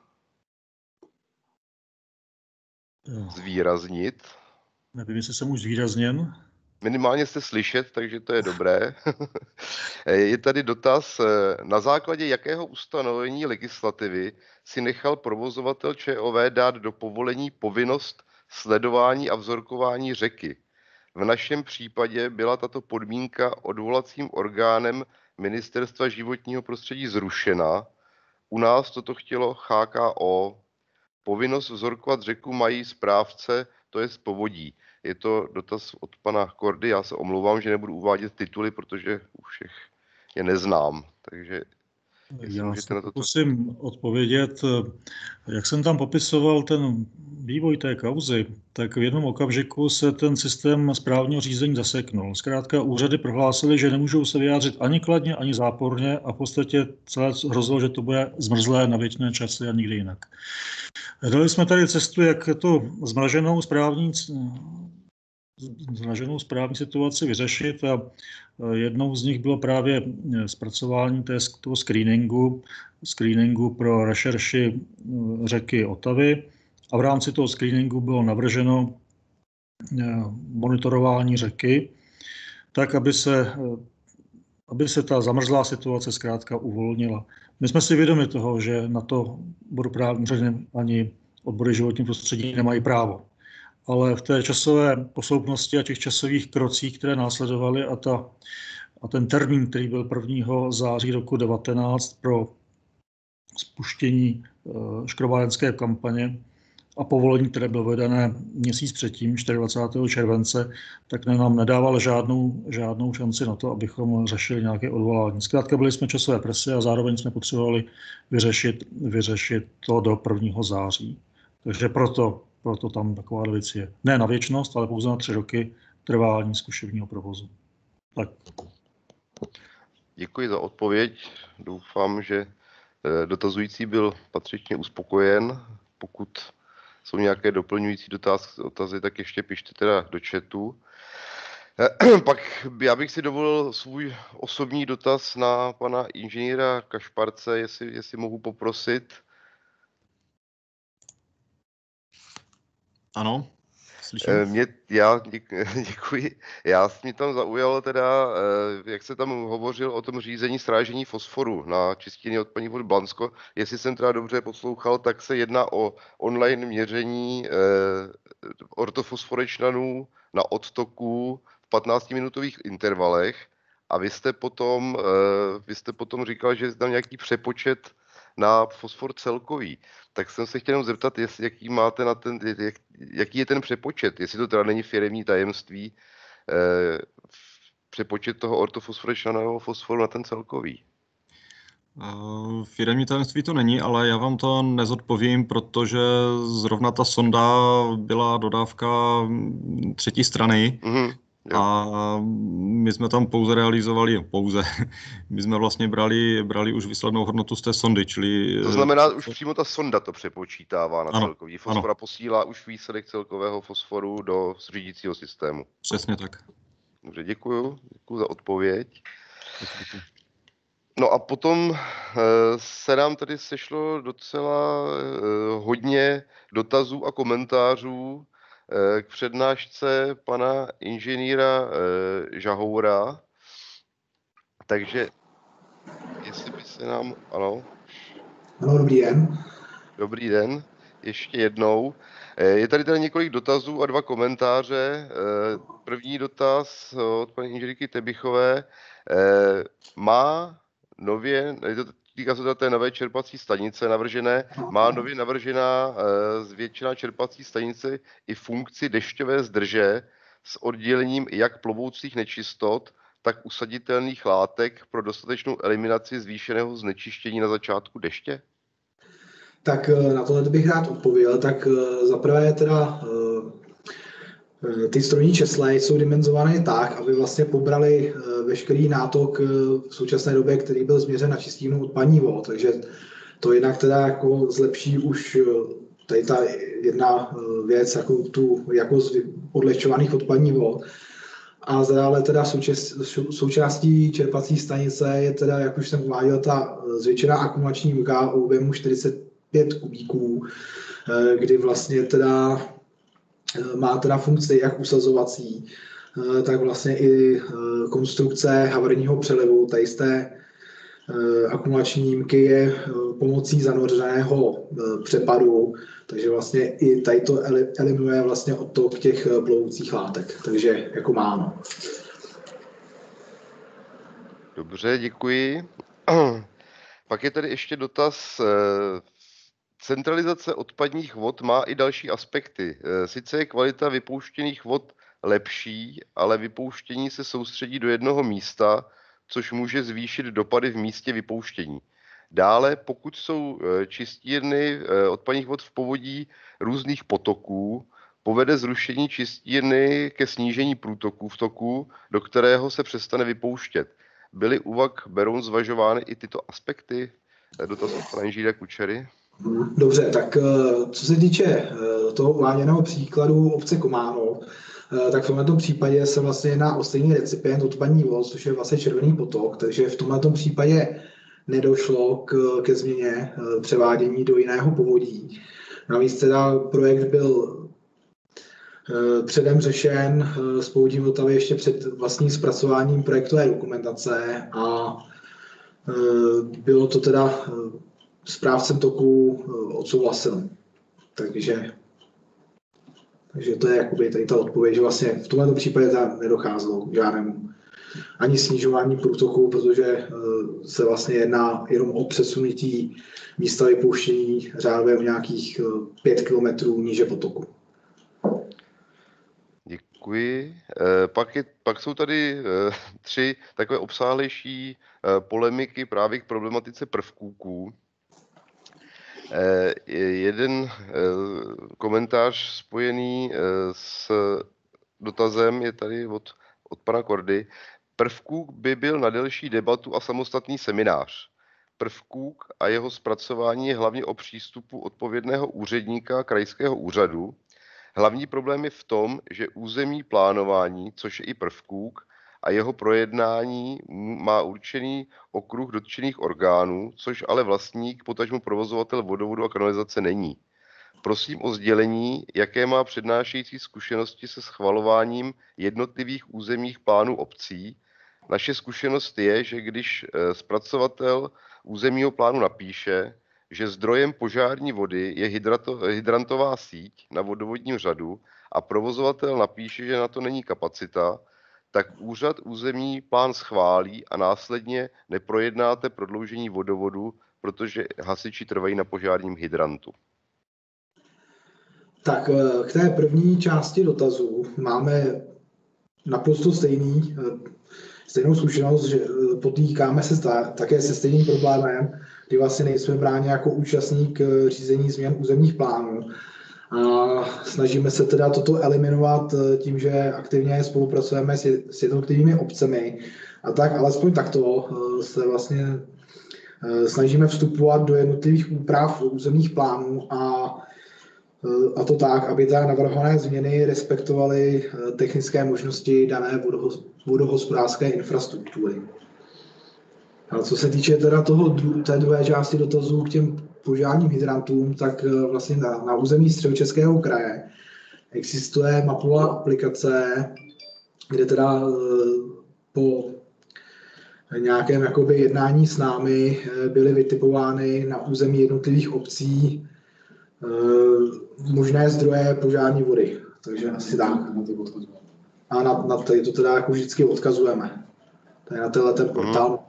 zvýraznit. Nevím, jestli jsem už zvýrazněn. Minimálně jste slyšet, takže to je dobré. Je tady dotaz, na základě jakého ustanovení legislativy si nechal provozovatel ČOV dát do povolení povinnost sledování a vzorkování řeky. V našem případě byla tato podmínka odvolacím orgánem Ministerstva životního prostředí zrušena. U nás toto chtělo HKO. Povinnost vzorkovat řeku mají správce, to je z povodí. Je to dotaz od pana Kordy, já se omlouvám, že nebudu uvádět tituly, protože už je neznám. Takže já se pokusím odpovědět. Jak jsem tam popisoval ten vývoj té kauzy, tak v jednom okamžiku se ten systém správního řízení zaseknul. Zkrátka úřady prohlásily, že nemůžou se vyjádřit ani kladně, ani záporně a v podstatě celé hrozilo, že to bude zmrzlé na věčné časy a nikdy jinak. Dali jsme tady cestu, jak to zmraženou správní situaci vyřešit a jednou z nich bylo právě zpracování toho screeningu pro rešerši řeky Otavy a v rámci toho screeningu bylo navrženo monitorování řeky, tak aby se ta zamrzlá situace zkrátka uvolnila. My jsme si vědomi toho, že na to vodoprávní úřady ani odbory životního prostředí nemají právo. Ale v té časové posloupnosti a těch časových krocích, které následovaly a ten termín, který byl 1. září roku 2019 pro spuštění škrobárenské kampaně a povolení, které bylo vydané měsíc předtím, 24. července, tak nám nedával žádnou šanci na to, abychom řešili nějaké odvolání. Zkrátka byli jsme časové presy a zároveň jsme potřebovali vyřešit to do 1. září. Takže proto tam taková věc je. Ne na věčnost, ale pouze na 3 roky trvání zkušebního provozu. Tak. Děkuji za odpověď. Doufám, že dotazující byl patřičně uspokojen. Pokud jsou nějaké doplňující dotazy, tak ještě pište teda do chatu. Pak já bych si dovolil svůj osobní dotaz na pana inženýra Kašparce, jestli mohu poprosit. Ano, slyším. Děkuji. Mě tam zaujalo teda, jak se tam hovořil o tom řízení srážení fosforu na čistírně odpadních vod Blansko. Jestli jsem teda dobře poslouchal, tak se jedná o online měření ortofosforečnanů na odtoku v 15-minutových intervalech. A vy jste potom říkal, že je tam nějaký přepočet na fosfor celkový. Tak jsem se chtěl zeptat, jaký je ten přepočet, jestli to teda není firemní tajemství, přepočet toho ortofosforečnaného fosforu na ten celkový. Firemní tajemství to není, ale já vám to nezodpovím, protože zrovna ta sonda byla dodávka třetí strany. Mm-hmm. A my jsme tam my jsme vlastně brali už výslednou hodnotu z té sondy, čili... To znamená, už přímo ta sonda to přepočítává na celkový fosfor a posílá už výsledek celkového fosforu do řídícího systému. Přesně tak. Dobře, děkuji za odpověď. No a potom se nám tady sešlo docela hodně dotazů a komentářů k přednášce pana inženýra Žahoura. Takže jestli by se nám... Ano, dobrý den. Dobrý den, ještě jednou. Je tady teda několik dotazů a 2 komentáře. První dotaz od paní inženýrky Tebichové. Týká se té nové čerpací stanice navržené. Má nově navržená zvětšená čerpací stanice i funkci dešťové zdrže s oddělením jak plovoucích nečistot, tak usaditelných látek pro dostatečnou eliminaci zvýšeného znečištění na začátku deště? Tak na tohle bych rád odpověděl. Tak zaprvé teda Ty strojní česle jsou dimenzované tak, aby vlastně pobrali veškerý nátok v současné době, který byl změřen na čistírnu odpadních vod. Takže to jinak teda jako zlepší už tady ta jedna věc, jako tu jakost odlehčovaných odpadních vod. A dále teda součástí čerpací stanice je teda, jak už jsem uváděl, ta zvětšená akumulační mga o objemu 45 kubíků, kdy vlastně teda má teda funkci jak usazovací, tak vlastně i konstrukce havarijního přelevu. Tady z té akumulační jímky je pomocí zanořeného přepadu, takže vlastně i tady to eliminuje vlastně odtok těch plovoucích látek, takže jako máno. Dobře, děkuji. Pak je tady ještě dotaz. Centralizace odpadních vod má i další aspekty. Sice je kvalita vypouštěných vod lepší, ale vypouštění se soustředí do jednoho místa, což může zvýšit dopady v místě vypouštění. Dále, pokud jsou čistírny odpadních vod v povodí různých potoků, povede zrušení čistírny ke snížení průtoků v toku, do kterého se přestane vypouštět. Byly u VaK Beroun zvažovány i tyto aspekty? Dotaz od pana inženýra Kučery. Dobře, tak co se týče toho uváděného příkladu obce Kománov, tak v tomto případě se vlastně jedná o stejný recipient odpadní vod, což je vlastně Červený potok, takže v tomto případě nedošlo ke změně převádění do jiného povodí. Navíc teda projekt byl předem řešen s Povodím Vltavy ještě před vlastním zpracováním projektové dokumentace a bylo to teda správcem toku odsouhlasil. Takže to je jakoby tady ta odpověď, že vlastně v tomto případě nedocházelo k žádnému ani snižování průtoku, protože se vlastně jedná jenom o přesunutí místa vypouštění řádově o nějakých 5 kilometrů níže potoku. Děkuji. Pak jsou tady 3 takové obsáhlejší polemiky právě k problematice prvkůků. Jeden komentář spojený s dotazem je tady od pana Kordy. Prvkůk by byl na delší debatu a samostatný seminář. Prvkůk a jeho zpracování je hlavně o přístupu odpovědného úředníka krajského úřadu. Hlavní problém je v tom, že územní plánování, což je i prvkůk, a jeho projednání má určený okruh dotčených orgánů, což ale vlastník, potažmo provozovatel vodovodu a kanalizace není. Prosím o sdělení, jaké má přednášející zkušenosti se schvalováním jednotlivých územních plánů obcí. Naše zkušenost je, že když zpracovatel územního plánu napíše, že zdrojem požární vody je hydrantová síť na vodovodním řadu a provozovatel napíše, že na to není kapacita, tak úřad územní plán schválí a následně neprojednáte prodloužení vodovodu, protože hasiči trvají na požárním hydrantu. Tak k té první části dotazu máme naprosto stejnou zkušenost, že potýkáme se také se stejným problémem, kdy vlastně nejsme bráni jako účastník řízení změn územních plánů. A snažíme se teda toto eliminovat tím, že aktivně spolupracujeme s jednotlivými obcemi. A tak alespoň takto se vlastně snažíme vstupovat do jednotlivých úprav územních plánů a to tak, aby ta navrhované změny respektovaly technické možnosti dané vodohospodářské infrastruktury. A co se týče teda té druhé části dotazů k těm požárním hydrantům, tak vlastně na území Středočeského kraje existuje mapová aplikace, kde teda po nějakém jakoby jednání s námi byly vytipovány na území jednotlivých obcí možné zdroje požární vody. Takže asi tak. A na tady to teda jako vždycky odkazujeme. To je na ten portál.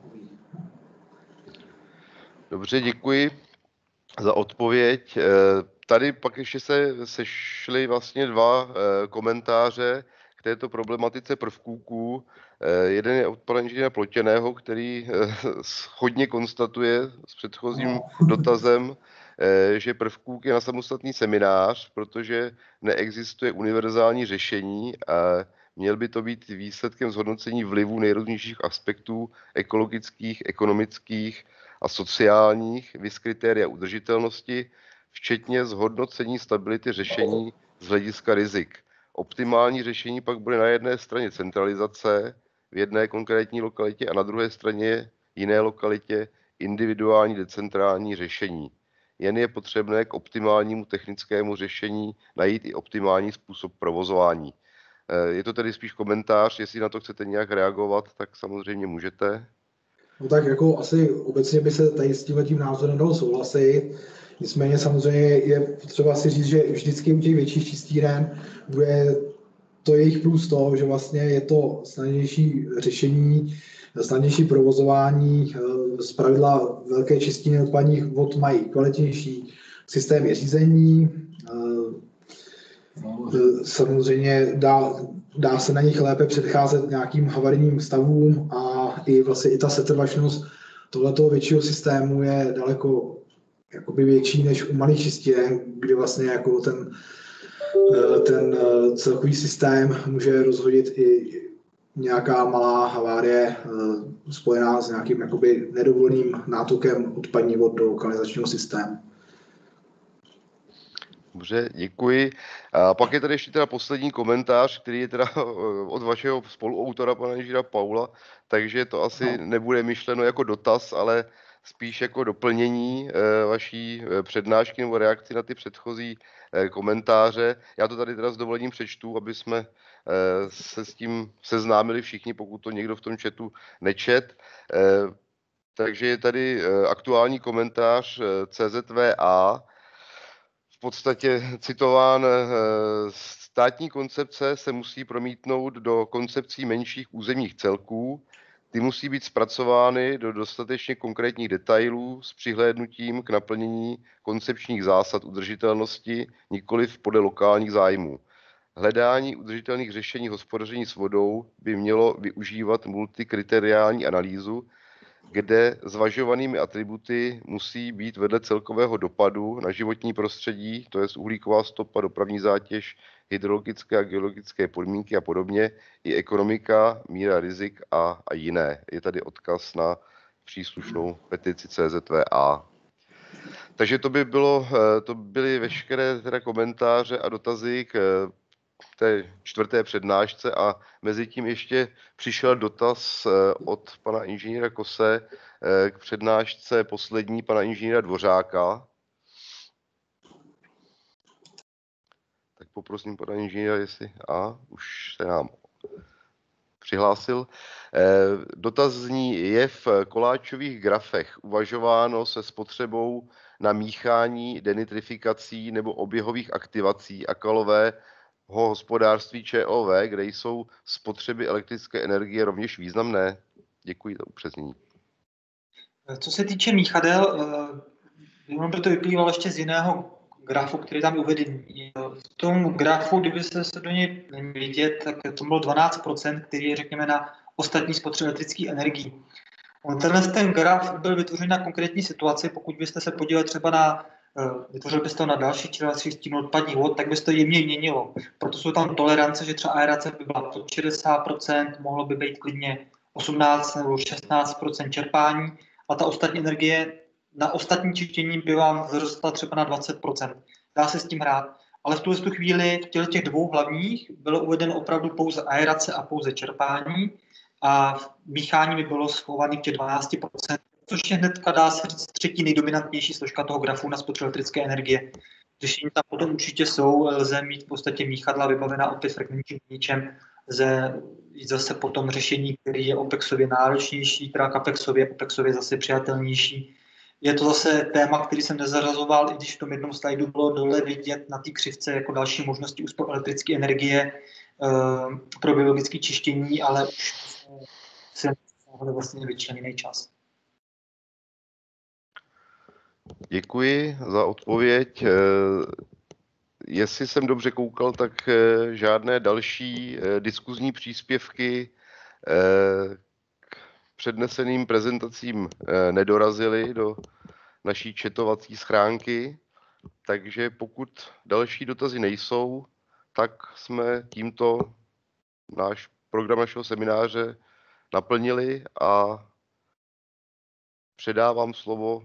Dobře, děkuji za odpověď. Tady pak ještě se sešly vlastně 2 komentáře k této problematice prvkůků. Jeden je od pana inženýra Plotěného, který shodně konstatuje s předchozím dotazem, že prvků je na samostatný seminář, protože neexistuje univerzální řešení a měl by to být výsledkem zhodnocení vlivu nejrůznějších aspektů ekologických, ekonomických a sociálních, viz kritéria udržitelnosti, včetně zhodnocení stability řešení z hlediska rizik. Optimální řešení pak bude na jedné straně centralizace v jedné konkrétní lokalitě a na druhé straně jiné lokalitě individuální decentrální řešení. Jen je potřebné k optimálnímu technickému řešení najít i optimální způsob provozování. Je to tedy spíš komentář, jestli na to chcete nějak reagovat, tak samozřejmě můžete. No tak jako asi obecně by se tady s tímhletím názorem dalo souhlasit. Nicméně samozřejmě je potřeba si říct, že vždycky u těch větších čistíren bude to jejich plus toho, že vlastně je to snadnější řešení, snadnější provozování. Zpravidla velké čistírny odpadních vod mají kvalitnější systémy řízení. Samozřejmě dá se na nich lépe předcházet nějakým havarijním stavům a i vlastně i ta setrvačnost tohletoho většího systému je daleko jakoby větší než u malých čistíren, kde vlastně jako ten celkový systém může rozhodit i nějaká malá havárie spojená s nějakým jakoby nedovoleným nátokem odpadní vod do kanalizačního systému. Dobře, děkuji. A pak je tady ještě teda poslední komentář, který je teda od vašeho spoluautora, pana inženýra Paula, takže to asi nebude myšleno jako dotaz, ale spíš jako doplnění vaší přednášky nebo reakci na ty předchozí komentáře. Já to tady teda s dovolením přečtu, aby jsme se s tím seznámili všichni, pokud to někdo v tom chatu nečet. Takže je tady aktuální komentář CZVA, v podstatě citován: státní koncepce se musí promítnout do koncepcí menších územních celků. Ty musí být zpracovány do dostatečně konkrétních detailů s přihlédnutím k naplnění koncepčních zásad udržitelnosti, nikoliv podle lokálních zájmů. Hledání udržitelných řešení hospodaření s vodou by mělo využívat multikriteriální analýzu, kde zvažovanými atributy musí být vedle celkového dopadu na životní prostředí, to je uhlíková stopa, dopravní zátěž, hydrologické a geologické podmínky a podobně, i ekonomika, míra rizik a jiné. Je tady odkaz na příslušnou petici CZVA. Takže to byly veškeré teda komentáře a dotazy k té čtvrté přednášce a mezi tím ještě přišel dotaz od pana inženýra Kose k přednášce poslední pana inženýra Dvořáka. Tak poprosím pana inženýra, jestli už se nám přihlásil. Dotaz zní: je v koláčových grafech uvažováno se spotřebou na míchání, denitrifikací nebo oběhových aktivací akalového hospodářství ČOV, kde jsou spotřeby elektrické energie rovněž významné? Děkuji za upřesnění. Co se týče míchadel, jenom by to vyplývalo ještě z jiného grafu, který tam je uvedený. V tom grafu, kdyby se do něj vidět, tak to bylo 12%, který je, řekněme, na ostatní spotřeby elektrické energii. Ten graf byl vytvořen na konkrétní situaci. Pokud byste se podívali třeba vytvořil byste to na další červací stínu odpadních vod, tak by se to jemně měnilo. Proto jsou tam tolerance, že třeba aerace by byla pod 60%, mohlo by být klidně 18 nebo 16% čerpání a ta ostatní energie na ostatní čištění by vám vzrostla třeba na 20%. Dá se s tím hrát. Ale v tuhle chvíli v těch dvou hlavních bylo uvedeno opravdu pouze aerace a pouze čerpání a míchání by bylo schované v těch 12%, což je hnedka, dá se říct, třetí nejdominantnější složka toho grafu na spotřebu elektrické energie. Řešení tam potom určitě jsou, lze mít v podstatě míchadla vybavená opět frekvenčním ničem, zase potom řešení, který je OPEXově náročnější, teda OPEXově zase přijatelnější. Je to zase téma, který jsem nezařazoval, i když v tom jednom slajdu bylo dole vidět na té křivce jako další možnosti úspor elektrické energie pro biologické čištění, ale už se vlastně vyčleněný čas. Děkuji za odpověď. Jestli jsem dobře koukal, tak žádné další diskuzní příspěvky k předneseným prezentacím nedorazily do naší chatovací schránky. Takže pokud další dotazy nejsou, tak jsme tímto program našeho semináře naplnili a předávám slovo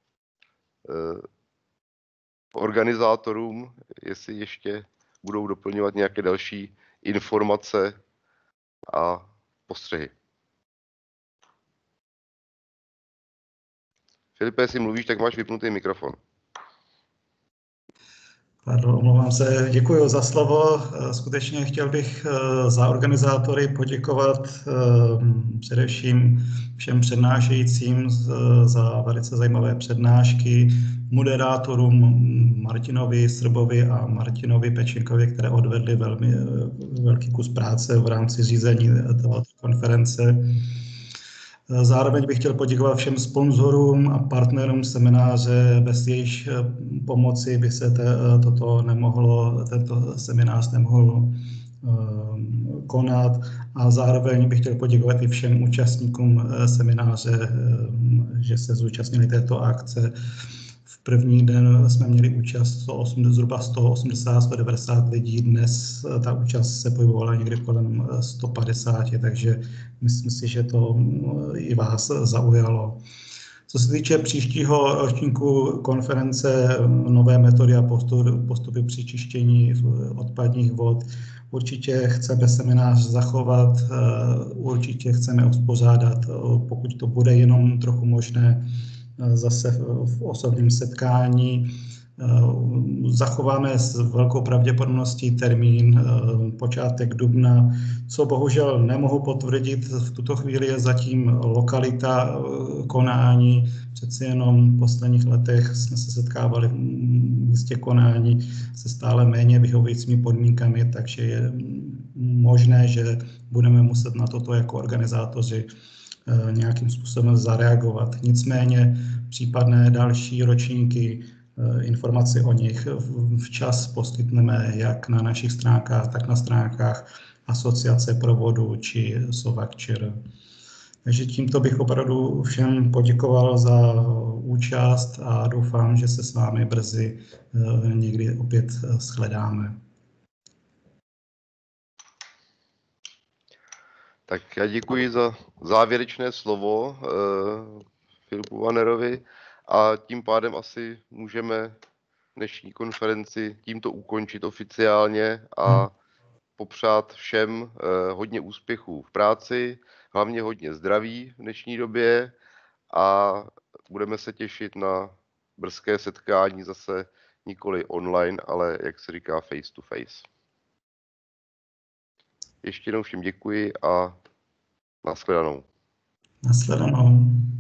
organizátorům, jestli ještě budou doplňovat nějaké další informace a postřehy. Filipe, jestli mluvíš, tak máš vypnutý mikrofon. Pardon, omlouvám se, děkuji za slovo. Skutečně chtěl bych za organizátory poděkovat především všem přednášejícím za velice zajímavé přednášky, moderátorům Martinovi Srbovi a Martinovi Pečinkovi, které odvedli velmi velký kus práce v rámci řízení této konference. Zároveň bych chtěl poděkovat všem sponzorům a partnerům semináře, bez jejichž pomoci by se tento seminář nemohl konat. A zároveň bych chtěl poděkovat i všem účastníkům semináře, že se zúčastnili této akce. V první den jsme měli účast zhruba 180-190 lidí, dnes ta účast se pohybovala někdy kolem 150, takže myslím si, že to i vás zaujalo. Co se týče příštího ročníku konference nové metody a postupy při čištění odpadních vod, určitě chceme seminář zachovat, určitě chceme uspořádat, pokud to bude jenom trochu možné, zase v osobním setkání. Zachováme s velkou pravděpodobností termín počátek dubna. Co bohužel nemohu potvrdit, v tuto chvíli je zatím lokalita konání. Přeci jenom v posledních letech jsme se setkávali v místě konání se stále méně vyhovujícími podmínkami, takže je možné, že budeme muset na toto jako organizátoři nějakým způsobem zareagovat. Nicméně případné další ročníky, informace o nich včas poskytneme jak na našich stránkách, tak na stránkách Asociace pro vodu či SOVAK. Takže tímto bych opravdu všem poděkoval za účast a doufám, že se s vámi brzy někdy opět shledáme. Tak já děkuji za závěrečné slovo Filipu Vannerovi a tím pádem asi můžeme dnešní konferenci tímto ukončit oficiálně a popřát všem hodně úspěchů v práci, hlavně hodně zdraví v dnešní době a budeme se těšit na brzké setkání zase nikoli online, ale jak se říká face to face. Ještě jednou všem děkuji a nashledanou. Nashledanou.